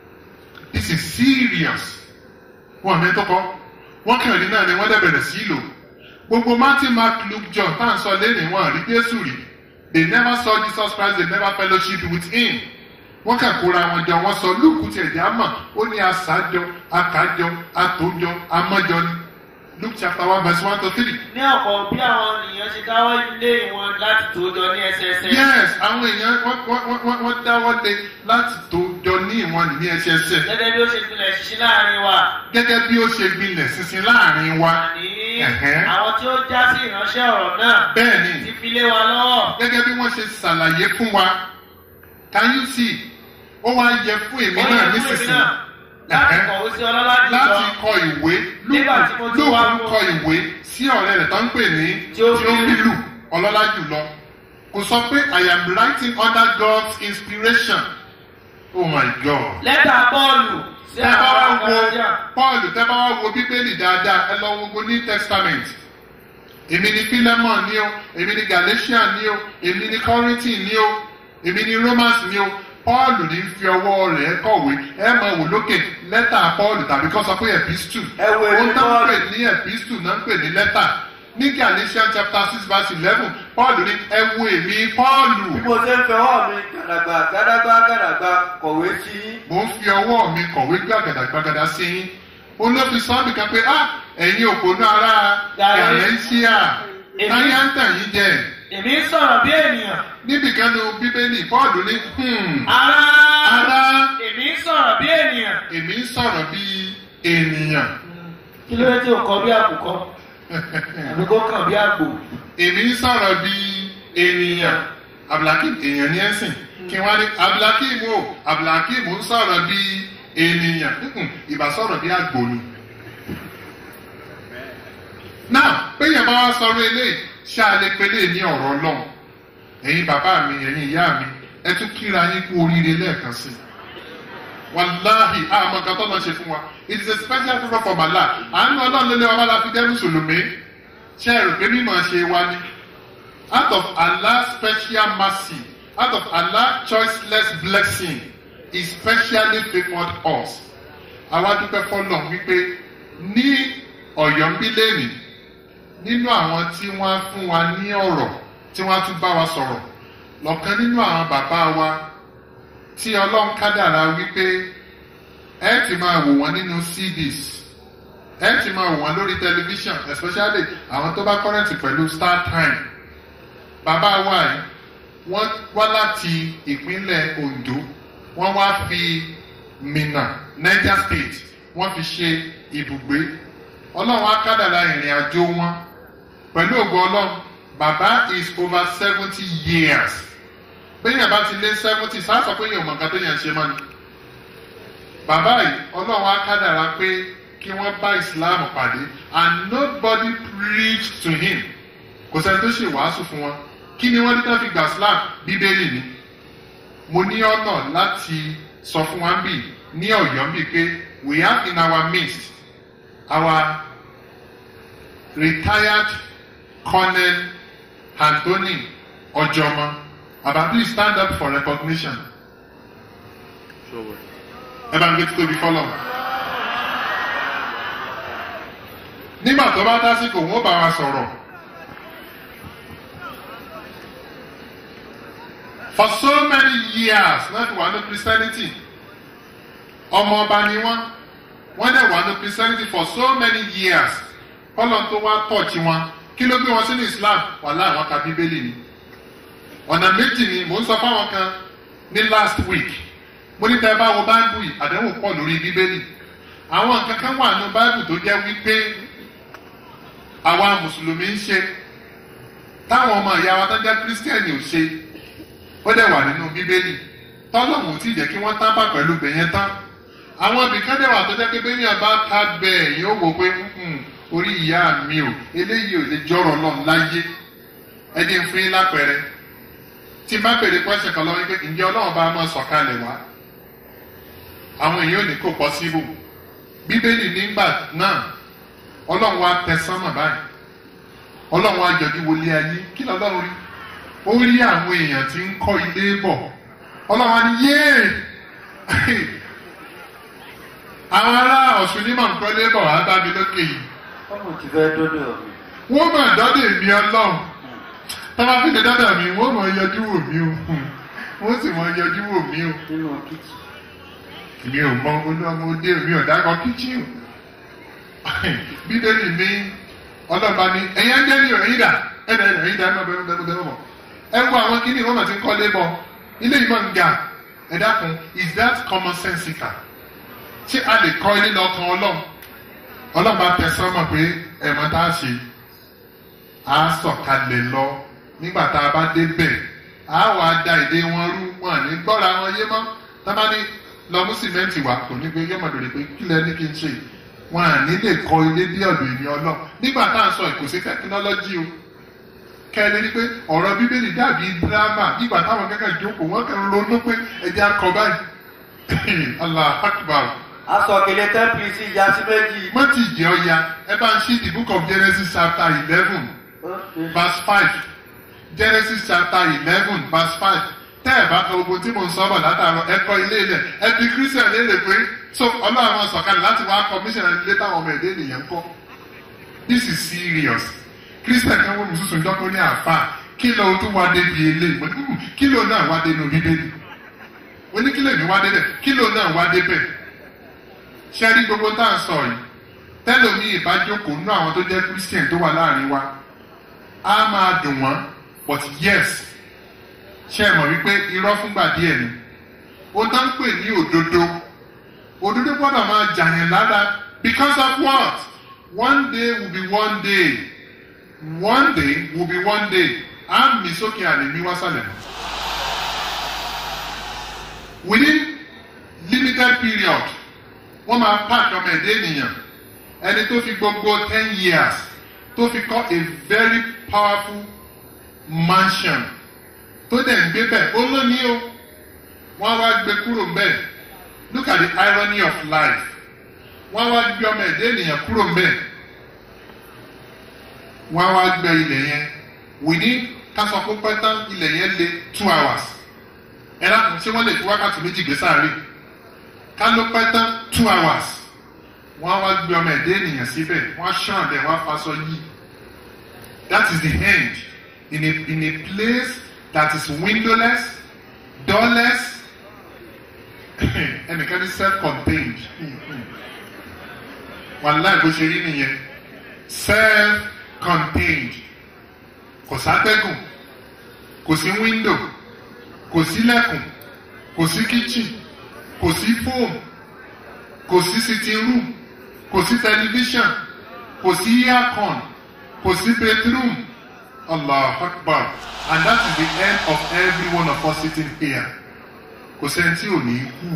this is serious wọn àmẹ́ tó kọ́ wọ́n kàn rí náà ni wọ́n dẹ̀ bẹ̀rẹ̀ sí lò gbogbo Matthew Mark Luke John tá à ń sọ lẹ́nu wọn rí Jésù rí they never saw Jesus Christ they never fellowship with him wọ́n kàn kóra wọn jọ wọ́n sọ Luke tiẹ̀ dí àmọ́ ó ní aṣáájọ akájọ atójọ amọ́jọ ni Luke chapter 1 verse 1 to 3. ní ọ̀pọ̀ bí àwọn ènìyàn ti dáwọ́ lé wọn láti tó jọ ní ẹsẹẹsẹ. yes àwọn èèyàn wọ́n dáwọ́ lé láti tó jọ ní ìwọ̀n ní ẹsẹẹsẹ. gẹ́gẹ́ bí ó ṣe gbilẹ̀ ṣinṣin láàrin wa. gẹ́gẹ́ bí ó ṣe gbilẹ̀ ṣinṣin láàrin wa. àwọn tí ó já sí ìránṣẹ́ ọ̀rọ̀ náà. bẹ́ẹ̀ni ti fi lé wa lọ́wọ́. gẹ́gẹ́ bí wọ́n ṣe ṣàlàyé fún wa can you see ó wá yẹ fún èmi náà nísinsìnyí láti kọ̀wé sí ọlọ́lá jùlọ. láti kọ ìwé lóògùn kọ ìwé sí ọ̀rẹ́ rẹ̀ tó ń pè ní Tíófílù ọlọ́lá jùlọ kò sọ pé I am writing under God's inspiration oh my God. lẹ́tà Pọ́ọ̀lù sí àwọn ọ̀gájà. Pọ́ọ̀lù tẹ́ bá wá wo Bíbélì dáadáa ẹ lọ wo gbogbo New Testament èmi ni Philemon ni o èmi ni Galatian ni o èmi ni Corinthian ni o èmi ni Romans ni o Pọ́ọ̀lù ní fi ọwọ́ rẹ̀ kọ̀wé ẹ máa wò lókè lẹ́tà Pọ́ọ̀lù tàbí kọ́ sọ pé epistle ó náà ń pè ní epistle náà ń pè ní lẹ́tà ní Galatians chapter 6 verse 11 Pọ́ọ̀lù ní ẹ wo èmi Pọ́ọ̀lù. bí mo ṣe ń fi ọwọ́ mi gàdàgbà kọ̀wé sí yín. mo ń fi ọwọ́ mi kọ̀wé gàdàgbà sí yín ó ló fi sọ́ọ́bì kan pé ẹ̀yin òpònú ara Gàlẹ́ṣíà táyà ń tàn yín jẹ èmi ń sọ̀rọ̀ bí ènìyàn. níbi kan ní bíbélì Pọ́ọ̀lù ní ará èmi ń sọ̀rọ̀ bí ènìyàn. èmi ń sọ̀rọ̀ bí ènìyàn. kí ló dé tí o kọ bí àkùkọ àbí kó kàn bí àgbò. èmi ń sọ̀rọ̀ bí ènìyàn. Abdulhakeem èèyàn ní ẹ̀sìn kí wọ́n á ní Abdulhakeem ń sọ̀rọ̀ bí ènìyàn ìbá sọ̀rọ̀ bí àgbò ni. náà péyàn bá wá sọ̀rọ̀ eléyìí ṣáà lè pélé ní ọ̀rọ̀ Ọlọ́run. ẹ̀yin bàbá mi ẹ̀yin ìyá mi ẹ tún kíra yín kú oríire lẹ́ẹ̀kan sí i. wàláhì àmọ́ kan tó lọ ṣe fún wa it is a special favour from Allah. àánú Ọlọ́run ló lé wa bá la fi jẹ́ mùsùlùmí. ṣé ẹ rò pé mímọ̀ ṣe wa ni? Out of Allah's special mercy, out of Allah's choiceless blessing, He specially favoured us. Àwa dúpẹ́ fọ́lọ̀ wípé ní Ọ̀yọ́ ń bí lẹ́nìí nínú àwọn tí wọ́n fún wa ní ọ̀rọ̀ tí wọ́n tún bá wa sọ̀rọ̀ lọ́kàn nínú àwọn bàbá wa tí Ọlọ́run kádàrá wípé ẹ ti máa wò wọ́n nínú CDs ẹ ti máa wò wọ́n lórí tẹlifíṣàn especially àwọn tó bá kọ́rẹ́ǹtì pẹ̀lú StarTime. Bàbá wa yìí wọ́n wá láti ìpínlẹ̀ Ondo wọ́n wá fi Minna Niger State wọ́n fi ṣe ibùgbé. Ọlọ́run á kádàrá ìrìn àjò wọn pẹ̀lú ògo Ọlọ́run. Bàbá is over 70 years. Bẹ́ẹ̀ni bá ti lé 70 sáà sọ pé yóò mọ̀ nǹkan tó yàn ṣe mọ́ ni. Bàbá yìí Ọlọ́run á kádàrá pé kí wọ́n bá Islam pàdé and nobody preached to him. Kò sẹ́ni tó ṣe wàásù fún wọn. Kí ni wọ́n ní tán fi gbà Islam? Bíbélì ni. Mo ní ọ̀nà láti sọ fún wa bí ní Ọ̀yọ́ bí pé we have in our midst our retired Colonel Anthony Ojomo. About please stand up for recognition. Ẹ bá ń gbé tí tóbi fọ́lọ̀. Nígbà tó bá dásìkò wọ́n bá wa sọ̀rọ̀. For so many years, not one of Christianity. Ọmọ ọba ni wọ́n dẹ̀ wà ní Christianity for so many years. Kọ́lọ̀ tó wá tọ̀ọ̀tì wọn. Kí ló gbé wọn sínú Islam? Wàhálà àwọn ka Bíbélì ni. Ọ̀nà méjì ni mò ń sọ fáwọn kan ní last week. Mo ní tẹ́ bá wo Báíbù yìí, àdánwò pọ̀ lórí Bíbélì. Àwọn nǹkan kan wà ní Báíbù tó jẹ́ wípé àwa Mùsùlùmí ń ṣe. Táwọn ọmọ ìyá wa tó jẹ́ Kírísítẹ́nì ò ṣe. Ó dẹ̀ wà nínú Bíbélì. Tọ́lọ́mù tí jẹ́ kí wọ́n tábà pẹ̀lú bẹ̀yẹn tán. Àwọn ibìkan dẹ̀ wà tó jẹ́ pé bẹ́ẹ̀ ni àbá ká bẹ́ẹ̀ yóò wò pé orí ìyá mi ò eléyìí ò lè jọ̀rọ̀ náà láyé. Ẹ jẹ́ ń fún yín lápẹẹrẹ. Tí n bá bèrè pẹ́sẹ̀ kan lọ́wọ́ pé ǹjẹ́ Ọlọ́run bá máa sọ̀kalẹ̀ wá? Àwọn èèyàn ò ní kó possible. Bíbélì nígbà náà Ọlọ́run wá tẹ sánmà báyìí. Ọlọ́run wá yọjú wọlé ayé. Kí lọ́lọ́run rí? Ó rí àwọn èèyàn tí ń kọ́ ilé bọ̀. Ọlọ́run á ní yéè àwọn ará Ọ̀ṣun ní màá ń kọ́ ilé bọ̀ wá bá mi lókè yìí. ọmọ ti fẹ́ dọ́dọ̀ mi. Wọ́n máa dọ́dọ̀ èmi Ọlọ́run. Tọ́lá fi lè dọ́dọ̀ mi, wọ́n máa yọjú wò mí o. Wọ́n sì máa yọjú wò mí o. nínú kìtì. Mi ò mọ olúwamọdé mi ò dákọ kíchìn. Bíbélì ní ọlọ́ba ní ẹ̀yin ángẹ́lì ò ẹ̀yin dà ẹ̀yin dà ẹ̀mọ́ bẹ́ẹ̀ mọ̀. Ẹ wo àwọn kíní ìwọ́n ti ń kọ́ lébọ̀. Ilé ìmọ̀ ń ga. Ẹ dákun, is that common sensical? Ṣé a lè kọ́ ilé lọ́kàn Ọlọ́run? Ọlọ́run bá tẹ̀sán mọ̀ pé ẹ̀mọ́ tá a ṣe. A sọ̀kalẹ̀ lọ nígbà tá a bá débẹ̀. A wà da èdè wọn rú wọn ní gbọ́ra wọn yé mọ́. Tá a bá ní lọ mú sìmẹ́ǹtì wá kò ní pé yọ́mọ̀dòrè pé kílẹ̀ ní kí n ṣe. Wọn à ní lè kọ́ ilé bí ọ̀dọ̀ èmi Ọlọ́run. Nígbà tá à ń sọ ìkòsí tẹkinọ́lọ́jì o. Kẹ́lẹ́ ní pé ọ̀rọ̀ Bíbélì dàbí dírámà nígbà táwọn kẹ́kẹ́ jókòó wọ́n kẹ́ ronú pé ẹ̀jẹ̀ akọ báyìí. Allah akbar. aṣọ kele tẹ́pìlì sí ìyá sí méjì. Mo ti jẹ́ ọya ẹ bá ń ṣí the book of Genesis chapter 11 verse 5. Genesis chapter 11 verse 5. Tẹ́ ẹ̀ bá ogun tí mo ń sọ́bọ̀ látàrọ ẹ̀kọ́ ilé ilẹ̀ ẹ bí Christian lè pé so Ọlọ́run sọ̀kalẹ̀ láti wá commission ilé táwọn ọmọ ẹ̀dẹ́ ènìyàn kọ́. This is serious. Christian kan wọ́n mùsùlùmí dọ́kọ́ ní àfà kí ló tún wá débi ilé kí ló náà wá dé nù Bíbélì. Oníkílẹ̀ mi wá débẹ̀ kí ló náà wá débẹ̀. Ṣé rí gbogbo tá à ń sọ yìí? Tẹ́lòmí ìbájókòó nínú àwọn tó jẹ́ Christian tó wà láàrin wa. Á máa dùn wọ́n but yes ṣe é mọ̀ wípé irọ́ fúngbà díẹ̀ ni ó tán ń pè ní òdodo òdodo gbọ́dọ̀ máa jàyàn lára because of what one day will be one day one day will be one day á mi sókè àlè mi wá sálẹ̀ within limited period wọ́n máa pàṣẹ ọmọ ẹ̀dẹ́ ènìyàn ẹni tó fi gbogbo 10 years tó fi kọ́ a very powerful mansion tó dẹ̀ ń gbé bẹ́ẹ̀ ó lónìí o wọ́n wá gbé kúrò bẹ́ẹ̀ look at the irony of life wọ́n wá gbé ọmọ ẹ̀dẹ́ ènìyàn kúrò bẹ́ẹ̀ wọ́n wá gbé ilẹ̀ yẹn within kásán kó pẹ́ tán ilẹ̀ yẹn lé 2 hours ẹ lákùn ṣé wọ́n lè fi wákàtí méjì gbé sáré ká ló pẹ́ tán 2 hours wọ́n wá gbé ọmọ ẹ̀dẹ́ ènìyàn síbẹ̀ wọ́n ṣàn dẹ̀ wọ́n faṣọ yìí that is the end in a place that is windowless doorless ẹnìkan ní self-contained wàláì bó ṣe rí nìyẹn self-contained kò sátẹ́gùn kò sí window kò sí lẹ́kùn kò sí kitchen kò sí phone kò sí sitting room kò sí television kò sí aircon kò sí bedroom Allah Akbar and that is the end of every one of us sitting here kò sẹ́ni tí ò ní kú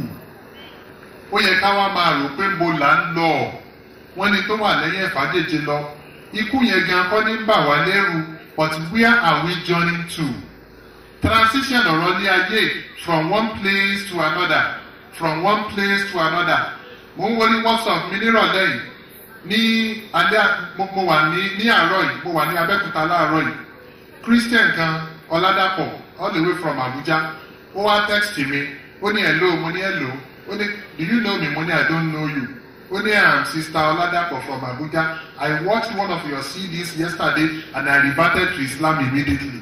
ó yẹ ká wá máa rò pé mo là ń lọ wọ́n ní tó wà lẹ́yìn ẹ̀fàdéje lọ ikú yẹn gan kọ́ ní bà wá lẹ́rù but where are we journeying to transition ọ̀rọ̀ ní ayé from one place to another from one place to another mo ń wọlé WhatsApp mi nírọ̀lẹ́ yìí ní alẹ́ mo wà ní àárọ̀ yìí mo wà ní Abẹ́òkúta láàárọ̀ yìí Christian kan Ọládàpọ̀ all the way from Abuja ó wá text mi ó ní hello mo ní hello ó ní do you know me mo ní I don't know you ó ní I am sister Ọládàpọ̀ from Abuja I watched one of your CDs yesterday and I reverted to Islam immediately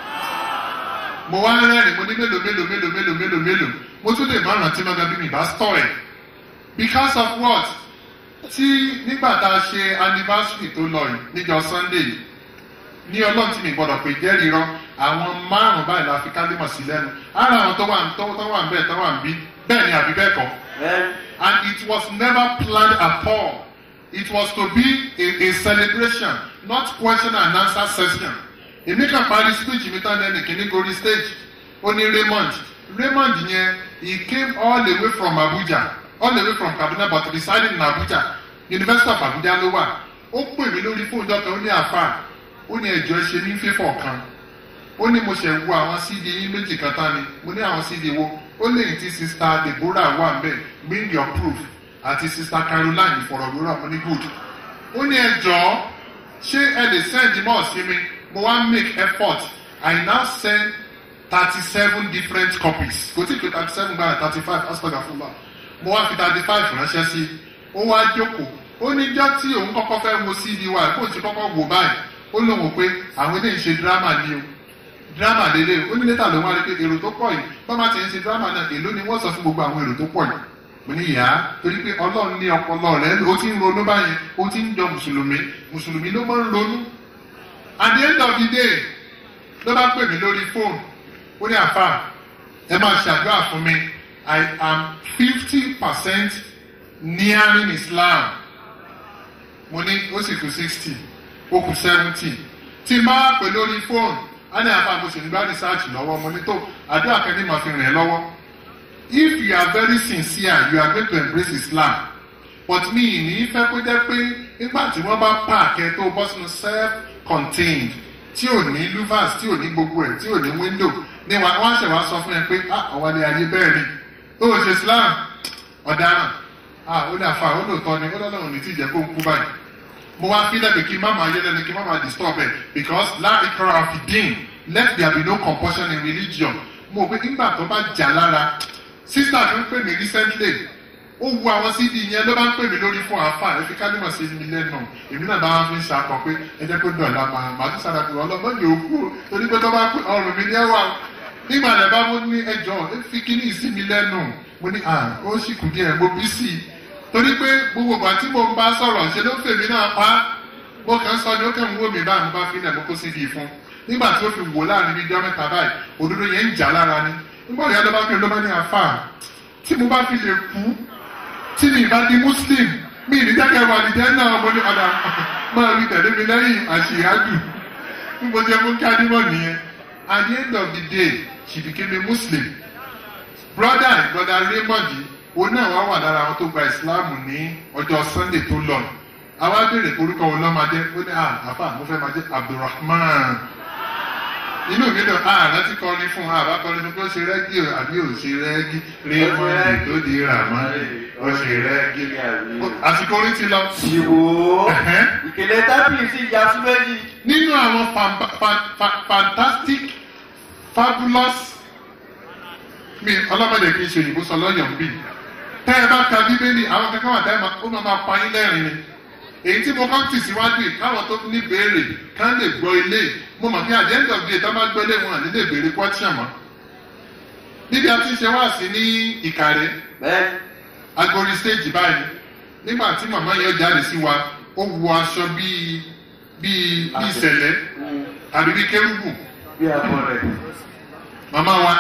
mo wá rẹ́rìn mo ní mélòó mo tún lè má rántí mọ́gá bí mi bá stọ̀ ẹ̀ because of what tí nígbà tá a ṣe anniversary tó lọ yìí níjọ́ Sunday yìí ní ọlọ́run tí mi gbọ́dọ̀ pé jẹ́rìí rán àwọn 5 báyìí la fi kálímọ̀ sí lẹ́nu ara àwọn tó wà ń bẹ́ẹ̀ tó wà ń bí bẹ́ẹ̀ ni àbí bẹ́ẹ̀ kọ́ and it was never planned at all it was to be a celebration not question and answer session èmi kàn parí speech mi tán lẹ́nu kìíní gorí stage ó ní Raymond yẹn he came all the way from Abuja all the way from Kaduna but residing in Abuja University of Abuja ló wà ó pè mí lórí fóònù dọ́kẹ́ ó ní àfà ó ní ẹ̀jọ́ ṣe ní fífọ̀ kan ó ní mo ṣe wo àwọn CD yín méjì kan tán ni mo ní àwọn CD wo ó lè ti sista Deborah wà ń bẹ̀ bring your proof àti sista Caroline ìfọ̀rọ̀wérọ̀ mo ní good ó ní ẹ̀jọ́ ṣé ẹ lè send mọ́ sí mi mo wá make effort I now send 37 different copies kò tí ì pé 37 gbára 35 astagfirullah mo wá fi 35 ránṣẹ́ sí ó wá jókòó ó ní jọ́ tí òun kọ́kọ́ fẹ́ wo CD wa kó ti kọ́kọ́ wò báyìí ó lóun wò pé àwọn eléyìí ṣe drama ni o drama lélẹ̀ ó ní létà ló wá rí pé èrò tó pọ̀ yìí tó máa ti ń ṣe drama náà èló ni wọ́n sọ fún gbogbo àwọn èrò tó pọ̀ yìí mo ní ìyá torí pé Ọlọ́run ní ọpọlọ rẹ̀ ó ti ń ronú báyìí ó ti ń jọ mùsùlùmí ló máa ń ronú at the end of the day ló bá pè mí lórí fóònù ó ní àfà ẹ máa ṣàdúrà fún mi I am 50% nearing Islam mo ní ó sì kù 60 ó kù 70 tí n bá pè lórí fóònù á ní àfà mo sì ń gbá research lọ́wọ́ mo ní tó àdúrà kẹ́ni máa fi rìn ẹ́ lọ́wọ́ if you are very sincere you are going to embrace Islam but mi ní fẹ́ kó jẹ́ pé nígbà tí wọ́n bá pààkẹ́ tó bọ́ sínú self-contained tí ò ní louvers tí ò ní gbogbo ẹ̀ tí ò ní window ní wọ́n ṣẹ̀ wá sọ fún ẹ pé àwọn ilé ayé bẹ́ẹ̀ ni ó ṣe Islam ọ̀daràn ó ní àfa ó lóòótọ́ ni ó lọ́nà ní tí ìjẹ́ kó ń kú báyìí mo wá fi lẹ́bi kí má máa yé lẹ́nu kí má máa disturb ẹ̀ because la ikra fi din let there be no compulsion in religion mo pé nígbà tó bá jà lára sister tó ń pè mí recently ó wu àwọn CD yẹn ló bá ń pè mí lórí fún àáfà ẹ fi kálímọ̀ sí mi lẹ́nu èmi náà bá wọn fi ń ṣàkọ pé ẹ jẹ́ kó dọ̀la màá tún sára dùn ọlọ́mọ yóò kú torí pé tó bá pè ọrùn mi ní ẹwà nígbà rẹ̀ bá mo ní ẹjọ́ ẹ fi kíní sí mi lẹ́nu mo ní ó sì kù díẹ̀ mo bí sí i torí pé gbogbo ìgbà tí mo ń bá sọ̀rọ̀ ṣe ló fèmí náà pa mo kàn sọ ni ó kàn ń wò mí báyìí mo bá fi ilẹ̀ mo kó CD fún nígbà tí ó fi wò láàrin bíi ọjọ́ mẹ́ta báyìí òdodo yẹn ń jà lára ni nígbà ìyá ló bá pè ló bá ní àfà tí mo bá fi lè kú tí mi bá di muslim mi ní jẹ́kẹ́ wà ní jẹ́ náà mo ní padà máa rí tẹ̀lé mi lẹ́yìn àṣìyájú bí mo ṣe mú kí adébọ̀ nìyẹn. At the end of the day she became a muslim. brother Raymond òun náà wà lára àwọn tó gba ìsìláàmù ní ọjọ́ sunday tó lọ àwa béèrè orúkọ wọn lọ́mọdé ó ní àfà mo fẹ́ máa jẹ́ abdulrahman inú mi lọ rántí kọrin fún àbá kọrin fún pé ó ṣe rẹ́gí àbí ò ṣe rẹ́gí Raymond tó di ràmọ́ ó ṣe rẹ́gí àsìkò orin ti lọ. ìwò ìkèlè tábìlì sí ìyá sí méjì. nínú àwọn fantastic fabulous mi ọlọ́mọdé kì í ṣe òyìnbó sọ lọ́yọ̀ ń bì tẹ́ ẹ bá ka bíbélì àwọn kankan wà dáìmọ̀ ó máa pa yín lẹ́rìn ni èyí tí mo kọ́ tì síwájú yìí káwọn tó ní béèrè ká lè gbọ́ ilé mo mọ̀ pé at the end of the day tó bá gbọ́ ilé wọn àti lè béèrè question mọ́ níbi a ti ṣe wá sí ní Ìkàrẹ́ agori stage báyìí nígbà tí màmá yẹn jáde sí wa ó wọ aṣọ bíi ìṣẹ̀lẹ̀ àbí bíi kérúbù màmá wa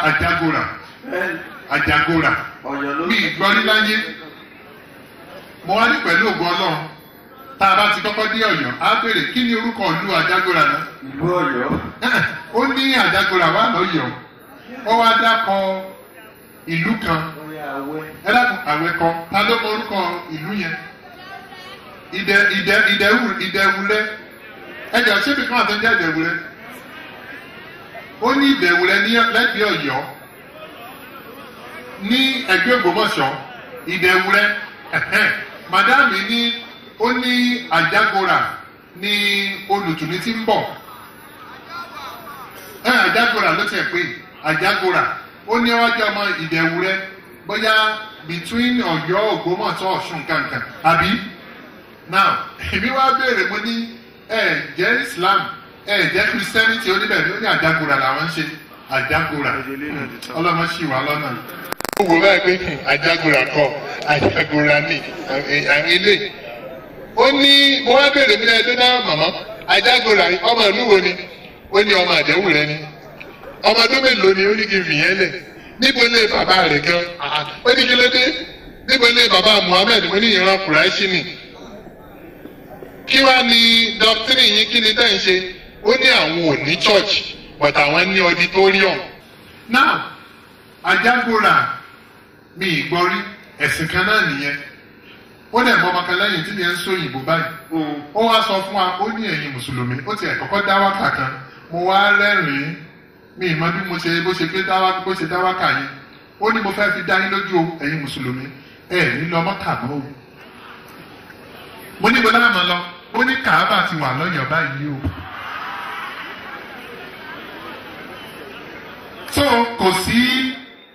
àjàgòrà mi ìgbọ́rí láyé mo wá ní pẹ̀lú ògùn Ọlọ́run tá a bá ti kọ́kọ́ dé Ọ̀yọ́ á béèrè kí ni orúkọ ìlú àjàgòrà náà. ìlú Ọ̀yọ́. ó ní àjàgòrà wà lọ́yọ̀ọ́ ó wá dákọ ìlú kan ẹ dákun àwẹ̀ kan ta ló mọ orúkọ ìlú yẹn ìdẹ̀wúrẹ́ ẹ jọ ṣé bìkan àti ẹjẹ ìdẹ̀wúrẹ́ ó ní ìdẹ̀wúrẹ́ ní lẹ́gbẹ̀ẹ́ Ọ̀yọ́ ní ẹgbẹ́ Ògbómọ̀ṣọ́ ìdẹ̀wúrẹ́ madame ní ó ní àjàgòrà ní olùtùní tí ń bọ̀ àjàgòrà ló tiẹ̀ pé àjàgòrà ó ní ọjọ́ ọmọ ìdẹ̀wúrẹ́ bóyá between Ọ̀yọ́ Ògbómọ̀ṣọ́ Ọ̀ṣun kankan àbí now èmi wá béèrè mo ní jẹ́ Islam jẹ́ Christianity oníbẹ̀rẹ̀ ó ní àjàgòrà làwọn ń ṣe àjàgòrà ọlọ́mọ ṣì wà lọ́nà. ó wò báyìí pé àjàgòrà kọ àjàgòrà ní àwọn ilé ó ní mo wá béèrè mi lẹ́yìn tó dáhùn màmá àjàgòrà ọmọ ìlú wo ni ó ní ọmọ Àdẹ́wùrẹ́ ni ọmọ ọdún mélòó ni ó ní kí n fìyẹn lẹ̀ níbo lé bàbá rẹ̀ gan ó ní kí ló dé níbo lé bàbá Muhammed mo ní ìran Kùráìṣì ni kí wá ní dọ́kítírì yín kí ni tẹ́ ń ṣe ó ní àwọn ò ní church but àwọn ní auditorium. now àjàgòrà mi ìgbọ́rí ẹ̀sìn kan náà nìyẹn ó dẹ̀ mọ́ ọmọkan lẹ́yìn tí mi ń sọ òyìnbó báyìí ó wá sọ fún wa ó ní ẹ̀yin mùsùlùmí ó ti ẹ̀kọ́kọ́ dá wákà kan mo wá rẹ́rìn-ín mi ìmọ̀ bí mo ṣe bó ṣe gbé bó ṣe dá wákà yẹn ó ní mo fẹ́ fi dá yín lójú o ẹ̀yin mùsùlùmí ní lọ Mọ́kà mọ́ o mo ní mo láàmú lọ ó ní Kàábà ti wà lọ́yọ̀ọ́ báyìí o so kò sí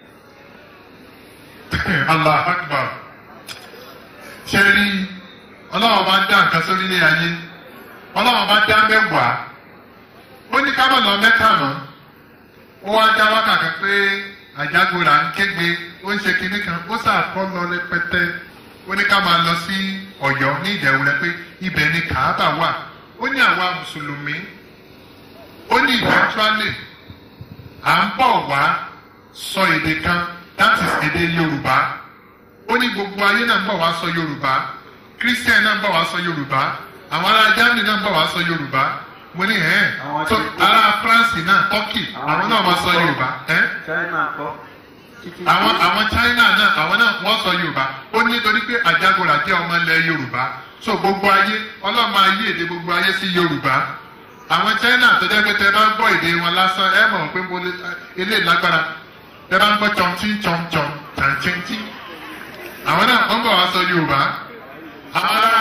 Allah Akbar ṣe rí Ọlọ́run bá dá nǹkan sórí ilé ayé Ọlọ́run bá dá mẹ́wàá ó ní ká má lọ Mẹ́kà mọ́ ó wá dá wákàtí pé àjàgòrà ń kégbe ó ń ṣe kinní kan ó sàkọ́ lọ rẹpẹtẹ ó ní ká máa lọ sí Ọ̀yọ́ ní Ìdẹ̀wúrẹ́ pé ibẹ̀ ni Kàábà wà ó ní àwa mùsùlùmí ó ní eventually à ń bọ̀ wá sọ èdè kan that is èdè Yorùbá ó ní gbogbo ayé náà ń bọ̀ wá sọ Yorùbá Christian náà ń bọ̀ wá sọ Yorùbá àwọn ará Germany náà ń bọ̀ wá sọ Yorùbá mo ní so ará France náà Turkey àwọn náà máa sọ Yorùbá àwọn China náà àwọn náà wọ́n sọ Yorùbá ó ní torí pé àjàgòrà jẹ́ ọmọ ilẹ̀ Yorùbá so gbogbo ayé ọlọ́mọ ayé èdè gbogbo ayé sí Yorùbá àwọn China tó jẹ́ pé tẹ bá ń gbọ́ èdè wọn lásán ẹ mọ̀ pé mo ilé lágbára tẹ bá ń gbọ́ chọ̀ǹtì chọ̀ǹtì chọ̀ǹtì àwọn náà wọ́n bọ̀ wá sọ Yorùbá àwọn ará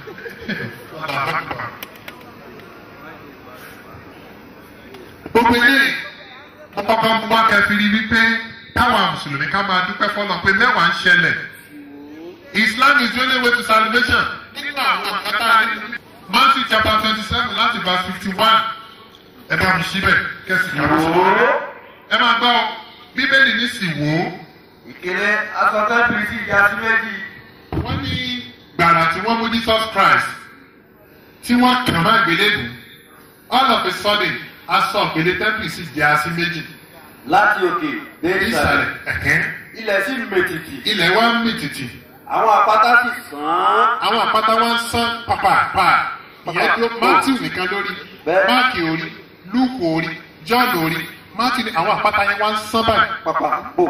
gbogbo ilé ọkọ̀ wá kẹfìrí wípé káwọn mùsùlùmí ká máa dúpẹ́ fọlọ́ pé mẹ́wàá ń ṣẹlẹ̀ Islam is the only way to salvation nínú àwọn àkàtà nínú Matthew chapter 27 láti verse 51 ẹ bá mi síbẹ̀ kẹ́sì yọrọ sí ẹ máa gbọ́ bíbélì ní sì wò ó. ìkéré asọ̀tẹ́ bìrìtì ìyá sí méjì. wọ́n ní gbàrà tí wọ́n mú Jesus Christ tí wọ́n kàn má gbélébùú all of a sudden aṣọ òkèlè tẹ́ḿpìlì sì jẹ́ así méjì. láti òkè dé ìsàlẹ̀. ilẹ̀ sì mètìtì. ilẹ̀ wa ń mètìtì. àwọn àpáta sì sán. àwọn àpáta wa ń sán pàpàpà. ìyẹn tó Matthew nìkan lórí Máàkì orí Lúùkù orí John orí Matthew ní àwọn àpáta yẹn wá ń sán báyìí. pàpà bò.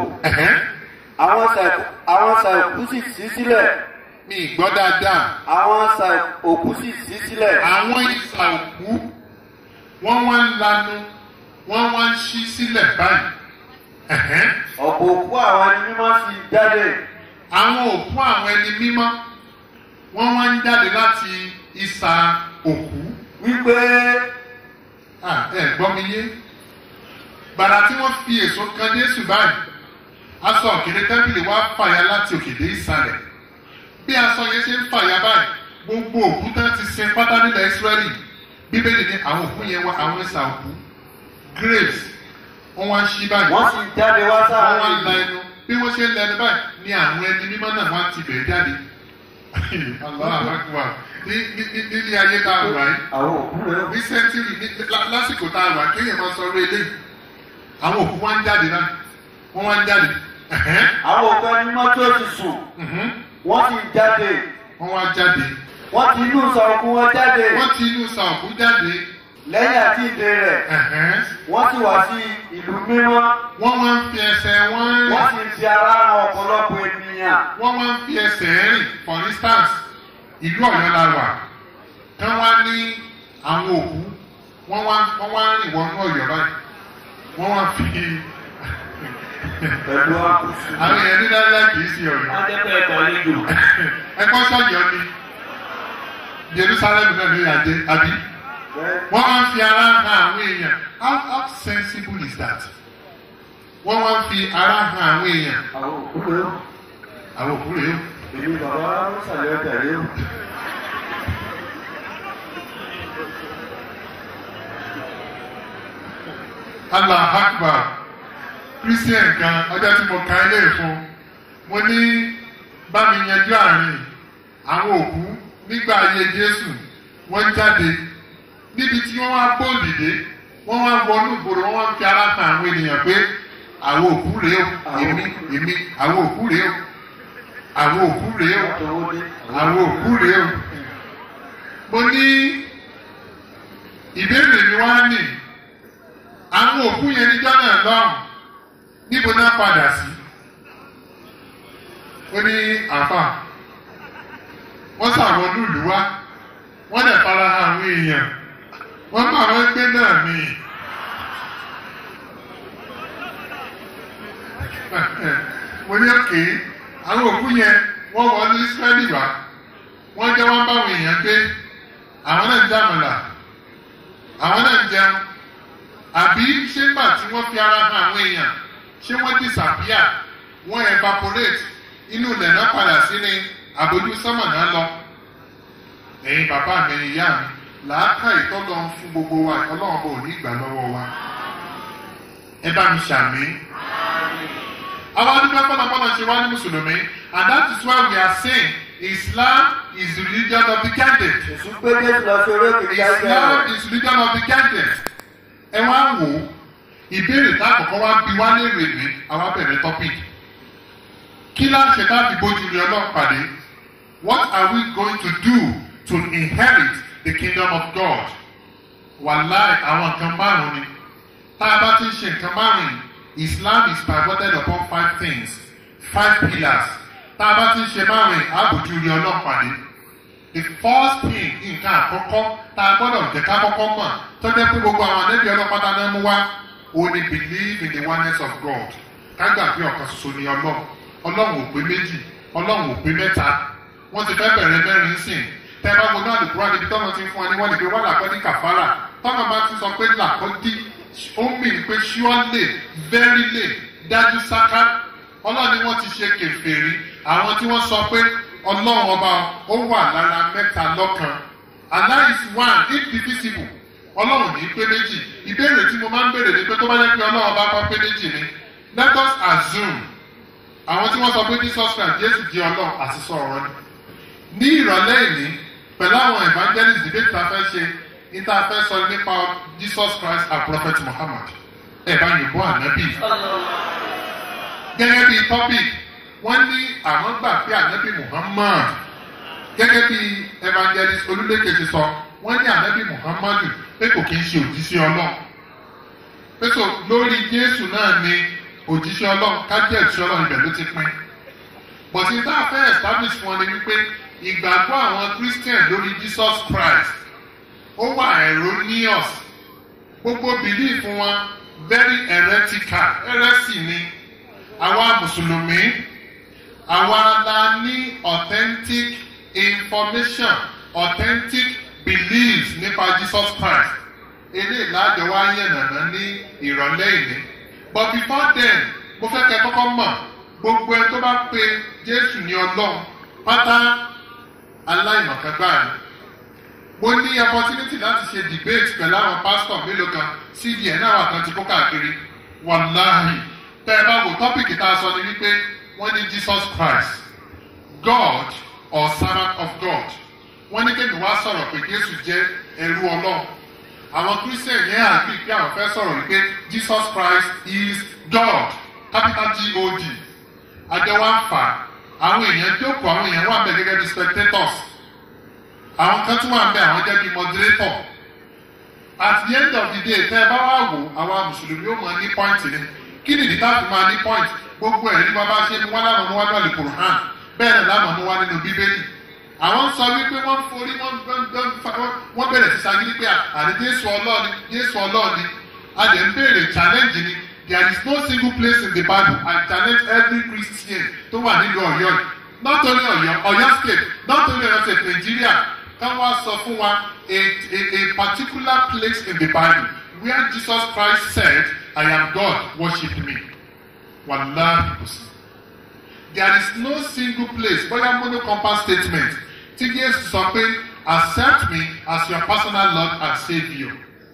àwọn sàìkú sì ṣí sílẹ̀. mi ì gbọ́ dáadáa. àwọn sàìkú sì ṣí sílẹ̀. àwọn ìsà òkú wọ́n wá ń lanu wọ́n wá ń ṣí sílẹ̀ báyìí. ọ̀pọ̀ òkú àwọn ẹni mímọ́ sì jáde. àwọn òkú àwọn ẹni mímọ́ wọ́n wá ń jáde láti ìsà òkú. wípé ẹ gbọ́ mi yé gbàrà tí wọ́n fi èso kan Jésù báyìí aṣọ òkèlè tẹ́ḿpìlì wá fàya láti òkè dé ìsàlẹ̀ bí aṣọ yẹn ṣe ń fàya báyìí gbogbo òkú tán ti sin pátá nílẹ̀ Ísírẹ́lì bíbélì ní àwọn òkú yẹn wá àwọn ìsà òkú graves wọ́n wá ń ṣí báyìí wọ́n sì jáde wá sáà wọ́n wá ń la ẹnu bí wọ́n ṣe ń la ẹnu báyìí ni àwọn ẹni mímọ́ náà wá ti bẹ̀rẹ̀ jáde Allahu Akbar nílé ayé tá a wà yìí ní sẹ́ńtírì lásìkò tá a wà kéèyàn máa sọ orí eléyìí àwọn òkú wá ń jáde náà wọ́n wá ń jáde. àwọn òkú ẹni mímọ́ tó ti sùn wọ́n sì jáde. wọ́n wá jáde. wọ́n ti inú sàòkú wọn jáde. wọ́n ti inú sàòkú jáde. lẹ́yìn àjíǹde rẹ̀ wọ́n sì wá sí ìlú mímọ́. wọ́n wá ń fi ẹsẹ̀ wọn. wọ́n sì ń fi ara ran ọ̀pọ̀lọpọ̀ ènìyàn. wọ́n wá ń fi ẹsẹ̀ rìn for instance ìlú Ọ̀yọ́ la wà kán wá ní àwọn òkú wọ́n wá rìn wọnú Ọ̀yọ́ báyìí wọ́n wá fi pẹ̀lú àkùsù. àwọn èèyàn ní dáadáa kì í sí Ọ̀yọ́. adẹ́pẹ́ ẹ̀kọ́ lẹ́jọ́. ẹ̀kọ́ sọ̀yọ́ ni Jerusalem náà ló yà dé àbí wọ́n wá ń fi ara hàn àwọn èèyàn how sensible is that wọ́n wá ń fi ara hàn àwọn èèyàn. àwọn òkú rèé o. àwọn òkú rèé o. èmi bàbá sàlẹ̀ ọjà rèé o. Allah Akbar Christian kan ọjọ́ tí mo ka ilé ìfún mo ní bá mi yanjú àárín àwọn òkú nígbà ayé Jésù wọ́n jáde níbi tí wọ́n wá bóòlì dé wọ́n wá wọnú ìgboro wọ́n wá fi ara kan àwọn ènìyàn pé àwọn òkú rèé o èmi àwọn òkú rèé o àwọn òkú rèé o àwọn òkú rèé o mo ní ìbéèrè mi wá ní àwọn òkú yẹn níjọ́ náà lọ́rùn níbo náà padà sí ó ní àfà wọ́n sàwọn olúùlú wá wọ́n dẹ̀ fara hàn àwọn èèyàn wọ́n bá àwọn ẹgbẹ́ náà ní mo ní òkè àwọn òkú yẹn wọ́n wọ ní Ísírẹ́lì wá wọ́n jẹ́ wọ́n bá àwọn èèyàn pé àwọn náà ń jàmọ̀là àwọn náà ń jẹun àbí ṣé gbà tí wọ́n fi ara hàn àwọn èèyàn ṣé wọ́n disappear wọ́n evaporate inú ilẹ̀ náà padà sí ní àbójú sánmà náà lọ. ẹ̀yin bàbá mi ìyá mi làákà ìtọ́lọ́ fún gbogbo wa ọlọ́run bò ní ìgbà lọ́wọ́ wa. ẹ bá mi ṣàmì. àwọn adúgbò fọlọ́fọlọ́ ṣe wá ní mùsùlùmí and that is why we are saying Islam is the religion of the candid. Islam is the religion of the candid. Ẹ wá wò ó ìbéèrè tá àkọ́kọ́ wá bí wá léèrè ní àwọn abẹ̀rẹ̀ topic kí láṣẹ láti bójú rí Ọlọ́run pàdé what are we going to do to inherit the kingdom of God wàláì àwọn nǹkan márùn ni tá a bá ti ń ṣe nǹkan márùn yìí Islam is pivoted upon 5 things 5 pillars tá a bá ti ń ṣe márùn yìí àbójú rí Ọlọ́run pàdé the first thing nǹkan àkọ́kọ́ tá a gbọ́dọ̀ jẹ́ ká kọ́kọ́ mọ̀ tó jẹ́ pé gbogbo àwọn àdébí ọlọ́pàá náà mú wá only believe in the oneness of God kágbà pé ọ̀kan ṣoṣo ni Ọlọ́run ò pé méjì Ọlọ́run ò pé mẹ́ta wọ́n ti fẹ́ bẹ̀rẹ̀ mẹ́rin sìn tẹ́ ẹ bá gbogbo àdùkúrá níbi tọ́nà ti fún ọ ní wọ́n lè pe wọ́n làkọ́dí kàfárà tọ́nà bá ti sọ pé làkọ́dí ó mì pé surely verily dájú sáká Ọlọ́run ni wọ́n ti ṣe kèfèrí àwọn tí wọ́n sọ pé Ọlọ́run ọba ó wà lára mẹ́ta lọ́kan Allah is one indivisible Ọlọ́run ní pé méjì ìbéèrè tí mo máa ń béèrè ni pé tó bá jẹ́ pé Ọlọ́run ọba bá pé méjì ni let us assume àwọn tí wọ́n sọ pé Jesus Christ Jésù jẹ́ Ọlọ́run àti sọ ọ̀rọ̀ ni ní ìrọ̀lẹ́ ìní pẹ̀lú àwọn evangelist debate tá a fẹ́ ṣe níta fẹ́ sọ nípa Jesus Christ and Prophet Muhammad ẹ̀ bá yìnbọn ànábì. Gẹ́gẹ́ bí topic wọ́n ní àwọn gbà pé ànábì Muhammad gẹ́gẹ́ bí Evangelist Oluleke ti sọ wọ́n ní ànábì Muhammad pé kò kí ń ṣe òjíṣẹ́ Ọlọ́run pé so lórí Jésù náà ni òjíṣẹ́ Ọlọ́run kájẹ́ òjíṣẹ́ Ọlọ́run ibẹ̀ ló ti pín but ní tá a fẹ́ establish fún ọ ni wípé ìgbàgbọ́ àwọn Christian lórí Jesus Christ ó wà erroneous gbogbo belief wọn very heretical heresy ni àwa mùsùlùmí àwa la ní authentic information authentic beliefs nípa Jesus Christ eléyìí lájọ wá yànnàná ní ìrọ̀lẹ́ ìní but before then mo fẹ́ kẹ́ kọ́kọ́ mọ̀ gbogbo ẹ tó bá pe Jésù ní Ọlọ́run pátá aláìmọ̀kágbá ni mo ní opportunity láti ṣe debate pẹ̀lú àwọn pastor mélòó kan cdn náà kan ti kó káàkiri wàláhì tẹ́ ẹ bá wò tọ́pìkì tá a sọ ni wípé wọ́n ní Jesus Christ God or servant of God wọ́n ní kéde wá sọ̀rọ̀ pé Jésù jẹ́ ẹrú Ọlọ́run àwọn Christian yẹn àgbì pé àwọn fẹ́ sọ̀rọ̀ wípé Jesus Christ is God capital God àjẹwà ń fà àwọn èèyàn jókòó àwọn èèyàn wà bẹ́ẹ̀ gẹ́gẹ́ bí spectators àwọn kan tún wà bẹ́ẹ̀ àwọn jẹ́ bí moderator at the end of the day tẹ́ ẹ bá wà wò àwọn mùsùlùmí ó máa ní point ni kí nìdí táàbù máa ní point gbogbo ẹ̀rí bá bá ṣe ni wọ́n láwọn mú wá lọ́ọ̀lì Qur'an bẹ́ẹ̀ ni láwọn mú wá nínú Bíbélì àwọn sọ wípé wọ́n forí wọ́n bẹ̀rẹ̀ sí sagídí pé àní Jésù Ọlọ́ọ̀ni a lè ń béèrè challenge ni there is no single place in the Bible I challenge every Christian tó wà nílùú Ọ̀yọ́ yìí not only Ọ̀yọ́ state not only Ọ̀yọ́ state Nigeria kan wá sọ fún wa a particular place in the Bible where Jesus Christ said I am God worship me wallahi kò sí. There is no single place bóyá monocompass statement tí Jésù sọ pé accept me as your personal Lord and Saviour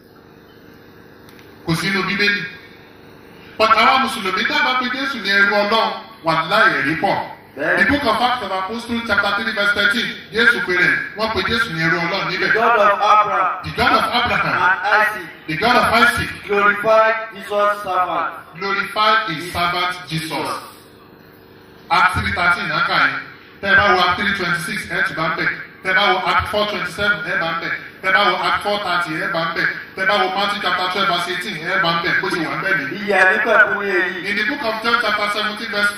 kò sínú Bíbélì but àwọn mùsùlùmí dábàá pé Jésù ní ẹrú Ọlọ́run wallahi ẹ̀rí pọ̀. The book of Acts of Apostles chapter 3 verse 13 Jésù péré wọ́n pe Jésù ní ẹrú Ọlọ́run níbẹ̀. God of Abraham. The God of Abraham. And Isaac. The God of Isaac. Glorified Jesus' servant. Glorified his servant Jesus. Acts 3:13 náà kà yín. Tẹ́ ẹ bá wo Acts 3:26 ẹ̀ tún bá ń bẹ̀. Tẹ́ ẹ bá wo Acts 4:27 ẹ̀ bá ń bẹ̀. Tẹ́ ẹ bá wo Acts 4:30 ẹ̀ bá ń bẹ̀. Tẹ́ ẹ bá wo Matthew chapter 12 verse 18 ẹ̀ bá ń bẹ̀. Bó ṣe wà ń bẹ̀ nìyí. Ìyá nípa ìpínlẹ̀ èyí. In the book of John chapter 17 verse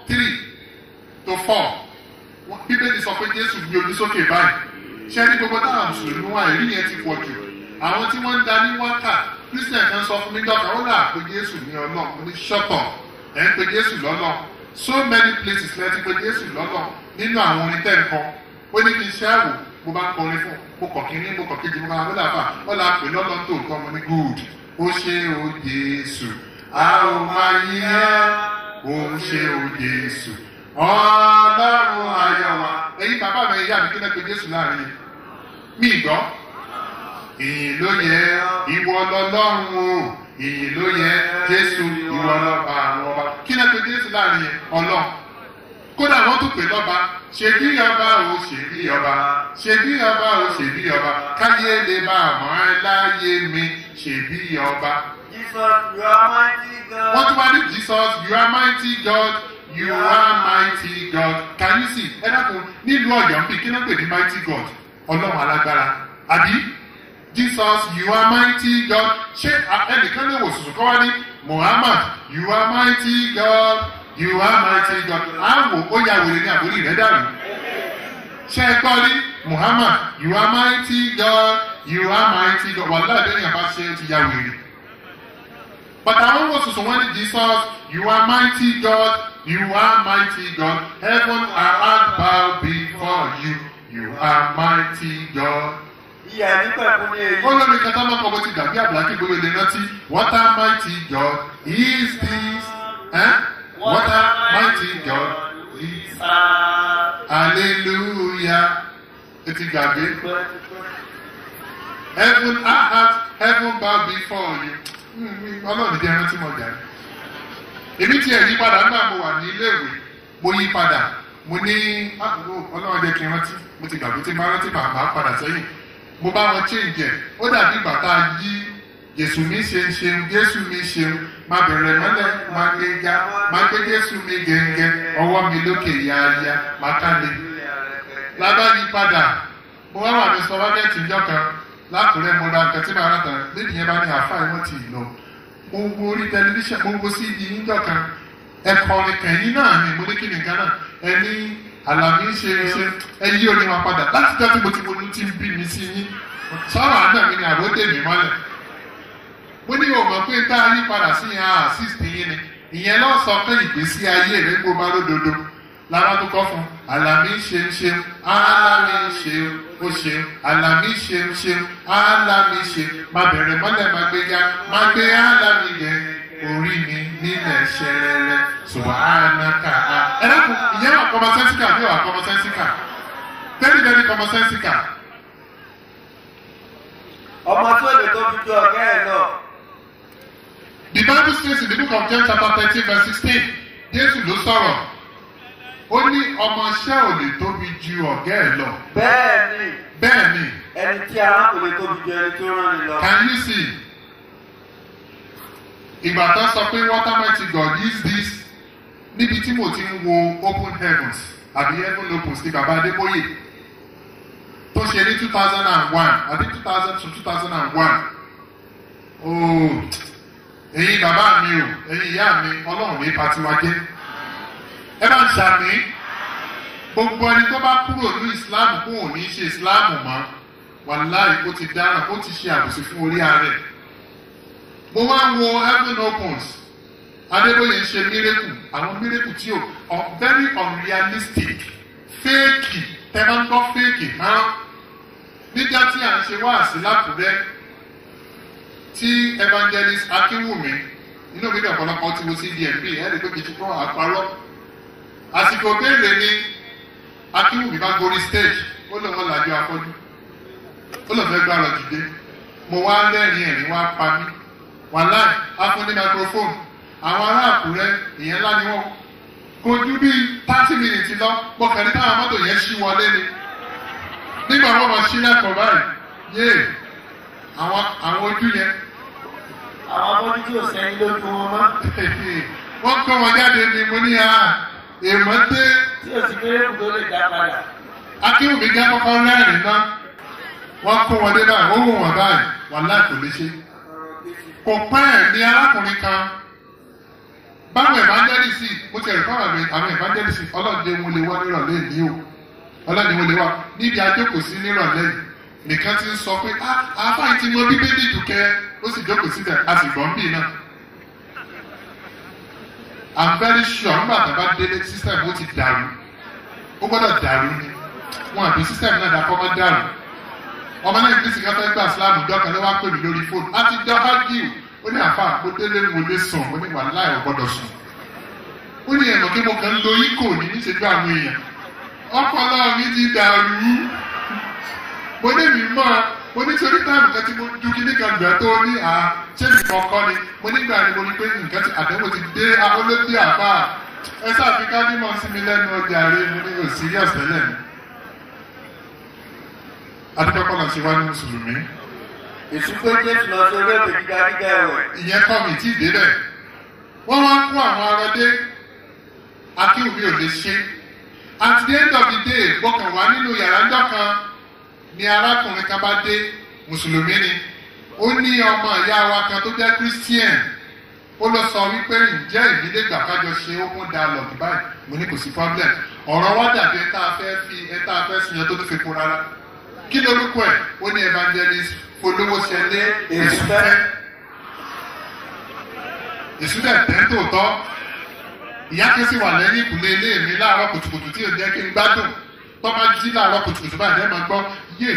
4:3-4 Bíbélì sọ pé Jésù gbé ojú sókè báyìí ṣé ní gbogbo táwọn mùsùlùmí wà èrí yẹn ti pọ̀ jù àwọn tí wọ́n ń da ní wákà Christian kan sọ fún mi dọ́kà ó là pé Jésù ní Ọlọ́run ní ṣọ́tọ̀ ẹ̀ ń pe Jésù lọ́lọ́ so many places lẹ́tí pé Jésù lọ́lọ́ nínú àwọn orin tẹ́ nǹkan ó ní kí n ṣe àwò mo bá kọrin fún mo kọ̀ kíní mo kọ̀ kejì mo bá wọlé àfà ó là pè lọ́lọ́ tó nǹkan mo ní good ó ṣe o Jésù a ò máa yí ẹ́ ó ṣe o Jésù Ọlọ́run ayọ̀ wa ẹ̀yin bàbá mi ìyá mi kí lẹ́gbẹ̀ẹ́ Jésù láàrin yìí mi gbọ́ ìyìn ló yẹ ìwọ lọ́lọ́run o ìyìn ló yẹ Jésù ìwọ lọ́ba àwọn ọba kí lẹ́gbẹ̀ẹ́ Jésù láàrin yìí Ọlọ́run kódà wọ́n tún pè lọ́ba ṣe bí ọba o ṣe bí ọba ṣe bí ọba o ṣe bí ọba káyé lè bá àmọ́ ẹ láyé mi ṣe bí ọba. Jesus, you are mighty God. Wọ́n tún wá ní Jesus, you are mighty God. You are mighty God. Can you see? Ẹ dákun nílùú Ọ̀yọ́ bí kí ló pè ní mighty God? Ọlọ́run alágbára. Àbí? Jesus, you are mighty God. Ṣé ẹnìkan lè wò sùsù kọ́ wá ní Muhammad, you are mighty God. You are mighty God. Àwò ó ya wèrè ní àbórí rẹ̀ dàrú. Ṣé ẹ kọ́ ní Muhammad, you are mighty God. You are mighty God. Wàhálà ìbéèrè àbá ṣe é ti ya wèrè. But àwọn wò sùsù wọ́n ní Jesus, you are mighty God. You are mighty God. Heaven and earth bow before you. You are mighty God. Ìyá nípa ìpínlẹ̀ èyí. Olórí kẹta máa kọ́ bó ti dàbí àbúlákì gbogbo ilé rántí. What a mighty God is this? What a mighty God is. Hallelujah. Eti gbàgbé. Heaven and earth, heaven bow before you. Ọlọ́run jẹ́ rántí mọ̀ jà. Èmi tí ẹ̀ yí padà nígbà mo wà ní iléèwé mo yí padà mo ní Ọlọ́run jẹ́ kí n rántí mo ti gbàgbé tí n bá rántí màá padà sẹ́yìn mo bá wọn change ẹ̀ ó dàbí bàtà yí Jésù mi ṣeun Jésù mi ṣeun má bẹ̀rẹ̀ mọ́lẹ̀ má gbé ga má gbé Jésù mi gẹ́gẹ́ ọwọ́ mi lókè yáyá má kálẹ̀. lábàáyí padà mo wá wà ní sọ́wọ́gẹ́tì ìjọ kan lákùrẹ́ mo ra nǹkan tí màá rà tán lẹ́yìn yẹn bá ní àáfàá ìwọ̀n ti lọ. mo wo orí tẹlifíṣàn mo wo CD ìjọ kan ẹ̀kọ́ orin kẹ̀yìn náà ni mo ní kí nìkan náà ẹni àlàmì ṣe ẹyí orin wa padà láti jọ́ tí mo ti wọnú tí ń bí mi sí yín sọ́wọ́ àná mi ni àròdè mi mọ́lẹ̀. mo ní o mọ̀ pé tá a rí padà sí yẹn assist yín ni ìyẹn lọ sọ pé ìgbésí ayé rẹ gbó bá lódodo lára tó kọ́ fún àlàmì ṣeun àlàmì ṣeun ó ṣeun àlàmì ṣeun àlàmì ṣeun má bẹ̀rẹ̀ mọ́lẹ̀ má gbé ya má gbé àlàmì yẹn orí mi nílẹ̀ ṣẹrẹrẹ subhanaka ẹ dákun ìyẹn wà kọmọsẹ́nsíkà bí wà kọmọsẹ́nsíkà very very kọmọsẹ́nsíkà. ọmọ tó lè tó fi ju ọ̀gá ẹ̀ lọ. The Bible says in the book of John chapter 13 verse 16 Jésù ló sọ̀rọ̀ ó ní ọmọọṣẹ́ ò lè tóbi ju ọ̀gá ẹ̀ lọ. bẹ́ẹ̀ni ẹni tí ara kò lè tóbi ju ẹni tó rán ni lọ. Can you see? Ìgbà tó sọ pé what Almighty God is this níbi tí mo ti ń wo open heavens àbí heaven opens ní bàbá Adébóyè tó ṣe ní 2001 àbí 2000 to 2001 ooo ẹ̀yin bàbá mi o ẹ̀yin ìyá mi Ọlọ́run ní patiwa jẹ́ ẹ bá ń ṣàmì gbogbo ẹni tó bá kúrò ní Islam kó ò ní ṣe Islam mọ́ wàláì ó ti dáràn ó ti ṣe àbòsí fún orí ààrẹ. Mo máa ń wo heaven opens Adébóyè ń ṣe miracle àwọn miracle tí o very unrealistic fake tẹ máa ń gbọ́ fake máa nígbà tí à ń ṣe wáàsí lákùrẹ́ tí Evangelist Akínwùmí inú mi dẹ̀ ọ̀pọ̀lọpọ̀ tí mo sí DMP ẹ̀rí pé kìí ṣe kọ́ àparọ́ àsìkò béèrè ni Akínwùmí bá gorí stage ó lọ́wọ́ làjọ afọ́jú ó lọ́ fẹ́ gbára dìde mo wá lẹ́rìn ẹ̀rín wá pa mí wàláì afúnni microphone àwọn ará Àkúrẹ́ ìyẹn ńlá ni wọ́n kò ju bí 30 minutes lọ gbọ̀kànlé táwọn mọ́tò yẹn ṣí wọlé ni nígbà wọn máa ṣí lẹ́kọ̀ọ́ báyìí yéè àwọn ojú yẹn. àwọn abọ́jú tí ò sẹ́yìn lójú wọn mọ́. wọ́n kọ́ wọn jáde ni mo ní èèmọ̀ dé. tí o ti kéré kù tó lè dá padà. Akínwùmí jẹ́ kọ́kọ́ rẹ́rìn náà wọ́n kó wọn dé báyìí ó wò wọ́n báyìí wàláì kò lè ṣe. Kò pẹ́ ẹ̀ ní arákùnrin kan báwọn evangelist mo ti ẹ̀rọ àwọn evangelist ọlọ́dẹ wọn lè wá nírọ̀lẹ́ yìí o ọlọ́dẹ wọn lè wá níbi àjókòó sí nírọ̀lẹ́ yìí nìkan ti ń sọ pé àáfàá ti mọ bíbélì dùkẹ́ ó sì jókòó síbẹ̀ a sì gbọ́n bì náà. I'm very sure nígbà tó bá délé system ó ti dàrú ó gbọ́dọ̀ dàrú ni wọn àbí system náà dà kọ́ mọ́ dàrú. Ọmọ náà ìgbésí kan fẹ́ gbà sílámù dọ́kan ló wá pè mí lórí fóònù á ti dán ágìw ó ní àfa àpò délé mo lè sùn ó ní wàhálà ẹ̀ gbọ́dọ̀ sùn ó ní ẹ̀mọ́ kí mo kàn ń lo ikò ní níṣẹ́jú àwọn èèyàn ọpọlọ mi ti dàrú mo ní mi mọ́ mo ní torí táàmù kan tí mo ju kí nìkan gbẹ tó ní ṣé nìkan kọ́ ni mo nígbà ni mo ní pé nǹkan ti àdéhùn ti dé olóòtú àbá ẹ sáà fi ká nímọ̀ sí mi lẹ́nu ọjà rẹ mo ní òsì yẹ̀ sẹ́lẹ̀ mi. Adúgbò ṣe wá ní Mùsùlùmí. Ìsúpé Jésù lọ sí orí ètò gíga gíga ẹ̀wẹ̀. Ìyẹn kọ́ mi tí ì débẹ̀. Wọ́n wá kó àwọn arọdé Akínwùmí ò lè ṣe. At the end of the day, gbọ́kàn wá nínú yàrá ńjọ́ kan ni arákùnrin kan bá dé Mùsùlùmí ni. Ó ní ọmọ ìyá wa kan tó jẹ́ Christian. Ó lọ sọ wípé ǹjẹ́ ìdílé gbàkájọ ṣe open dialogue báyìí. Mo ní kò sí problem. Ọ̀rọ̀ wá dàbí ẹ tá a fẹ́ fi yẹn tó tún fi kún rárá. Kí lorúkọ ẹ̀ ó ní Evangelist Olúwoṣẹlé Èsúfẹ́ tẹ́ tòótọ́ ìyá kí ó sì wà lẹ́yìn ìkùlé ilé mi láàárọ̀ kùtùkùtù tí ò jẹ́ kí n gbádùn tó bá jí láàárọ̀ kùtùkùtù báyìí ẹ̀ máa gbọ́ yé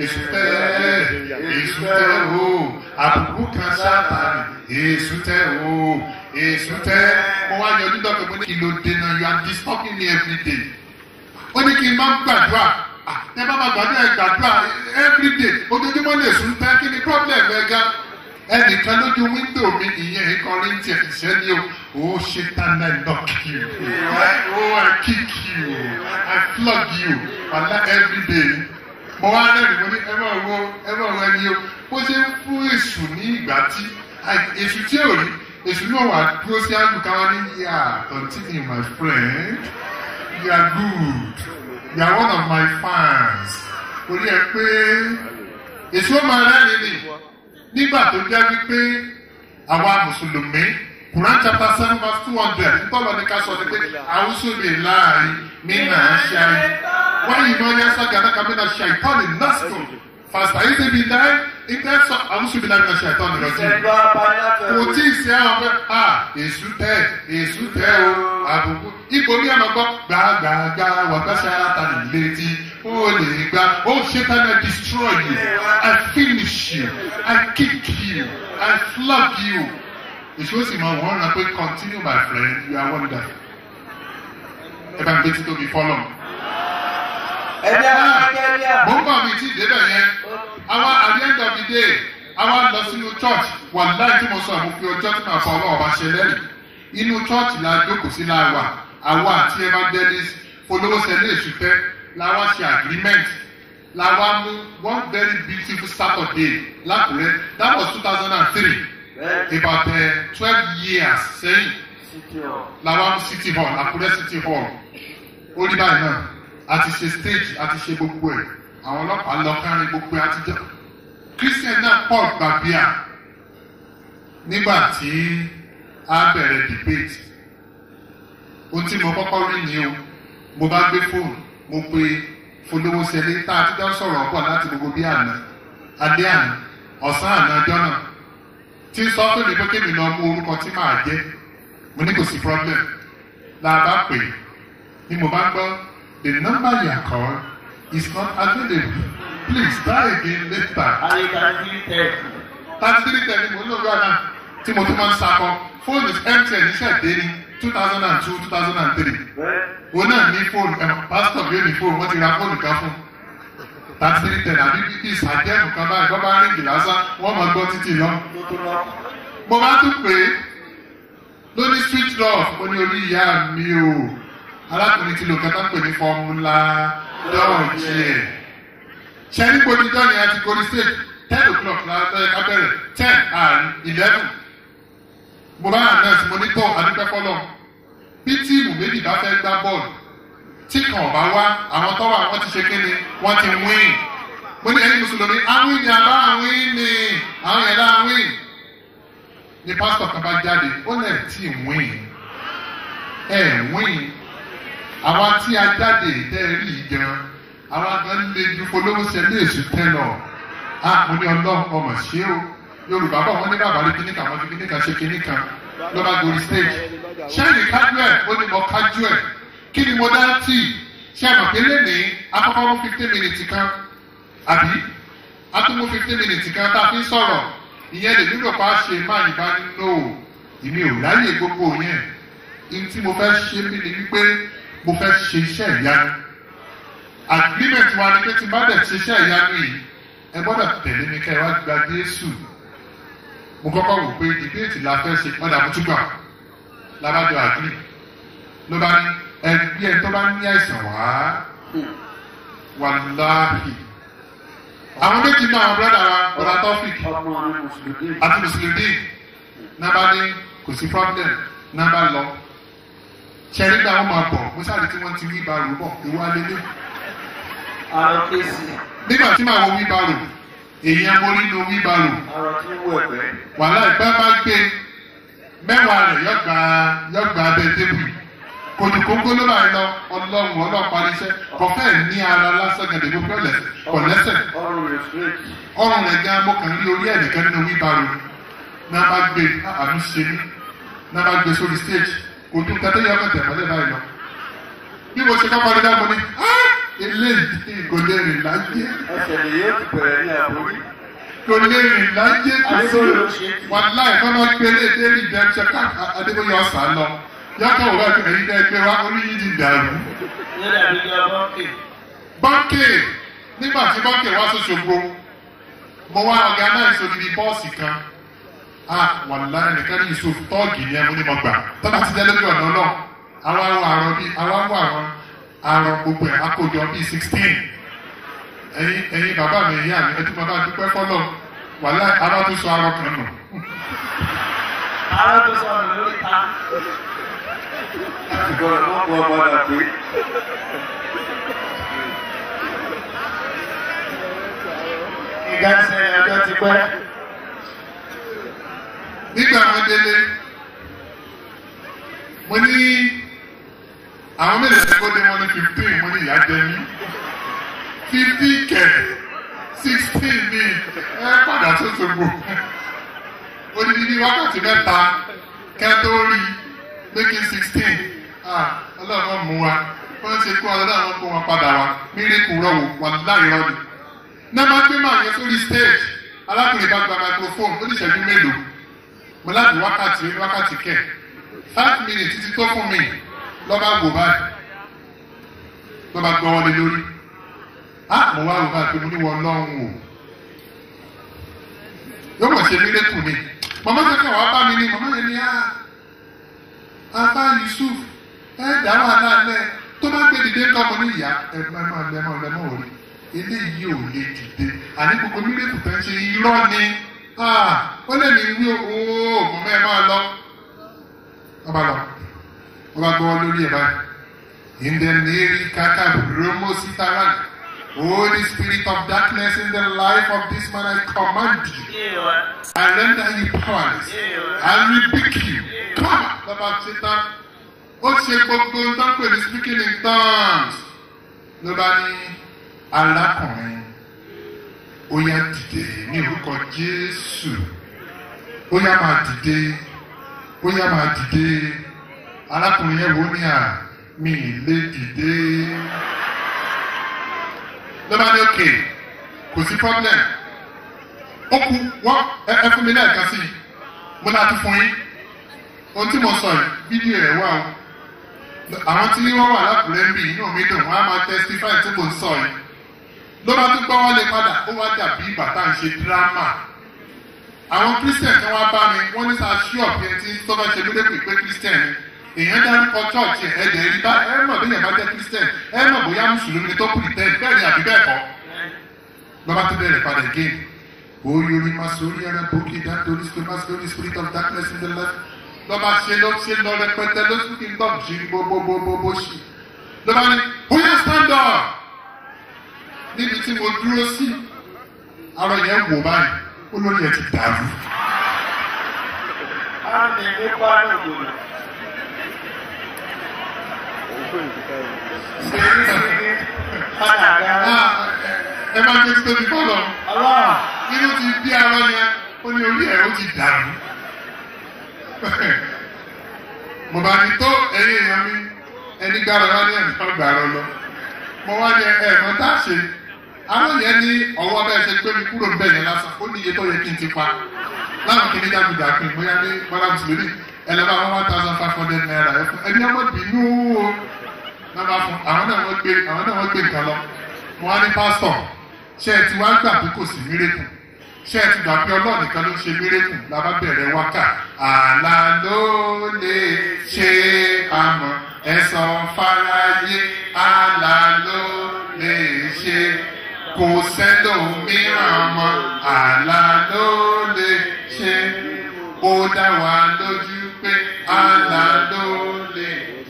Èsúfẹ́ o àbùkù kan sábàárì Èsúfẹ́ o Èsúfẹ́ mo wá yọjú dọ́kẹ́ mo ní kí ló dènà you are disturbing me every day ó ní kí n má gbàdúrà ẹ bá ma gbàdúrà ẹ gbàdúrà everyday ojoojúmọ́ lè sùn tẹ́ kí ni problem ẹ ga ẹnìkan lójú wíńdò mi ìyẹn ìkọrin tiẹ̀ ìṣẹ́ ni o ṣe tánà knock you I kick you I flog you wàlá everyday mo wá lẹ́rìí mo ní ẹ máa wo ẹni o bó ṣe ń fún èṣù ní ìgbà tí èṣù tí ò rí èṣù náà wà dúró sí àlùkà wọn ní continue my friend you are good you are one of my fans orí ẹ pé èṣù ó máa rẹ́rìn ni nígbà tó jẹ́ wípé àwa mùsùlùmí Quran chapter 7 verse 200 ntọ́lọ́ ní ká sọ ni pé àwùsù lè láàrin nínà ṣáì wọ́n yìí náà yẹ sọ́jà náà kàmínà ṣáì tọ́lì násìkò fàṣà yìí tẹ́bi dáì ìtẹ́ sọ àwùsù bí láàrin ṣáì tọ́lì lọ́jọ́ kò tí ì sí àwọn fẹ́ èṣù tẹ́ o àbùkù ipò ní àmọ́ gbọ́ gbàgbàgbà wàgbàṣà àtàlì létí ó lè gbà ó ṣe tán I destroy you I finish you I kick you I flog you. Ìṣó sì máa wọ́n rán pé continue my friend you are wonderful. Ẹ bá ń gbé títí omi fọ́lọ̀. Mo ń bọ̀ mi tí ìdébẹ̀ yẹn. Àwa at the end of the day, àwa lọ sínú church wà láì tí mo sọ àmú fi ọjọ́ tí màá fọ ọlọ́wọ́ bá ṣe lẹ́rìí. Inú church la jókòó sí láwa. Àwa àti Evangelist Oluleke Adebayo la wá ṣe agreement. La wá mú one very beautiful Saturday lákùrẹ́. That was 2003. About 12 years sẹ́yìn làwọn city hall Àkúrẹ́ city hall ó rí báyìí náà a ti ṣe stage a ti ṣe gbogbo ẹ̀ àwọn ọlọ́pàá lọ kárin gbogbo ẹ̀ àtijọ́ Christian náà pọ̀ gbàgbéà nígbà tí a bẹ̀rẹ̀ debate ohun tí mo kọ́kọ́ rí ni o mo bá gbé fóònù mo pe Oluleke tá a ti dá sọ̀rọ̀ ọ̀pọ̀ láti gbogbo bí àná adé àná ọ̀sán àná ọjọ́ náà tí sọ pé mi pé kémi lọ mú orúkọ tí màá jẹ́ mo ní kò sí problem làbá pè ni mo bá gbọ́ the number you are called is not available please try again later. ayé tàbí tẹ́lẹ̀ mo lóòrò àná tí mo tún máa ń sakọ fóònù MTN iṣẹ́ dé ní 2002-2003 òun náà ní fóònù pásítọ̀ bí ó ní fóònù wọ́n ti ra fóònù kan fún tàbí àbí bíbí ìsàjẹ́nù kan báyìí bọ́ bá ríngì lásán wọ́n máa gbọ́ títì lọ. mo bá tún pè é lórí switch off mo ní orí ìyá mi o alákùnrin ti lò kẹta pè ní fọmúlà dọ́ọ̀jì ẹ̀. ṣẹ́ni gbòdìjọ́ ni a ti gorí stage 10 o'clock lábẹ́rẹ̀ 10 àárín 11. mo bá àná mo ní tọ́ adúpẹ́ fọlọ́ bí tíìmù méjì bá fẹ́ gbá bọ́ọ̀lù tí kan ọba wá àwọn tó wà wọ́n ti ṣe kí ni wọ́n ti win mo ní ẹni mùsùlùmí awin ni àbá awin ni àwọn yẹn lá win ni pásítọ̀ kan bá jáde ó lẹ̀ tí win win àwa tí a jáde tẹ́ rí gan àwa gan lè ju Oluleke Adebayo tẹ́lọ̀ mo ní ọlọ́run ọmọ ṣé o Yorùbá bọ̀ wọ́n ní bàbá rí kíní kan wọ́n fi kíní kan ṣe kíní kan ló bá gorí stage ṣẹ́ẹ̀nì kájú ẹ̀ ó ní mo kájú ẹ̀ kí ni mo dá tí ṣe àmọ̀ pé lẹ́nìí akọ́kọ́ mú 15 minutes kan àbí atúmú 15 minutes kan tá a fi sọ̀rọ̀ ìyẹn lè nílò pa ṣe máa yìnbá nínú ìmí ò láyè gbogbo yẹn ní tí mo fẹ́ ṣe mí ni wípé mo fẹ́ ṣe iṣẹ́ ìyanu agreement wa ni pé tí bá dẹ̀ ṣe iṣẹ́ ìyanu yìí ẹ gbọ́dọ̀ tẹ̀lé mi kẹ́ ẹ wá gba Jésù mo kọ́kọ́ wò pé debate la fẹ́ ṣe ọ̀dà àbútúgbà lábàjọ àgbì ló bá ní ẹbí ẹ tó bá ní àìsàn wá wàláhì àwọn méjì náà àwọn brọ́dà wa bọ̀dà tọ́fíìkì àti mùsùlùmí náà bá ní kò sí problem náà bá lọ ṣẹ́rí gbà wọ́n máa bọ̀ mo sáré tí wọ́n ti wí barò bọ̀ ìwọ alẹ́lẹ́ nígbà tí màá wọ wí barò èèyàn mo rí nu wí barò wàhálà ìgbà bá gbé mẹ́wàá rẹ̀ yọ̀gbà abẹ́ tébù kòtùkóńgó ló bá lọ ọlọ́run ọlọ́pàá iṣẹ́ kọfẹ́ ní ara lásán gẹ̀dẹ̀ ló fẹ́ kọ̀ lẹ́sẹ̀ ọrùn rẹ̀ gan mọ́kàn rí orí ẹ̀nìkan nínú wíbarò náà bá gbé àánú ṣe ní náà bá gbé sórí stage kò tún kẹtẹ́ yọ ọkọ̀ tẹ̀mọ́lẹ̀ báyìí lọ. bí mo ṣe kọ́kọ́ rí dáa mo ní eléyìí kò lè rìn láyé kò lè rìn láyé tó wọn láì kọ́ máa gbé léde rí dẹ́pṣẹ́ ká Adébóyè ọ̀sán lọ yàtọ̀ wọ́n ẹ̀ka ẹ̀yìn náà ẹgbẹ́ wa orí yìí ti dàrú. bọ́ǹkì nígbà tí bọ́ǹkì wá sọ́sọ́gbó mo wá organize odidi bọ́ọ̀sì kan wàlá ẹnìkan ní Yusuf tọ́ọ̀gì ni ẹmu ní mo gbà tọ́ba ti dẹ́ lójú ọ̀nà náà àwọn àrùn gbogbo ẹ̀ akójọ bíi 16 ẹ̀yin bàbá mi ìyá mi ẹtú bàbá dúpẹ́ fọ́lọ́ wàhálà ara tó sọ arọ kan nù. ara tó sọ ọ̀nà lórí ta. Ìgbọ̀rọ̀ ló kọ ọmọ náà pé. Ìgbàsẹ̀ ọjọ́ ti pẹ́. Nígbà wọn délé, mo ní àwọn mélòó tí kò dé wọn ní 15 mo ní ìyá jẹ mí. 50 kẹ̀ 16 ní ẹ padà tó sogbo. Odidi wákàtí mẹ́ta kẹ́tọ́ rí making 16. Ọlọ́run mú wa wọ́n ṣe kó ọlọ́run kó wọn padà wá mílíkù rọ̀wò wà láì rọ́ọ̀dì. Náà máa gbé màá yẹn sórí stage alákùnrin bá gba microphone ó ní ìṣẹ́jú mélòó mo láti wákàtí kẹ̀ 5 minutes títí tó fún mi lọ́ba wò báyìí lọ́ba gbọ́ wọlé lórí mo wá wò báyìí pé mo ní wọn lọ́hùn o yóò mọ̀ ṣe mílíkù ni màmá kẹ́kẹ́ wàá bá mi ní màmá yẹn ní Abba Yusuf dá wàhálà lẹ tó bá gbé dìde lọ́mọ ní ìyá lẹ́mọ̀ orí eléyìí ò lè dìde àní gbogbo mílíọ̀nù tó ń ṣe irọ́ ni ó lè ní wí mọ̀ mẹ́ máa lọ. Ọba lọ ọba gbọ́ lórí ẹ̀ báyìí ìndẹ̀nìrí kàkà romo sitaran Holy Spirit of darkness in the life of this man I command you I render you powerless I rebuke you come lọ́ba ṣe tán ó ṣe gbogbo nǹkan pè ní speaking in tongues ló bá ní arákùnrin ó yá dìde ní orúkọ Jésù ó yá máa dìde ó yá máa dìde arákùnrin yẹn wò ní mi lè dìde ló bá ní òkè kò sí problem ó kú wọ́n ẹ fún mi lẹ́ẹ̀kan sí i mo náà tún fún yín ohun tí mo sọ yìí fídíò ẹ̀ wá o àwọn tí wọ́n wà lákùrẹ́ ń bì inú mi dùn wọ́n á máa testify tí mo ń sọ yìí ló bá tún gbọ́ wọ́n lè padà ó wá dàbí bàtà ń ṣe dírámà àwọn christian tí wọ́n bá mi wọ́n ní sáà ṣíọ̀pù yẹn tí tó bá ṣe lórí pé christian ni èèyàn dárúkọ church ẹ̀jẹ̀ rí bá ẹ mọ̀ bí yẹn bá jẹ́ christian ẹ mọ̀ bóyá mùsùlùmí tó pretend bẹ́ẹ̀ ni àbí bẹ́ẹ̀ kọ́ ló bá tún bẹ̀rẹ̀ padà again orí máa sórí ara bókì dáńtorí spirit of darkness in the life lọ́ba ṣe ló rẹpẹtẹ ló tún kí n tọ́ ṣe gbogbogbò ṣì lọ́ba ní bóyá stand up níbi tí mo dúró sí ara yẹn wò báyìí olórí ẹ ti dàrú. Àmì nípa lòdò. Ẹ máa gbé tóbi fọlọ nínú ti bí ara yẹn ó ní orí ẹ ó ti dàrú. Mo bá ní tó ẹ̀yin èèyàn mi ẹni gbára wá ní ẹ̀mí kan gbàrọ lọ mo wá ní ẹ̀ẹ̀mọ́ tá a ṣe àwọn yẹn ní ọwọ́ bẹ́ẹ̀ ṣe gbé mi kúrò ń bẹ̀ yẹn lásán ó ní iye tó yẹ kí n ti pa láwọn kìíní jágùdà pin bóyá ní bọ́lá mùsùlùmí ẹlẹ́bàá 1,500 naira ẹ fún ẹni ọmọ bínú o náà bá fún àwọn náà wọ́n gbé nǹkan lọ mo wá ní pásítọ̀ ṣé ẹ ti wá gbà pé kò sí mírèkù ṣé ẹ ti gbà pé ọlọ́ọ̀ nìkan ló ń ṣe mírèkù lábá bẹ̀rẹ̀ wákà àlá ló lè ṣe àmọ́ ẹ̀sán fáráyé àlá ló lè ṣe kò sẹ́lòmíràn mọ́ àlá ló lè ṣe ó dá wa lójú pé àlá ló lè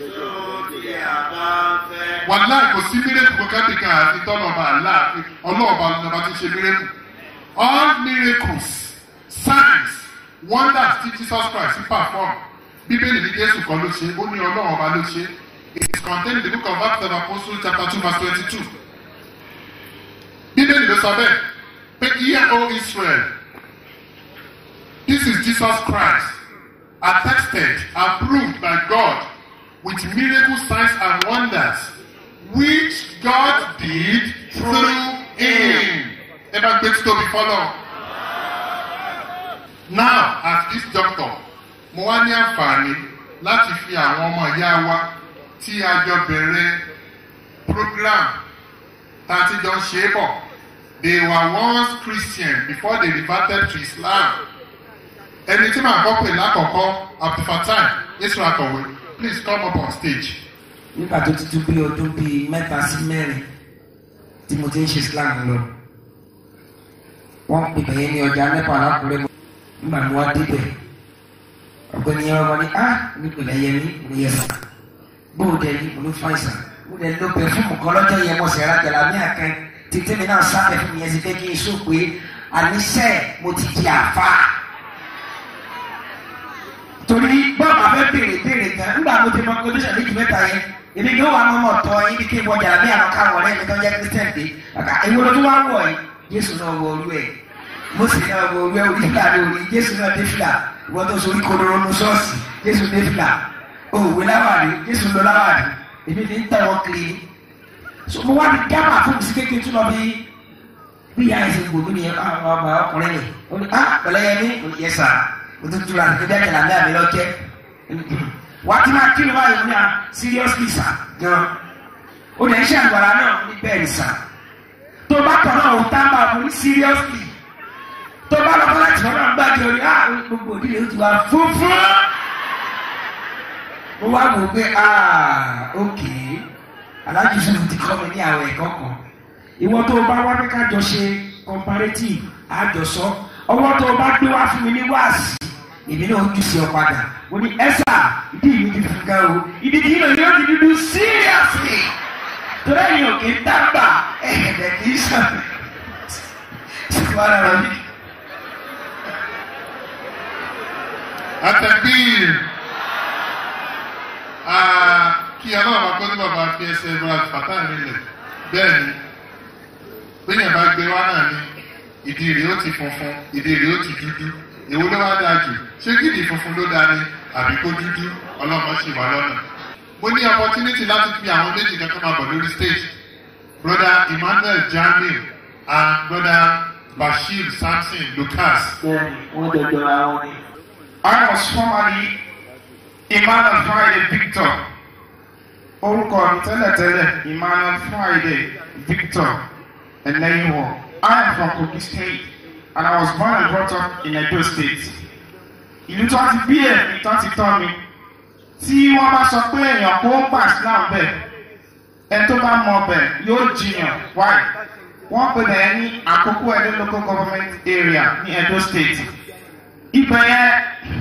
wàhálà kò sí mírèkù kọ́kàtìkà àti tọ́lọ̀bà láàfin ọlọ́ọ̀bà lọ́ba ti ṣe mírèkù all miracles signs wonders tí Jesus Christ perform bíbélì ní Jésù kan ló ṣe ó ní ọlọ́ọ̀bà ló ṣe it is contained in the book of Acts of Apostles chapter 2 verse 22 bíbélì ló sọ bẹ́ẹ̀ pé hear O Israel this is Jesus Christ attested approved by God with miracle signs and wonders which God did through him. Ever great story follow. Now as this doctor mo wá ní àǹfààní láti fi àwọn ọmọ ìyá wa tí a jọ bẹ̀rẹ̀ program tá a ti jọ ṣe é bọ̀ they were once Christian before they reverted to Islam. Ẹni tí màá kọ́ pè lákọ̀ọ́kọ́ Abdulfatai Israel Kọ̀wé please come up on stage. Nígbà tó ti tún bí ọdún bíi 3 sí 4 tí mo ti ń ṣe Islam lọ. Wọ́n pè bẹ̀yẹ ní ọjà nípa alákùnrin mọ́. Nígbà mo wá débẹ̀. Ọ̀gbẹ́ni ọmọ ní nípìnlẹ̀ Yẹmí ní Yẹsà. Bóòdẹ ní olúfàìsà. Mo lè lo pẹ̀fúmù kan lọ́jọ́ yẹn mo sì ra jàlámí àkẹ́. Títí mi náà sá pẹ̀fúmù yẹn sí pé kí n sọ pé àníṣe mo ti di àfa. Torí bọ́ọ̀mù afẹ́ béèrè gan nígbà mo ti mọ kọ́ndíṣàn méjì mẹ́ta yẹn èmi yóò wá mọ́mọ́ tọ́ yín bí kí n wọ jàlámí àwọn káwọn ọ̀rẹ́ mi tó jẹ́ Christian dé. Ìwọ ló tún wá wọ̀ yìí Jésù náà wọ olú ẹ̀. Mo sì náà wọ olú ẹ̀ orí fìlà lórí Jésù náà dé fìlà. Ìwọ́n tó sorí kodoro nu ṣọ́ọ̀ṣì Jésù dé fìlà. Òwe láwàrí Jésù lọ láwàrí. Èmi fi ń tẹ̀ wọ́n kiri. So mo wá ní gámà fún mi sí kékeré tún lọ bí ìyá ẹ̀sìn gbòmí ni ọmọ ọkùnrin ni. Ó ní pẹ̀lẹ́yẹmí yẹsà o tún tura ní kébí àjàlá ní àmì lọ́jẹ́. Wà á ti máa kí ló báyìí ní à seriously sà gan. O lè ṣe àgbàrá náà ní bẹ́ẹ̀ sà. Tó bá tọ̀ náà o tá bá fún seriously. Tó bá lọ bọ́lá tìwọ́n náà gbàgbé orí gbogbo òdìlé o ti wá fúnfún. Mo wá wò pé okay aláàjì sùn ti kọ́ mi ní àwọn ẹ̀kọ́ kan. Ìwọ tó o bá wá pé ká jọ ṣe comparative àjọsọ ọwọ́ tó o bá gbé wá fún mi ní wáàsì èmi náà jù sí ọ padà. Mo ní ẹ́sà ìdí ìlú ti fún ga o ìdí tí ìlú yóò ti dúdú seriously torí ẹ̀yìn òkè ń dàgbà ẹ̀ẹ́dẹ̀ kì í sàn. Ṣùgbọ́n ara mi. Àtẹ̀bíyì kí ọlọ́run bá gbọ́dọ̀ bàbá fi ẹsẹ̀ ìbára fàtà nílẹ̀ bẹ́ẹ̀ ni bẹ́ẹ̀ bá gbé wá náà ni ìdí rẹ̀ ó ti funfun ìdí rẹ̀ ó ti dúdú èwo ló wá dáa jù ṣé gidi funfun ló dáa ni àbí kó dúdú ọlọ́run ṣì wá lọ́nà. Mo ní opportunity láti fi àwọn méjì kankan máa bọ̀ lórí stage brother Emmanuel Jamiu and brother Bashir Samson Lucas. I was formerly Emmanuel Friday Victor. Orúkọ mi tẹ́lẹ̀tẹ́lẹ̀ Emmanuel Friday Victor Ẹlẹ́yìnwó. I am from Kogi State and I was born and brought up in Edo State. Ìlú tó ti bí ẹ̀mí tó ti tọ́ mi. Tí wọ́n bá sọ pé èèyàn kó ń gbà Islam bẹ̀, ẹ tó bá mọ bẹ̀ yóò jiyàn why? Wọ́n pè bẹ́ẹ̀ ní Àkókò Edo Local Government Area ní Edo State. Ibẹ̀ yẹn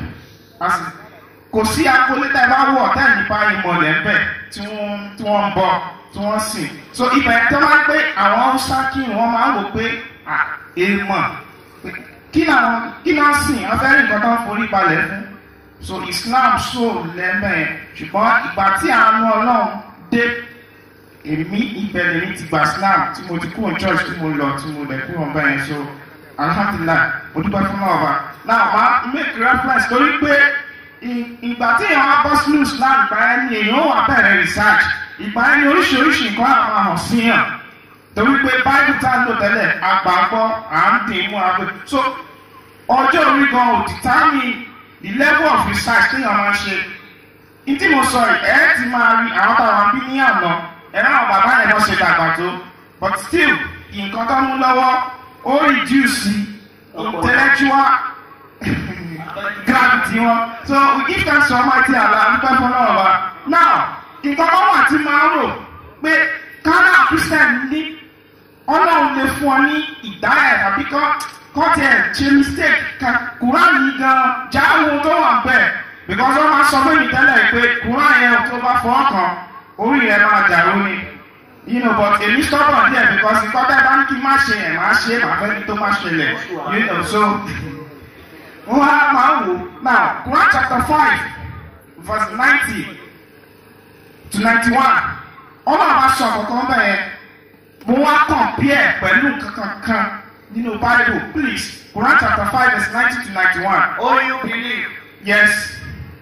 kò sí akólé tẹ́ bá wọ̀ tẹ́ nípa ìmọ̀lẹ̀ ń bẹ̀ tí wọ́n ń bọ̀ tí wọ́n sìn. So ibẹ̀ tó máa ń pé àwọn Hausa kí wọ́n máa ń wò pé èèmọ̀ kí náà sìn afẹ́rẹ́ nǹkan tó ń forí balẹ̀ fún. So Islam so lẹ́mẹ̀ ṣùgbọ́n ìgbà tí àánú Ọlọ́run dé èmi ìbẹ̀rẹ̀ ní ti gba Islam tí mo ti kúrò church tí mo lọ tí mo lẹ̀ kúrò bẹ́ẹ̀ so alhamdulillah mo dúpẹ́ fún ọba. Now máa make reference torí pé ìgbà tí èèyàn á bọ́ sínú Islam ìgbà yẹn ni èèyàn wà bẹ̀rẹ̀ research ìgbà yẹn ni oríṣiríṣi nǹkan àwọn àhàn sí yàn torí pé Bible tá a lò tẹ́lẹ̀ àgbàgbọ́ à ń dín mú abẹ́ so ọjọ́ orí gan ò determine the level of research tí èèyàn máa ṣe. Ní tí mo sọ ẹ̀ ti máa rí àwọn táwọn bí ní àná ẹ̀rọ àwọn bàbá yẹn lọ ṣe dàgbà tó but still nǹkan tó mú lọ́wọ́ ó reduce intellectual gravity wọn. So we give thanks to Almighty Allah and pray for all of us. Now nǹkan kan wà tí máa ń rò pé kánà Christian ní Ọlọ́run lè fún ọ ní ìdá ẹ̀ tàbí kọ́ tiẹ̀ ṣe mistake kan Qur'an ní gan jáwó tó wà bẹ́ẹ̀ because wọ́n máa sọ fún mi tẹ́lẹ̀ pé Qur'an yẹn tó bá fọ́ ọkàn orí rẹ̀ máa dàrú ni. You know, but èmi stubborn díẹ̀ because nǹkan tẹ́ bá ní kí n má ṣe yẹn máa ṣe màá fẹ́ ní tó má ṣẹlẹ̀. You know, so wọ́n á máa wò now Quran chapter 5 verse 90 to 91 ọlọ́run bá sọ ọ̀kọ̀ọ̀kan bẹ́ẹ̀ mo wá compare pẹ̀lú kankan nínú Bible please Quran chapter 5 verse 90 to 91. Oh, you believe? Yes.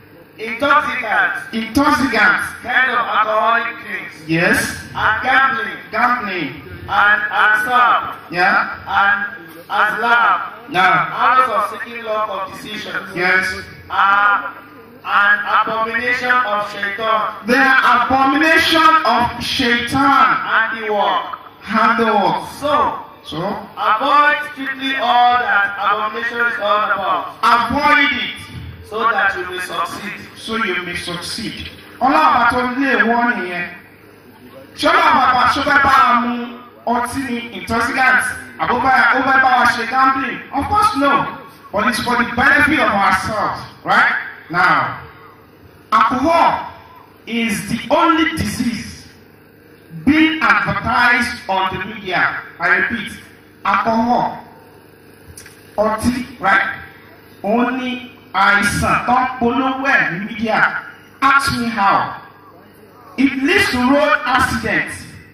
Intoxicants. Kind of alcoholic drinks. Yes. And gambling. And sub. Yeah. And love. Now. Hours of seeking love of decisions. Yes. An abomination of shaitan. They are abomination of shaitan. Handiwork. So avoid strictly all that abomination is all about. Avoid it. So that you may succeed. So you may succeed. Ọlọ́run bá tó lé wọ́n nìyẹn. Ṣọlá bàbá ṣọfẹ́ bá a mú ọtí ni intoxicants àbúfẹ́ bá wa ṣe gambling? Of course no, but it's for the benefit of ourselves, right? Now, alcohol is the only disease being advertised on the media. I repeat, alcohol, ọtí, right? Only àìsàn tó ń polówó ẹ̀ ní media. Ask me how. It leads to road accidents.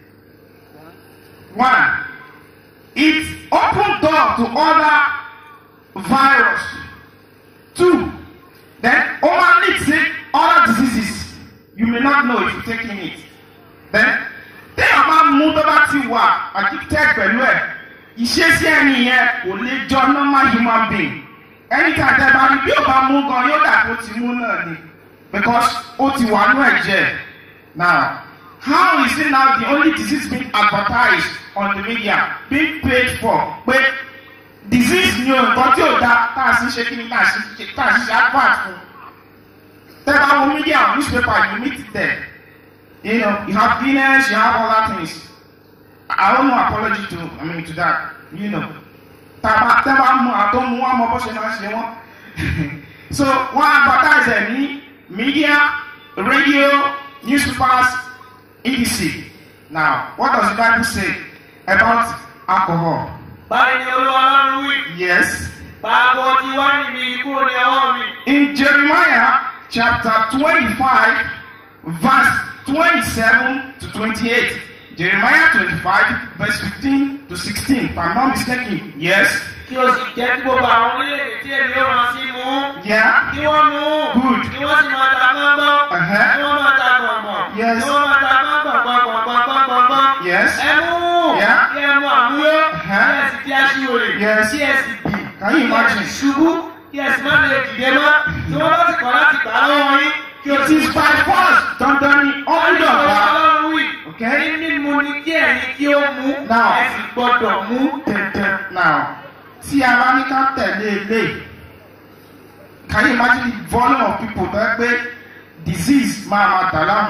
One, it opens door to other virus. Two, then only other diseases you may not know if you're taking it. Then, they are mú tó bá ti wà addicted pẹ̀lú ẹ̀. Ìṣesí ẹni yẹn kò lè jọ normal human being. Anytime tẹ́ bá rí bí ó bá mú gan yóò dà kó ti mú náà ni. Because ó ti wà ní ẹ̀jẹ̀. Now, how is it now the only disease being advertised on the media, being paid for? But disease ni o nǹkan tí ò da tá a sì ṣe kí ni tá a sì ṣe advert fún. Tẹ́ bá wo media newspaper you meet it there. You know, you have Guinness, you have other things. I don't know apology to that. You know. Tẹ́ bá mú àtọ́mú wọn mọ bó ṣe máa ṣe wọ́n. So wọ́n advertise ẹ̀ ní media, radio, newspapers, etc. Now, what does the Bible say about alcohol? Yes. In Jeremiah chapter 25, verse 27 to 28. Jeremiah 25, verse 15 to 16. If I'm not mistaken. Yes. Yeah. Good. Yes. Yes. Yes. Yes. Can you imagine? It is by force. Don't only okay? Now, see America tẹ̀lé. Can you imagine the volume of people that way disease máa tàlámù?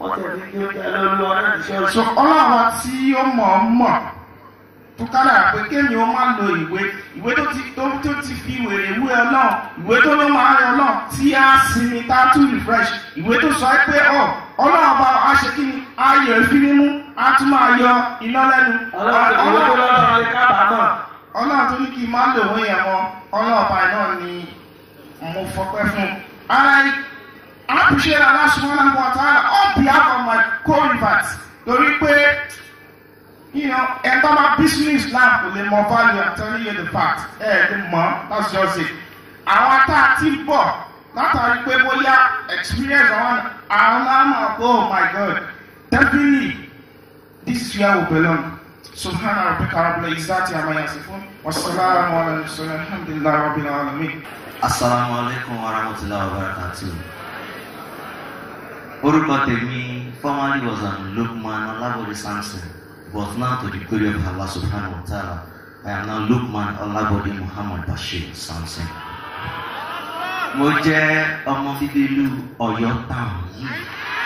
So all of us tí ó mọ̀ tó kára pé kémi ó máa lo ìwé tó ti fi wèrè ìwé ọlọ́run ìwé tó ló máa rẹ ọlọ́run tí á sinmi tá tún refresh ìwé tó sọ pé ọlọ́run bá a ṣe kí ni ayọ̀ ìfínimú á tún máa yọ iná lẹ́nu ọlọ́run tó ní kí n máa lò wọ́n yẹn mọ́ ọlọ́run bá náà ni mo fọpẹ́ fún. I appreciate Allah subhanahu wa ta'ala on behalf of my co-converts torí pé ẹ̀tọ́ máa business Islam kò lè mọ value. I'm telling you the fact lè mọ̀ that's just it. Àwọn tá a ti bọ̀ látàrí pé bóyá experience àwọn náà oh my God definitely this is where we belong. Subhana rabbika rabbil izzati amma yasifun wa salamun ala al-mursalin alhamdulillahi rabbil alamin. Assalamu alaikum wa rahmatullahi wa barakatuh. Orúkọ tèmi formerly was Lukman Olabode Samson, but now to the glory of Allah subhanahu wa ta'ala, I am now Lukman Olabode Muhammad Bashir Samson. Mo jẹ́ ọmọ bíbí ìlú Ọ̀yọ́ town yìí.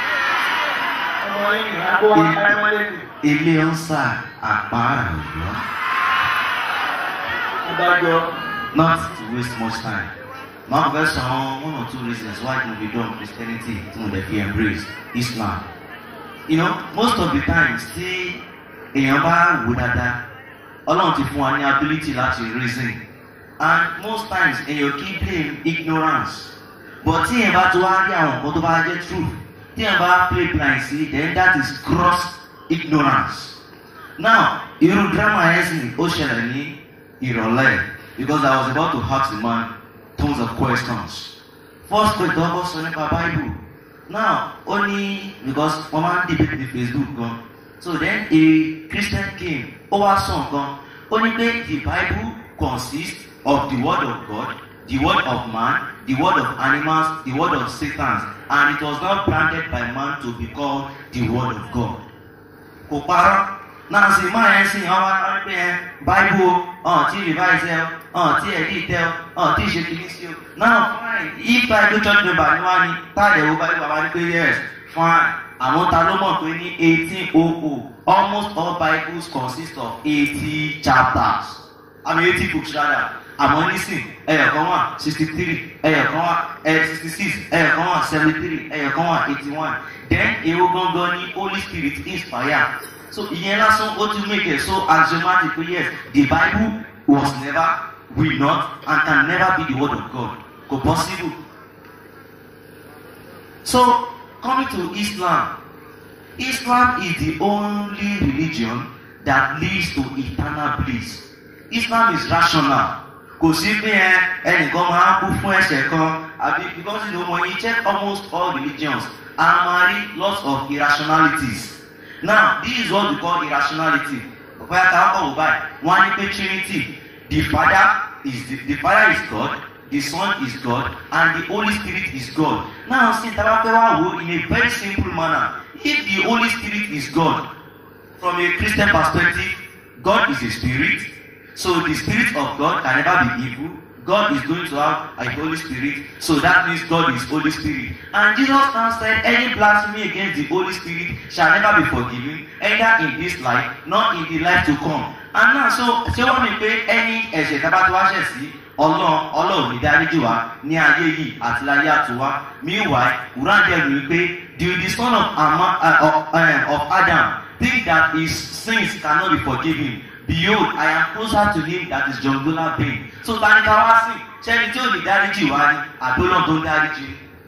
Ilé ọ̀sà àpárá Ọ̀yọ́. Not to waste much time. Now, verse one or two reasons why it will be done Christianity to embrace Islam. Most of the times, see, èèyàn bá wò dáadáa, Ọlọ́run ti fún wa ní ability láti reason, and most times èèyàn kì í blame ignorance. But tí èèyàn bá tó wá rí àwọn nǹkan tó bá jẹ́ truth, tí èèyàn bá play blind sí, then that is gross ignorance. Now, irú drama yẹn sì ó ṣẹlẹ̀ ní ìrọ̀lẹ́ because I was about to ask the man tons of questions. First question was on the Bible. Now, only because one man debate the Facebook gone. So then a Christian came over some gone. Only the Bible consists of the word of God, the word of man, the word of animals, the word of Satan, and it was not planted by man to be called the word of God. Kopara. Now, see my saying how Bible, tí revise tí edit tí ṣe kìíní sí o. Now, fine, if I do church member ní wá ní tàdé wo Bible bàbá ní pé yes, fine. àwọn ta ló mọ̀ pé ní 1800 almost all Bibles consist of 80 chapters. I mean 80 books rather. Àmọ́ nísìn ẹ̀yọ̀kan wà 63, ẹ̀yọ̀kan wà 66, ẹ̀yọ̀kan wà 73, ẹ̀yọ̀kan wà 81. Then èwo gangan ni Holy Spirit inspire. So ìyẹn lásán ó tún make it so axiomatic pé yes, the Bible was never, will not, and can never be the word of God. Kò possible. So coming to Islam, Islam is the only religion that leads to eternal bliss. Islam is rational. Kò sí pé ẹnìkan máa ń kú fún ẹ̀ṣẹ̀ kan àbí because when you check almost all religions and marry lots of irrationalities. Now this is what we call irrationality. Bóyá ká kọ̀ wò báyìí, wọ́n á ní pé Trinity, the Father is God, the Son is God, and the Holy Spirit is God. Now see Tarapewa in a very simple manner. If the Holy Spirit is God, from a Christian perspective, God is a spirit. So the Spirit of God can never be evil. God is going to have a Holy Spirit. So that means God is Holy Spirit. And Jesus now said, any blasphemy against the Holy Spirit shall never be forgiven, either in this life, nor in the life to come. And now, so wọ́n mi pé ẹni ẹ̀ṣẹ̀ tábà tó wá ṣẹ̀ sí Ọlọ́run ní dáríjì wá ní ayé yìí àti láyé àtúwá. Meanwhile, Qur'an jẹ́ mi pé the son of Adam think that his sins cannot be forgiven. Behold, I am closer to him that is jungular pain. So Tanika wá sí, ṣẹ́ni tí ò ní dáríjì wá ní àdólọ́ tó ń dáríjì.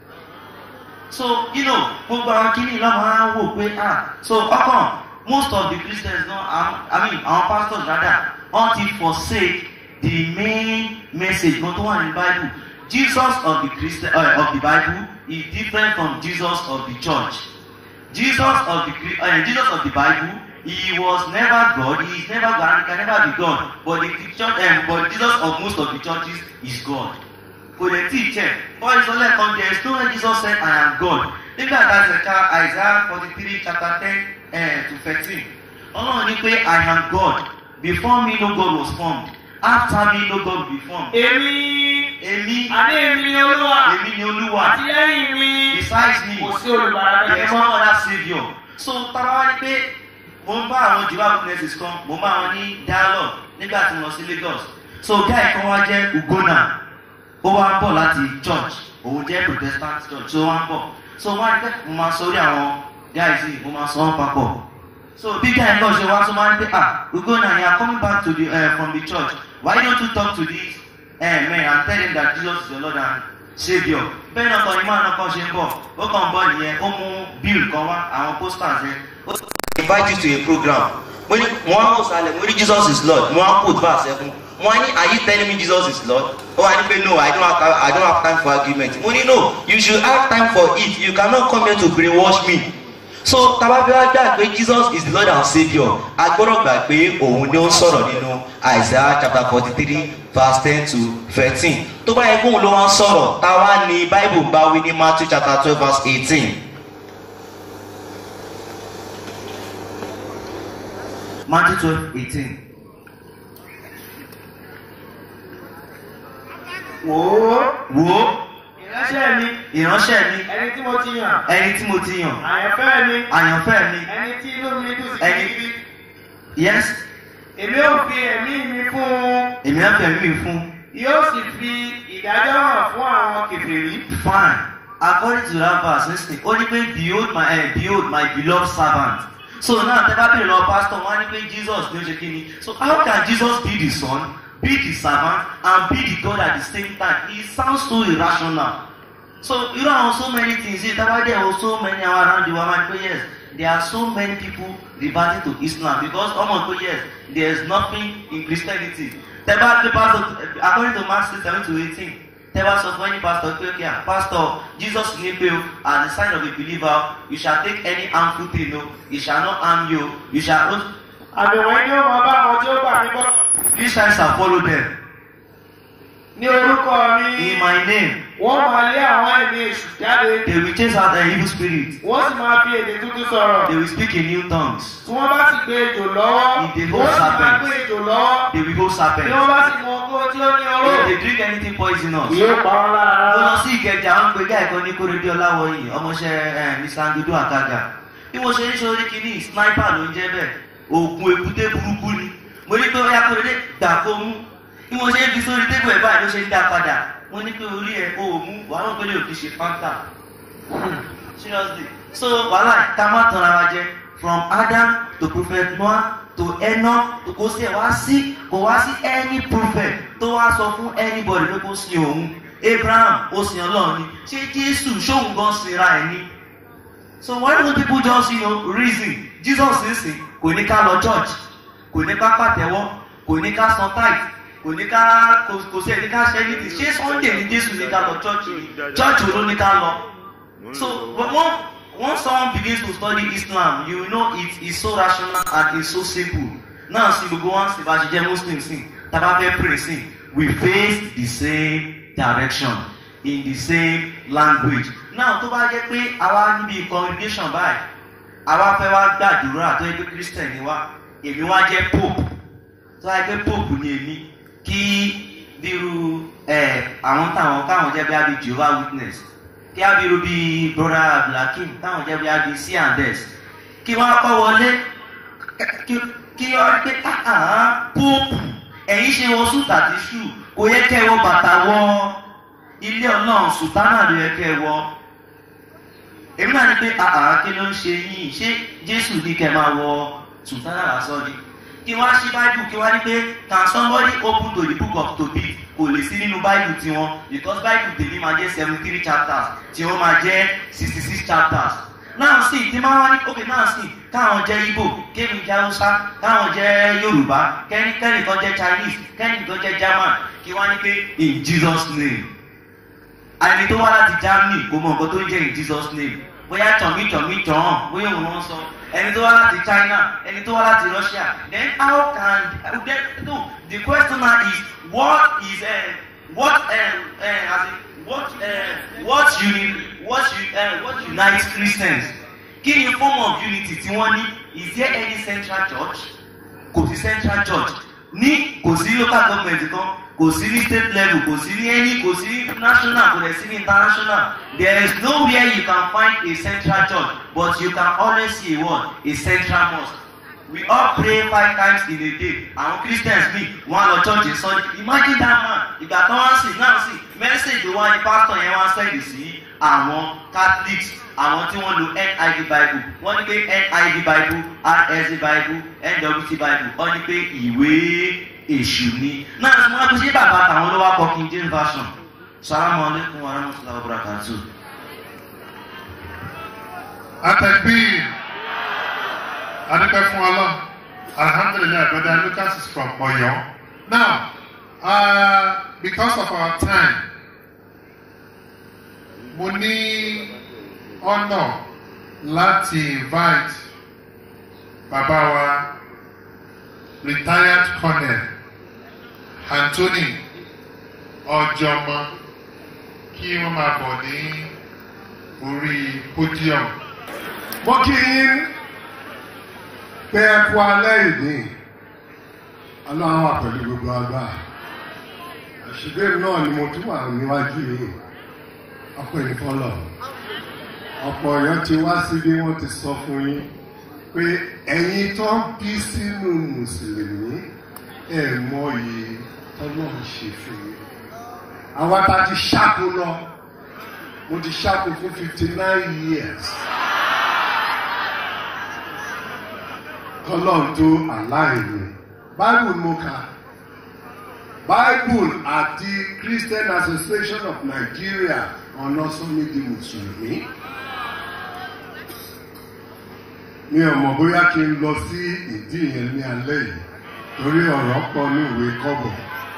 So, gbogbo àwọn kìíní lọ́mọ á wò pé so ọkàn, most of the Christians, our pastors rather, until forsake the main message tó wà ní Bible. Jesus of the Bible is different from Jesus of the church. Jesus of the Bible, he was never God, he is never God, he can never be God. But but Jesus of most of the churches is God. For the teacher, for his only come there is no way Jesus said, I am God. Look at that, Isaiah 43, chapter 10 to 13. Ọlọ́run ní pé I am God. Before me no God was formed. After me no God will be formed. Èmi ni Olúwa. Àti lẹ́yìn mi. Besides me. Kò sí olùgbàlà. There is no other saviour. So tarawa ni pé mo ń bá àwọn Jehovah's Witnesses kan, mo ń bá wọn ní dialogue nígbà tí mo lọ sí Lagos. So guy kan wá jẹ́ Ugona. Ó wá ń bọ̀ láti church. Òun jẹ́ Protestant church. So wá ń bọ̀. So wọ́n á ní pé mo máa sọ orí àwọn guys yìí, mo máa sọ wọ́n papọ̀. So big guy náà ṣe wá so máa ń pé Ugona, you are coming back to from the church. Why don't you talk to this man and tell him that Jesus is your Lord and Saviour? Bẹ́ẹ̀ náà kan ìmọ̀ àná kan ṣe ń bọ̀. Ó kàn ń bọ̀ nìyẹn, ó mú bill kan wá, àwọn posters yẹn. Invite you to a program. When one was silent, when Jesus is Lord, one put verse 7. Are you telling me Jesus is Lord? Oh, I didn't know. I don't have time for argument. When no, you should have time for it. You cannot come here to brainwash me. So tababiwa gbà pé Jesus is the Lord and Saviour. Agbọ́dọ̀ gbà pé òun ni ó ń sọ̀rọ̀ nínú Isaiah chapter 43 verse 10 to 13. Tó bá yẹ kó òun ló wá ń sọ̀rọ̀, táwa ni Bible bá wí ní Matthew chapter 12 verse 18. Matthew 12:18. Wo. Ìránṣẹ́ mi. Ẹni tí mo ti yàn. Àyànfẹ́ mi. Ẹni tí inú mi dùn sí gidigidi. Yes. Èmi ò fi ẹ̀mí mi fún. Yóò sì fi ìdájọ́ hàn fún àwọn kèfèrí. Fine. According to that verse, listen. Ó ní pé behold my beloved servant. So now tẹ́ bá bèrè lọ pastor wọ́n á ní pé Jesus ló ṣe kí ni. So how can Jesus be the son, be the servant, and be the God at the same time? It sounds so irrational. So you know so many things. There are so many around the world. Yes, there are so many people reverting to Islam because yes, there is nothing in Christianity. According to Mark 7-18, there was so many pastors. Pastor, Jesus name as a sign of a believer, you shall take any harmful thing. No, he shall not harm you. You shall not. These signs shall follow them. Ní orúkọ mi. In my name. Wọ́n máa lé àwọn ẹ̀mí èṣù jáde. They will chase out the evil spirit. Wọ́n sì máa fi èdè tuntun sọ̀rọ̀. They will speak in new tongues. Tí wọ́n bá sì gbé ejò lọ́wọ́. If they hold wọ́n sì máa serpent. gbé ejò lọ́wọ́. They will hold serpent. Bí wọ́n bá sì mú ọkọ tí ó ní oró. If they drink anything poisonous. Yóò pa wọn lára. Mo lọ sí Ìkẹjà, wọ́n pe gáà kan ní Kóredé Ọláwọyìn, ọmọọṣẹ́ Mr. Andodo Akaga. Bí mo ṣe ń ṣe orí kìíní, sniper ló ń jẹ́ bẹ́ẹ̀. Òògùn èkúté burúkú ni. Mo ní pé ó yá Kóredé gbà kó mú. Bí mo ṣe ń fi sórí tébù ẹ̀ báyìí ló ṣe ń dá padà. Mo ní pé orí ẹ̀ ó mú wàá ló pélé òkè ṣe fanta. Seriously. So wàhálà ká má tan ara jẹ from Adam to Prophet Noah to Enoch to kò sí kò wá sí any prophet tó wá sọ fún anybody pé kó sin òun. Abraham ó sin Ọlọ́run ni. Ṣé Jésù ṣóhun gan sinra ẹ̀ ni? So why don't people just reason? Jesus ń sìn kò ní ká lọ church, kò ní ká pàtẹ́wọ́, kò ní ká san tithe. Kò ní ká kò sí ẹni ká ṣe anything. Ṣé Sunday ni Jésù ní ká lọ church ni? Church wo ló ní ká lọ? So once someone begins to study Islam, you know it is so rational and it's so simple. Now sí gbogbo wọn sì bá ṣe jẹ́ Muslim sí, tàbá fẹ́ pray sí, we face the same direction in the same language. Now tó bá jẹ́ pé àwa níbi congregation báyìí, àwa fẹ́ wá gbàdúrà tó yẹ pé Christian ni wá, èmi wá jẹ́ Pope, tó yẹ pé Pope ni èmi. Kí bírú àwọn káwọn jẹ́ bí a bí Jehovah Witness, kí a bírú bí Brother Abdulhakeem káwọn jẹ́ bí a bí C&S, kí wọ́n kọ́ wọlé kí wọ́n pé Pope ẹ̀yin ṣe wọ sùtà tí ṣù kò yẹ kẹ́ wọ bàtà wọ ilé Ọlọ́run sùtánà ló yẹ kẹ́ wọ. Èmi náà ní pé kí ló ń ṣe yín, ṣé Jésù ní kẹ́ máa wọ sùtánà lásán ni? Kí wọ́n ṣí Bible kí wọ́n ní pé can somebody open to the book of Tobit? Kò lè sí nínú Bible tiwọn because Bible tèmi máa jẹ́ 73 chapters tí wọ́n máa jẹ́ 66 chapters. Náà sì tí máa wá ní ok náà sì káwọn jẹ́ Igbo, kémi jẹ́ Hausa, káwọn jẹ́ Yorùbá, kẹ́ni kan jẹ́ Chinese, kẹ́ni kan jẹ́ German, kí wọ́n ní pé in Jesus name. Àìní tó wá láti Germany kò mọ nǹkan tó ń jẹ́ in Jesus name. Bóyá tọ̀mí tọ̀hún, bóyá òun wọ́n sọ. Ẹni tó wá láti China, ẹni tó wá láti Russia. Then how can no? The question now is what unites Christians? Kí ni form of unity tí wọ́n ní? Is there any central church? Kò sí central church. Ní kò sí local government kan, kò sí ní state level, kò sí ní any, kò sí ní national, kò dẹ̀ sí ní international. There is nowhere you can find a central church, but you can always see a central mosque. We all pray 5 times in a day. Àwọn Christians ní wọ́n lọ church in Sunday. Imagine that man. Ìgbà tó wá sí náà sí message wa ni pastor yẹn wá send sí àwọn Catholics, àwọn tí wọ́n lo NIV Bible. Wọ́n ní pé NIV Bible, RSV Bible, NWT Bible. Wọ́n ní pé ìwé èṣù ni. Náà tí wọ́n á fi ṣe bàbá àtàwọn ló wá kọ King James version. Salamu alaikum wa rahmatullahi wa barakatuh. Atakbir. Adúpẹ́ fún Ọlọ́run. Alhamdulillah, Brother Lucas is from Oyo. Now, because of our time, mo ní honor láti invite bàbá wa retired colonel Anthony Ọjọ́mọ kí wọ́n máa bọ̀ ní orí podium. Mo kí yín pé ẹ kú alẹ́ ìní Ọlọ́run wà pẹ̀lú gbogbo agbára. Àṣìbéèrè náà ni mo tún wà níwájú yìí. Ọ̀pọ̀ ìfọlọ̀. Ọ̀pọ̀ èèyàn ti wá síbí wọ́n ti sọ fún yín pé ẹ̀yin tó ń bí sínú Mùsùlùmí ẹ̀ mọyì Ọlọ́run ṣe fún yín. Àwa ta ti ṣáko lọ, mo ti ṣáko fún 59 years. Ọlọ́run tó aláìní. Bible mo kà. Bible àti Christian Association of Nigeria ọ̀nà sọ́mídìí Mùsùlùmí. Mi ò mọ̀ bóyá kí n lọ sí ìdí yẹn ní alẹ́ yìí torí ọ̀rọ̀ pọ̀ ní ìwé kọ́bọ̀.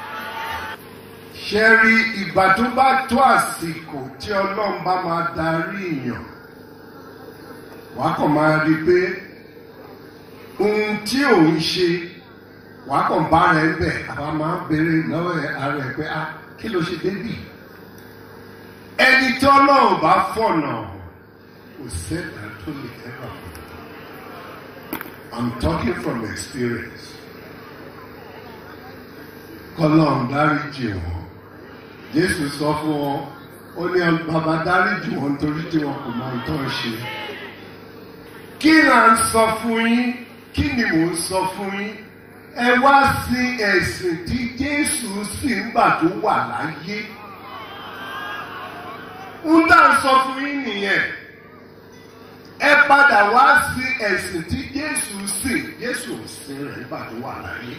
Ṣé rí ìgbà tó bá tó àsìkò tí Ọlọ́run bá máa darí èèyàn, wàá kàn máa rí i pé ohun tí òun ṣe wàá kàn bá rẹ̀ ń bẹ̀ àbá máa ń béèrè lọ́wọ́ ara ẹ̀ pé kí ló ṣe débì ẹni tí ọlọ́run bá fọ̀nà kò sẹ́dá tó lè ẹ̀rọ. I'm talking from experience. Kọ́lọ́run dáríjì wọn. Jésù sọ fún wọn, ó ní bàbá dáríjì wọn nítorí tí wọn kò mọ ohun tó ń ṣe. Kí là ń sọ fún yín? Kí ni mò ń sọ fún yín? Ẹ wá sí ẹ̀sìn tí Jésù sì ń gbà tó wà láyé. Ń dá ń sọ fún yín nìyẹn. Ẹ padà wá sí ẹ̀sìn tí Jésù sìn. Jésù ò sin rẹ̀ nígbà tó wà láyé.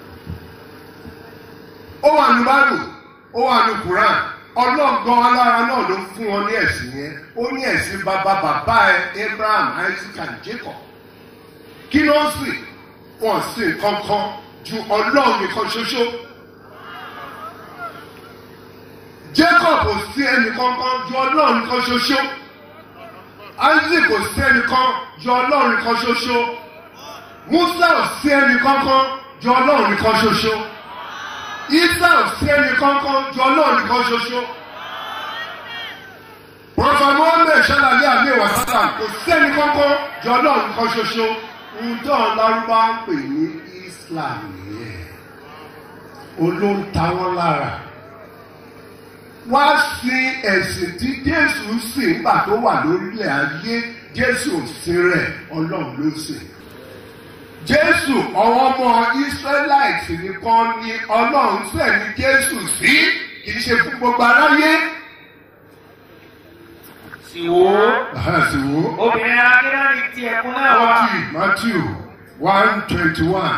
Ó wà ní Báíbù, ó wà ní Qur'an. Ọlọ́gbọ́n alára náà ló fún wọn ní ẹ̀sìn yẹn. Ó ní ẹ̀sìn bàbá Abraham, Isaac and Jacob. Kí ló ń sìn? Wọ́n sìn kankan ju Ọlọ́run nìkan ṣoṣo. Jacob ò sí ẹnì kankan ju Ọlọ́run nìkan ṣoṣo. Isaac ò sí ẹnì kan ju Ọlọ́run nìkan ṣoṣo. Musa ò sí ẹnì kankan ju Ọlọ́run nìkan ṣoṣo. Isa ò sí ẹnì kankan ju Ọlọ́run nìkan ṣoṣo. Prọfà Mohammed ṣàlàyé àmì ìwàsálà kò sí ẹnì kankan ju Ọlọ́run nìkan ṣoṣo. Ǹjọ́ Lárúbá ń pè ní Islam nìyẹn. Olóńtà wọn lára. Wá sí ẹ̀sìn tí Jésù sìn nígbà tó wà lórílẹ̀ ayé. Jésù ò sin rẹ̀, Ọlọ́run ló sìn. Jésù àwọn ọmọ Israelite nìkan ni Ọlọ́run fẹ́ ní Jésù sí, kì í ṣe fún gbogbo aráyé. Siwo. Siwo. Obìnrin akínáàdì ti ẹ̀kún náà wá. Matthew 1:21.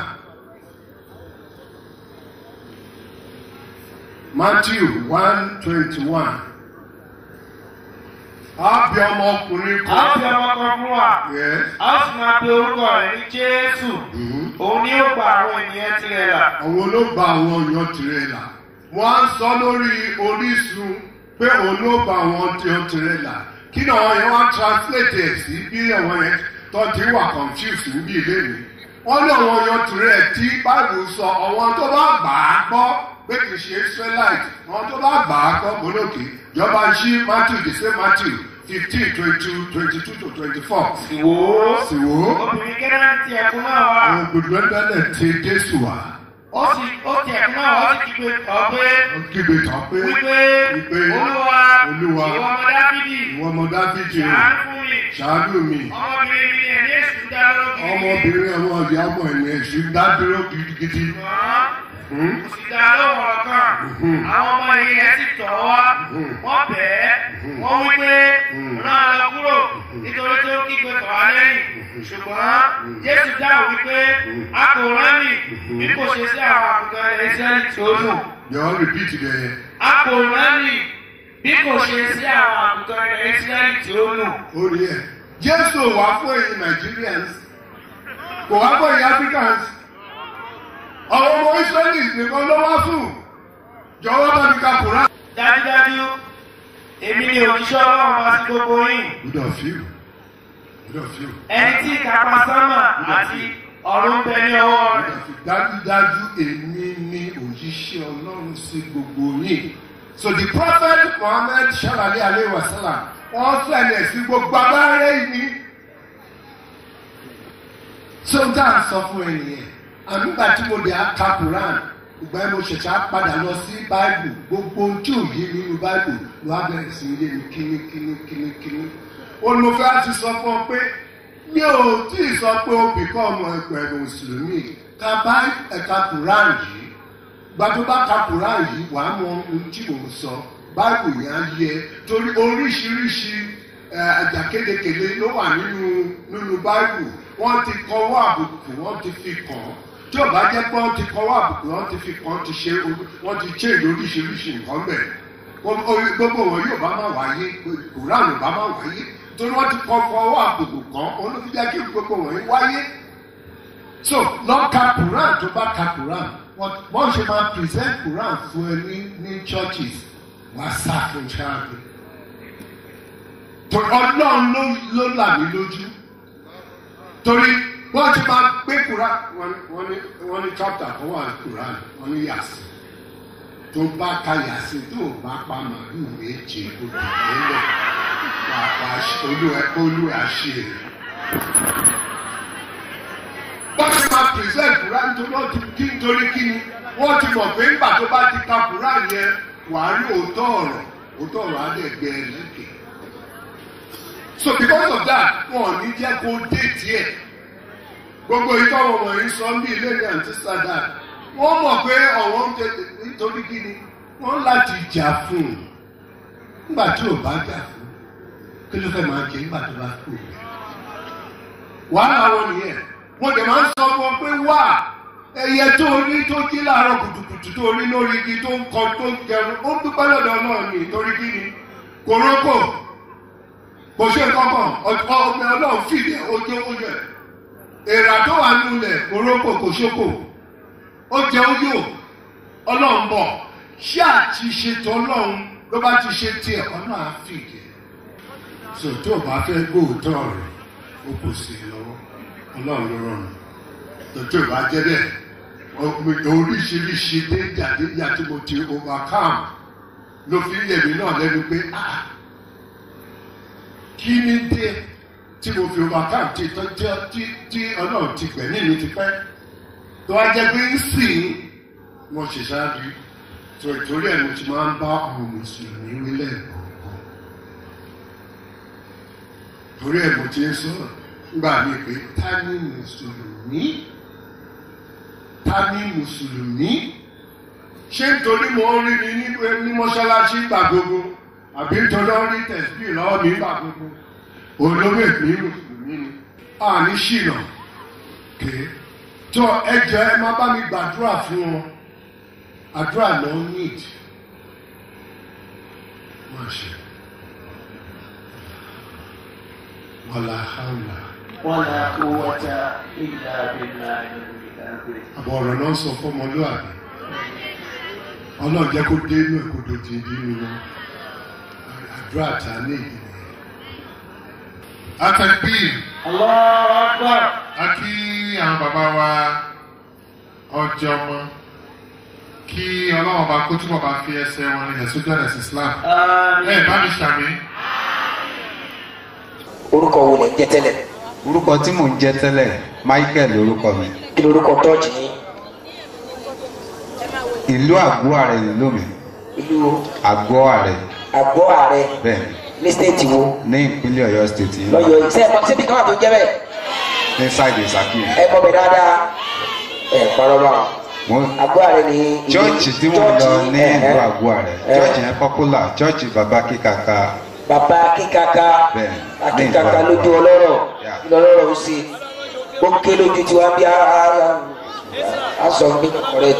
Matthew 1:21. Àbí ọmọkùnrin kan. Àbí ọmọkùnrin fún wa. A sì máa pe orúkọ rẹ̀ ní Jésù. Òun ni ó gba àwọn ènìyàn tirẹ̀ là. Àwọn ló gba àwọn ènìyàn tirẹ̀ là. Wọ́n á sọ lórí Orísun pé òun ló gba àwọn ènìyàn tirẹ̀ là. Kí ni àwọn yẹn wá translate ẹ̀ sí bí àwọn yẹn tó ti wà confused níbi ilé mi. Wọ́n ní àwọn ènìyàn tirẹ̀ tí Bible sọ àwọn tó bá gbà á gbọ́ pé kì í ṣe Israelite. Àwọn tó bá gbà á gbọ́ gbólókè. Ìjọba ń ṣí Matthew the same Matthew 15:22-24. Siwo. Obìnrin kẹ́rẹ́ ti ẹ̀kún náà wá. Àwọn gbẹdúgbẹdẹ ti Jésù wá. Ó ti ẹ̀kún náà wá, ó ti kígbe tọ́ pé. Wípé Olúwa ìwọ ọmọ Dáfídì. Ṣàánú mi. Ọmọbìnrin mi ẹ̀mí èṣù dá dúró gidigidi. Ọmọbìnrin ẹ̀wọ̀n ọ̀dì ọmọ ẹ̀mí èṣù dá dúró gidigidi. Kò sì dá lóhùn ọ̀rọ̀ kan. Àwọn ọmọ ẹ̀yìn ẹ̀ sì tọ̀ wá. Wọ́n bẹ̀ẹ́. Wọ́n wí pé rán an lọ kúrò nítorí tó kígbe tọ̀ wá lẹ́yìn. Ṣùgbọ́n Jésù dáhùn wípé a kò rán mi bí kò ṣe sí àwọn àgùntàn Ísírẹ́lì tí ó nù. Yọ̀ọ́ repeat there. A kò rán mi bí kò ṣe sí àwọn àgùntàn Ísírẹ́lì tí ó nù. Ó rí ẹ̀. Jésù wá fún ẹ̀yin Nigerians. Kò wá fún ẹ̀yin Africans. Àwọn ọmọ Ísírẹ́lì nìkan ló wá fún. Jọ̀wọ́ bá mi ka Qur'an. Dájúdájú, èmi ni òjíṣẹ́ Ọlọ́run wá sí gbogbo yín. Good of you. Ẹni tí ìkápá sánmà àti ọ̀run bẹ ní ọwọ́ rẹ̀. Dájúdájú èmi ni òjíṣẹ́ Ọlọ́run sí gbogbo yín. So the prophet Muhammad Shalali alayhi wa sallam wọ́n sẹ̀lẹ̀ sí gbogbo abáre yìí. So n dáa sọ fún ẹnìyẹn. Àmúgbà tí mo lè ka Quran, ìgbà yẹn mo ṣẹ̀ṣẹ̀ padà lọ sí Bible. Gbogbo ojú òye nínú Bible ló wá bẹ̀rẹ̀ sí ilé mi kíní. Olùfẹ́ ti sọ fún ọ pé mi ò tí ì sọ pé ó bìkọ́ ọmọ ẹgbẹ́ Mùsùlùmí. Ká bá ẹ̀ka Quran yìí. Gbàdúrà bá ka Quran yìí wà á mọ ohun tí mò ń sọ. Bible yẹn á yẹ torí oríṣiríṣi àjàkédekèlé ló wà nínú Bible. Wọ́n ti kọwọ́ àbùkù, wọ́n ti fi kàn án. Tí ò bá jẹ́ pé wọ́n ti kọwọ́ àbùkù, wọ́n ti fi kàn án, wọ́n ti change oríṣiríṣi nǹkan bẹ̀. Gbogbo wọn yóò bá máa wáyé, Quran ò bá máa wáyé. Torí wọ́n ti kọwọ́ àbùkù kan, òun ló fi jẹ́ kí gbogbo wọ̀nyí wáyé. So lọ ka Quran tó bá ka Quran. Wọ́n ṣe máa present Quran fún ẹ ní churches. Wàá sá fún ṣáàbì. Torí Ọlọ́run ló là mí lójú. Torí wọ́n ti máa gbé Quran, wọ́n ní chapter kan wà ní Quran, wọ́n ní yàsí. tó bá kayà sí tó bá pa màálù méje odò nílẹ̀ pàpà olúwa ṣe rẹ̀. wọ́n ti máa present Quran nítorí kí ni wọ́n ti mọ̀ pé nígbà tó bá ti ka Quran yẹn wàá rí òótọ́ ọ̀rọ̀ adẹ́gbẹ́ lẹ́kẹ̀ẹ́. So because of that wọn ò ní jẹ́ kó dé tiẹ̀ gbogbo ìtọ́wọ̀ wọ̀nyí sọ ní ilé ní àǹtí sádà wọ́n mọ̀ pé ọ̀wọ́ ń tètè nítorí kí ni wọ́n láti jà fún un nígbà tí ò bá jà fún un kí ló fẹ́ máa jẹ nígbà tó bá kú un. wàhálà wọn nìyẹn mo dẹ̀ máa ń sọ fún ọ pé wà ẹyẹ tó rí tó jí láàárọ̀ kùtùkùtù tó rí lórí igi tó ń kọ tó ń jẹun ó ń dúpẹ́ lọ́dọ̀ náà ní nítorí kí ni kòrókò kò ṣe kankan ọmọ ọlọ́run fìdí ojú oúnjẹ èrà tó wà nílẹ̀ kòrókò kò ṣókò ó jẹ ojú ọlọ́run bọ̀ ṣé àti ṣètò ọlọ́run ló bá ti ṣe tiẹ̀ ọ̀nà àfìdí so tó o bá fẹ́ gbóòótọ́ rẹ̀ ó kò sí lọ́wọ́ ọlọ́run ló rọrùn tó o bá jẹ́ bẹ́ẹ̀ oríṣiríṣi déjà tí mo ti overcome ló fi ń yẹ̀mí náà lẹ́nu pé kí ni dé tí mo fi overcome tí ọlọ́run ti gbẹ̀mí mi ti pẹ́ tó wá jẹ́ pé ń sìn mo ṣe ṣáájú tó ìtorí ẹ̀ mo ti máa ń bá àwọn mùsùlùmí wílẹ̀ kọ̀ọ̀kan torí ẹ̀ mo ti ń sọ nígbà mi pé ta ni mùsùlùmí ṣé nítorí mo ń rí mi ní mọ́ṣáláṣí gbà gbogbo àbí nítorí ó rí tẹ̀síbì lọ́wọ́ mi gbà gbogbo olórí èmi mùsùlùmí ni àní ṣìnà ké tó ẹjọ́ ẹ má bá mi gbàdúrà fún wọn àdúrà ló ń need máa ṣe wàlà hàwùlà. wàlà quwwata illa billah. àbọ̀ ọ̀rọ̀ náà sọ fọmọlúwàbí ọlọ́run jẹ́ kó dé inú ìkodò dìndín nínú wọn àdúrà tá a ní ìdílé. Atẹ́gbìn. Allahu Akbar. A kí àwọn bàbá wa ọjọ́ mọ́ kí ọlọ́run bá kó túbọ̀ bá fi ẹsẹ̀ wọn nílẹ̀ sójú ọ̀nà sí Islam. Ẹ bá mi ṣàmì. Orúkọ wo lẹ ń jẹ́ tẹ́lẹ̀? Orúkọ tí mò ń jẹ́ tẹ́lẹ̀ Michael lórúkọ mi. Kí lorúkọ tọ́ọ̀jì ní? Ìlú Àgọ́ Àrẹ ìlú mi. Ìlú Àgọ́ Àrẹ. Àgọ́ Àrẹ. Bẹ́ẹ̀ni. Ní stéètì wo? Ní ìpínlẹ̀ Ọ̀yọ́ stéètì. Lọ́yọ̀ ìṣe ẹ̀kọ́ síbi kan wà tó jẹ́ bẹ́ẹ̀. Ní sáìdì Ìsàkí. Ẹ kọ́ mi dáadáa. Ẹ parọ́ bá wọn. Àgọ́ Àrẹ ní. Chọ́ọ̀chì tí mo lọ ní ìlú Àgọ́ Àrẹ. Chọ́ọ̀chì yẹn pọ́pùlà. Chọ́ọ̀chì bàbá kíkàkà. Bàbá kíkàkà. Bẹ́ẹ̀ni. Akíkàkà lójú ọlọ́rọ̀. Ìlọlọ́rọ̀ ó sì. Ó ké lójú tiwa bí aṣọ mi correct.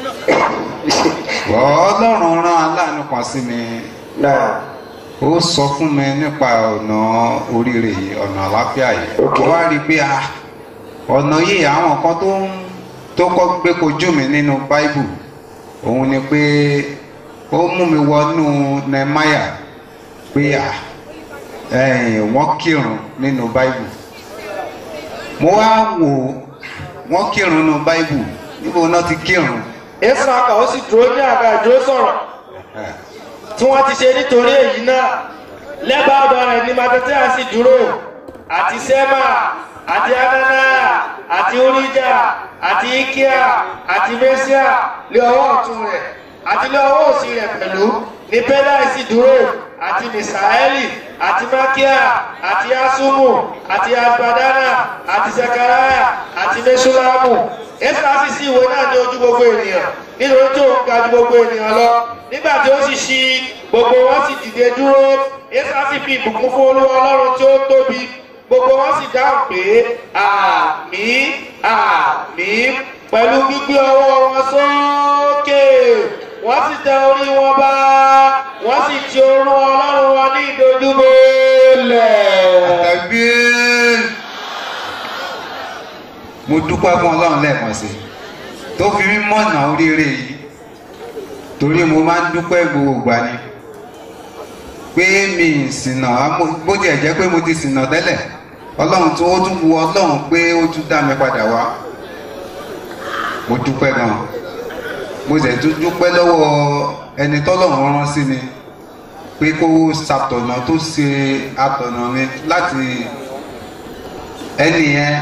Ọlọ́run rán aláàánú kan sí mi. Ó sọ fún mi nípa ọ̀nà oríire yìí, ọ̀nà àlàáfíà yìí. Mo wá rí i pé ọ̀nà yìí àwọn kan tó kọ́ gbé kojú mi nínú Báíbù. Òun ni pé ó mú mi wọnú Nehemiah pé wọ́n kírun nínú Báíbù. Mo wá wò wọ́n kírun nínú Báíbù níbo náà ti kírun. Èsì àkà ó sì dúró ní àga ìdúró sọ̀rọ̀ tí wọ́n ti ṣe nítorí èyí náà lẹ́bàá ọ̀dọ̀ rẹ̀ ní Matẹ́tíà sì dúró àti Sẹ́mà àti Anana àti Oríjà àti Ikea àti Mẹ́síà lé ọwọ́ ọ̀tún rẹ̀ àti lé ọwọ́ òsì rẹ̀ pẹ̀lú ní Pẹ́dáì sì dúró àti Misaeli àti Makia àti Asumu àti Asbadana àti Zekaraya àti Meshulamu. Èsì àti sí ìwé náà ní ojú gbogbo ènìyàn nítorí tó ń ga ju gbogbo ènìyàn lọ. Nígbà tí ó sì ṣí gbogbo wọn sì dìde dúró. Èsì àti fi ìbùkún fún Olúwa Ọlọ́run tí ó tóbi. Gbogbo wọn sì dáhùn pé àmín àmín pẹ̀lú gbígbé ọwọ́ wọn sókè. Wọ́n sì tẹ orí wọn bá. Wọ́n sì ti orun Ọlọ́run wọn ní ìdojúbolẹ̀. Mo dúpẹ́ fún Ọlọ́run lẹ́ẹ̀kan sí tó fi mí mọ̀nà oríire yìí torí mo máa ń dúpẹ́ gbogbo ìgbà ni pé mi ìsìnà bó tiẹ̀ jẹ́ pé mo ti sìnà tẹ́lẹ̀ Ọlọ́run tó tún wu Ọlọ́run pé ó tún dá mi padà wá mo dúpẹ́ gan mo sì tún dúpẹ́ lọ́wọ́ ẹni tọ́lọ́run rán sí mi pé kó ṣàtọ̀nà tó ṣe àtọ̀nà mi láti ẹni yẹn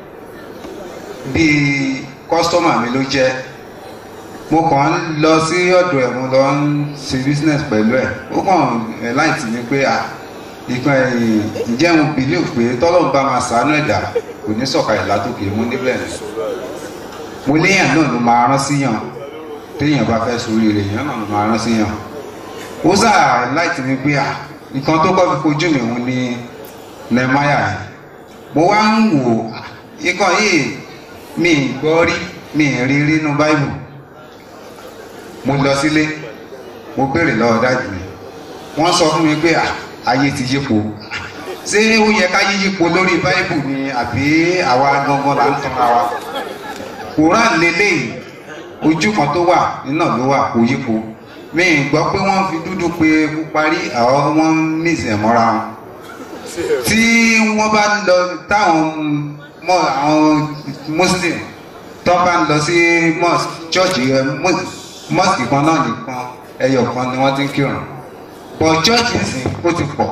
bíi kọ́sítọ́mà mi ló jẹ́. Mo kàn ń lọ sí ọ̀dọ̀ ẹ̀, mo lọ ń ṣe business pẹ̀lú ẹ̀. Ó kàn ẹ̀ láìtì mi pé ìkan ẹ̀yìn ǹjẹ́ mo believe pé tọ́lọ́run bá máa ṣàánú ẹ̀dá kò ní sọ̀kalẹ̀ látòkè mú níbẹ̀ ni. Mo léèyàn náà ló máa rán síyàn téèyàn bá fẹ́ sórí rẹ̀ èèyàn náà ló máa rán síyàn. Ó sà láìtì mi pé nǹkan tó kọ́ fi fojú mi òun ni Nehemiah yẹn. Mo wá ń wò ikọ̀ yìí mi ì gbọ́ rí mi ì rí rí nínú Báíbù. Mo lọ sílé mo béèrè lọ́wọ́ dájú mi wọ́n sọ fún mi pé ayé ti yípo ṣé ó yẹ ká yípo lórí Báíbù ni àbí àwa gangan là ń tanra wa. Qur'an lélẹ́yìí ojú kan tó wà nínà ló wà kò yípo mi ì gbọ́ pé wọ́n fi dúdú pé parí àwọn wọ́n mìsì ẹ̀ mọ́ra wọn. Tí wọ́n bá lọ táwọn àwọn Muslim tó bá ń lọ sí mosque church mosque kan náà nìkan ẹyọ kan ni wọ́n ti ń kírun but church nsìn ó ti pọ̀.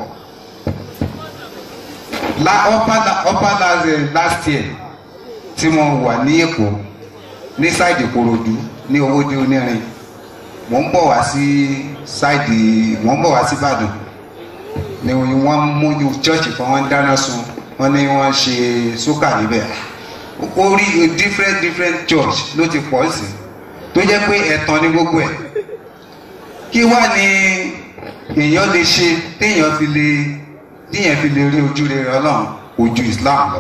Last year tí mo wà ní Èkó ní sáìdì Ìkòròdú ní Owódé Onírin mò ń bọ̀ wá sí Ìbàdàn ni wọ́n mú ní church kan wọ́n dáná sun wọ́n ní wọ́n ṣe sókà níbẹ̀. Orí different church ló ti pọ̀ sí tó jẹ́ pé ẹ̀tàn ní gbogbo ẹ̀. Kí wá ni èèyàn lè ṣe téèyàn fi lè rí ojú rere Ọlọ́run ojú Islam lọ.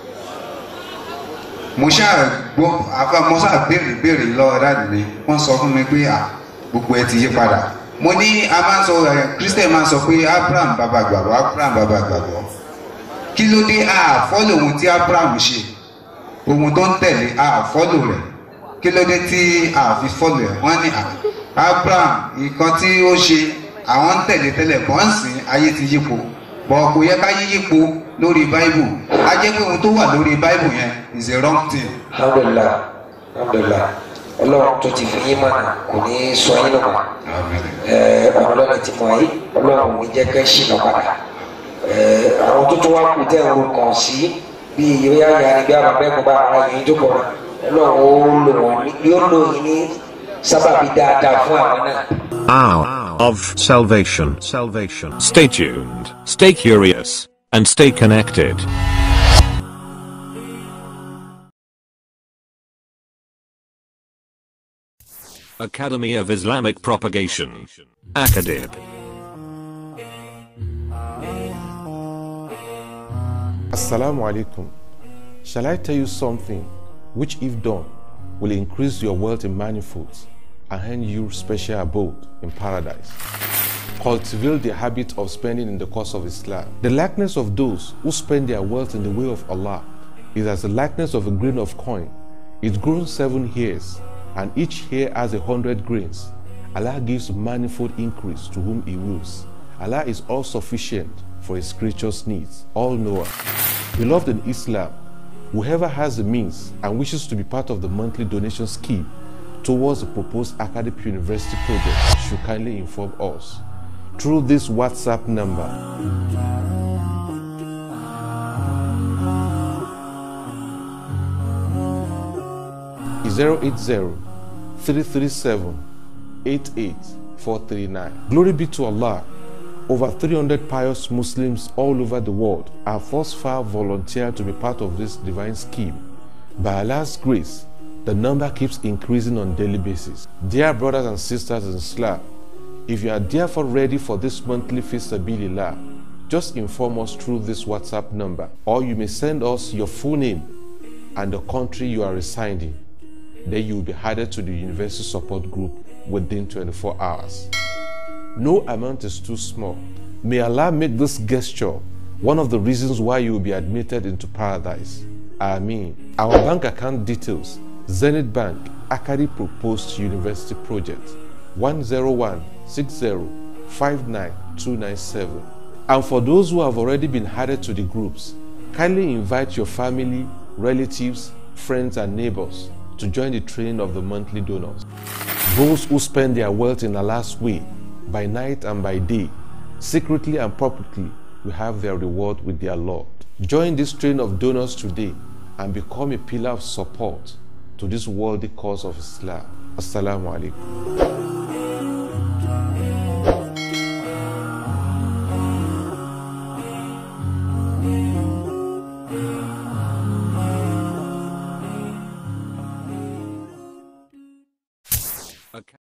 Mo ṣáà béèrè lọ́wọ́ dáàdì mi wọ́n sọ fún mi pé gbogbo ẹ ti yí padà. Mo ní a máa ń sọ Christian máa ń sọ pé Abraham bàbá gbàgbọ́. Kí ló dé àfọ́lò ohun tí Abraham ṣe ohun tó ń tẹ̀lé àfọ́lò rẹ̀ kí ló dé tí àfi fọ́lò ẹ̀ wọ́n ní Abraham nǹkan tí ó ṣe àwọn ń tẹ̀lé tẹ́lẹ̀ bọ́ ń sìn ayé ti yípo bọ́ kò yẹ ká yípo lórí Bible a jẹ́ pé ohun tó wà lórí Bible yẹn is a wrong thing. Alhamdulillah Ọlọ́run tó ti fi yín mọ̀nà kò ní sọ yín lọ́mọ Ọlọ́run ti mọ̀ yín Ọlọ́run ní jẹ́ kẹ́ ṣìnà padà àwọn tó tún wá kù tẹ́ ẹ̀rù kàn sí bí ìyá ìyá ni bí àwọn abẹ́kọ̀ọ́ bá ara yìí tó kọ̀ Ọlọ́run ó lò wọ́n yóò lò yín ní sábàbí dáadáa fún àwọn náà. Hour of salvation. Stay tuned, stay curious, and stay connected. Academy of Islamic Propagation. ACADIP. Assalamu alaikum. Shall I tell you something which, if done, will increase your wealth in manifolds and hand you special abode in paradise? Cultivate the habit of spending in the cause of Islam. The likeness of those who spend their wealth in the way of Allah is as the likeness of a grain of coin. It grows 7 hairs, and each hair has 100 grains. Allah gives manifold increase to whom He wills. Allah is all sufficient for His creatures' needs, all knower. Beloved in Islam, whoever has the means and wishes to be part of the monthly donation scheme towards the proposed ACADIP University project should kindly inform us through this WhatsApp number. Is 080-337-88439. Glory be to Allah. Over 300 pious Muslims all over the world have thus far volunteered to be part of this divine scheme. By Allah's grace, the number keeps increasing on a daily basis. Dear brothers and sisters in Islam, if you are therefore ready for this monthly Fi Sabilillah, just inform us through this WhatsApp number, or you may send us your full name and the country you are residing. Then you will be added to the university support group within 24 hours. No amount is too small. May Allah make this gesture one of the reasons why you will be admitted into paradise. Aamin. Our bank account details: Zenith Bank, ACADIP Proposed University Project, 10160599297. And for those who have already been added to the groups, kindly invite your family, relatives, friends and neighbors to join the train of the monthly donors. Those who spend their wealth in Allah's way, by night and by day, secretly and publicly, will have their reward with their Lord. Join this train of donors today and become a pillar of support to this worthy cause of Islam. Assalamu alaikum. Okay.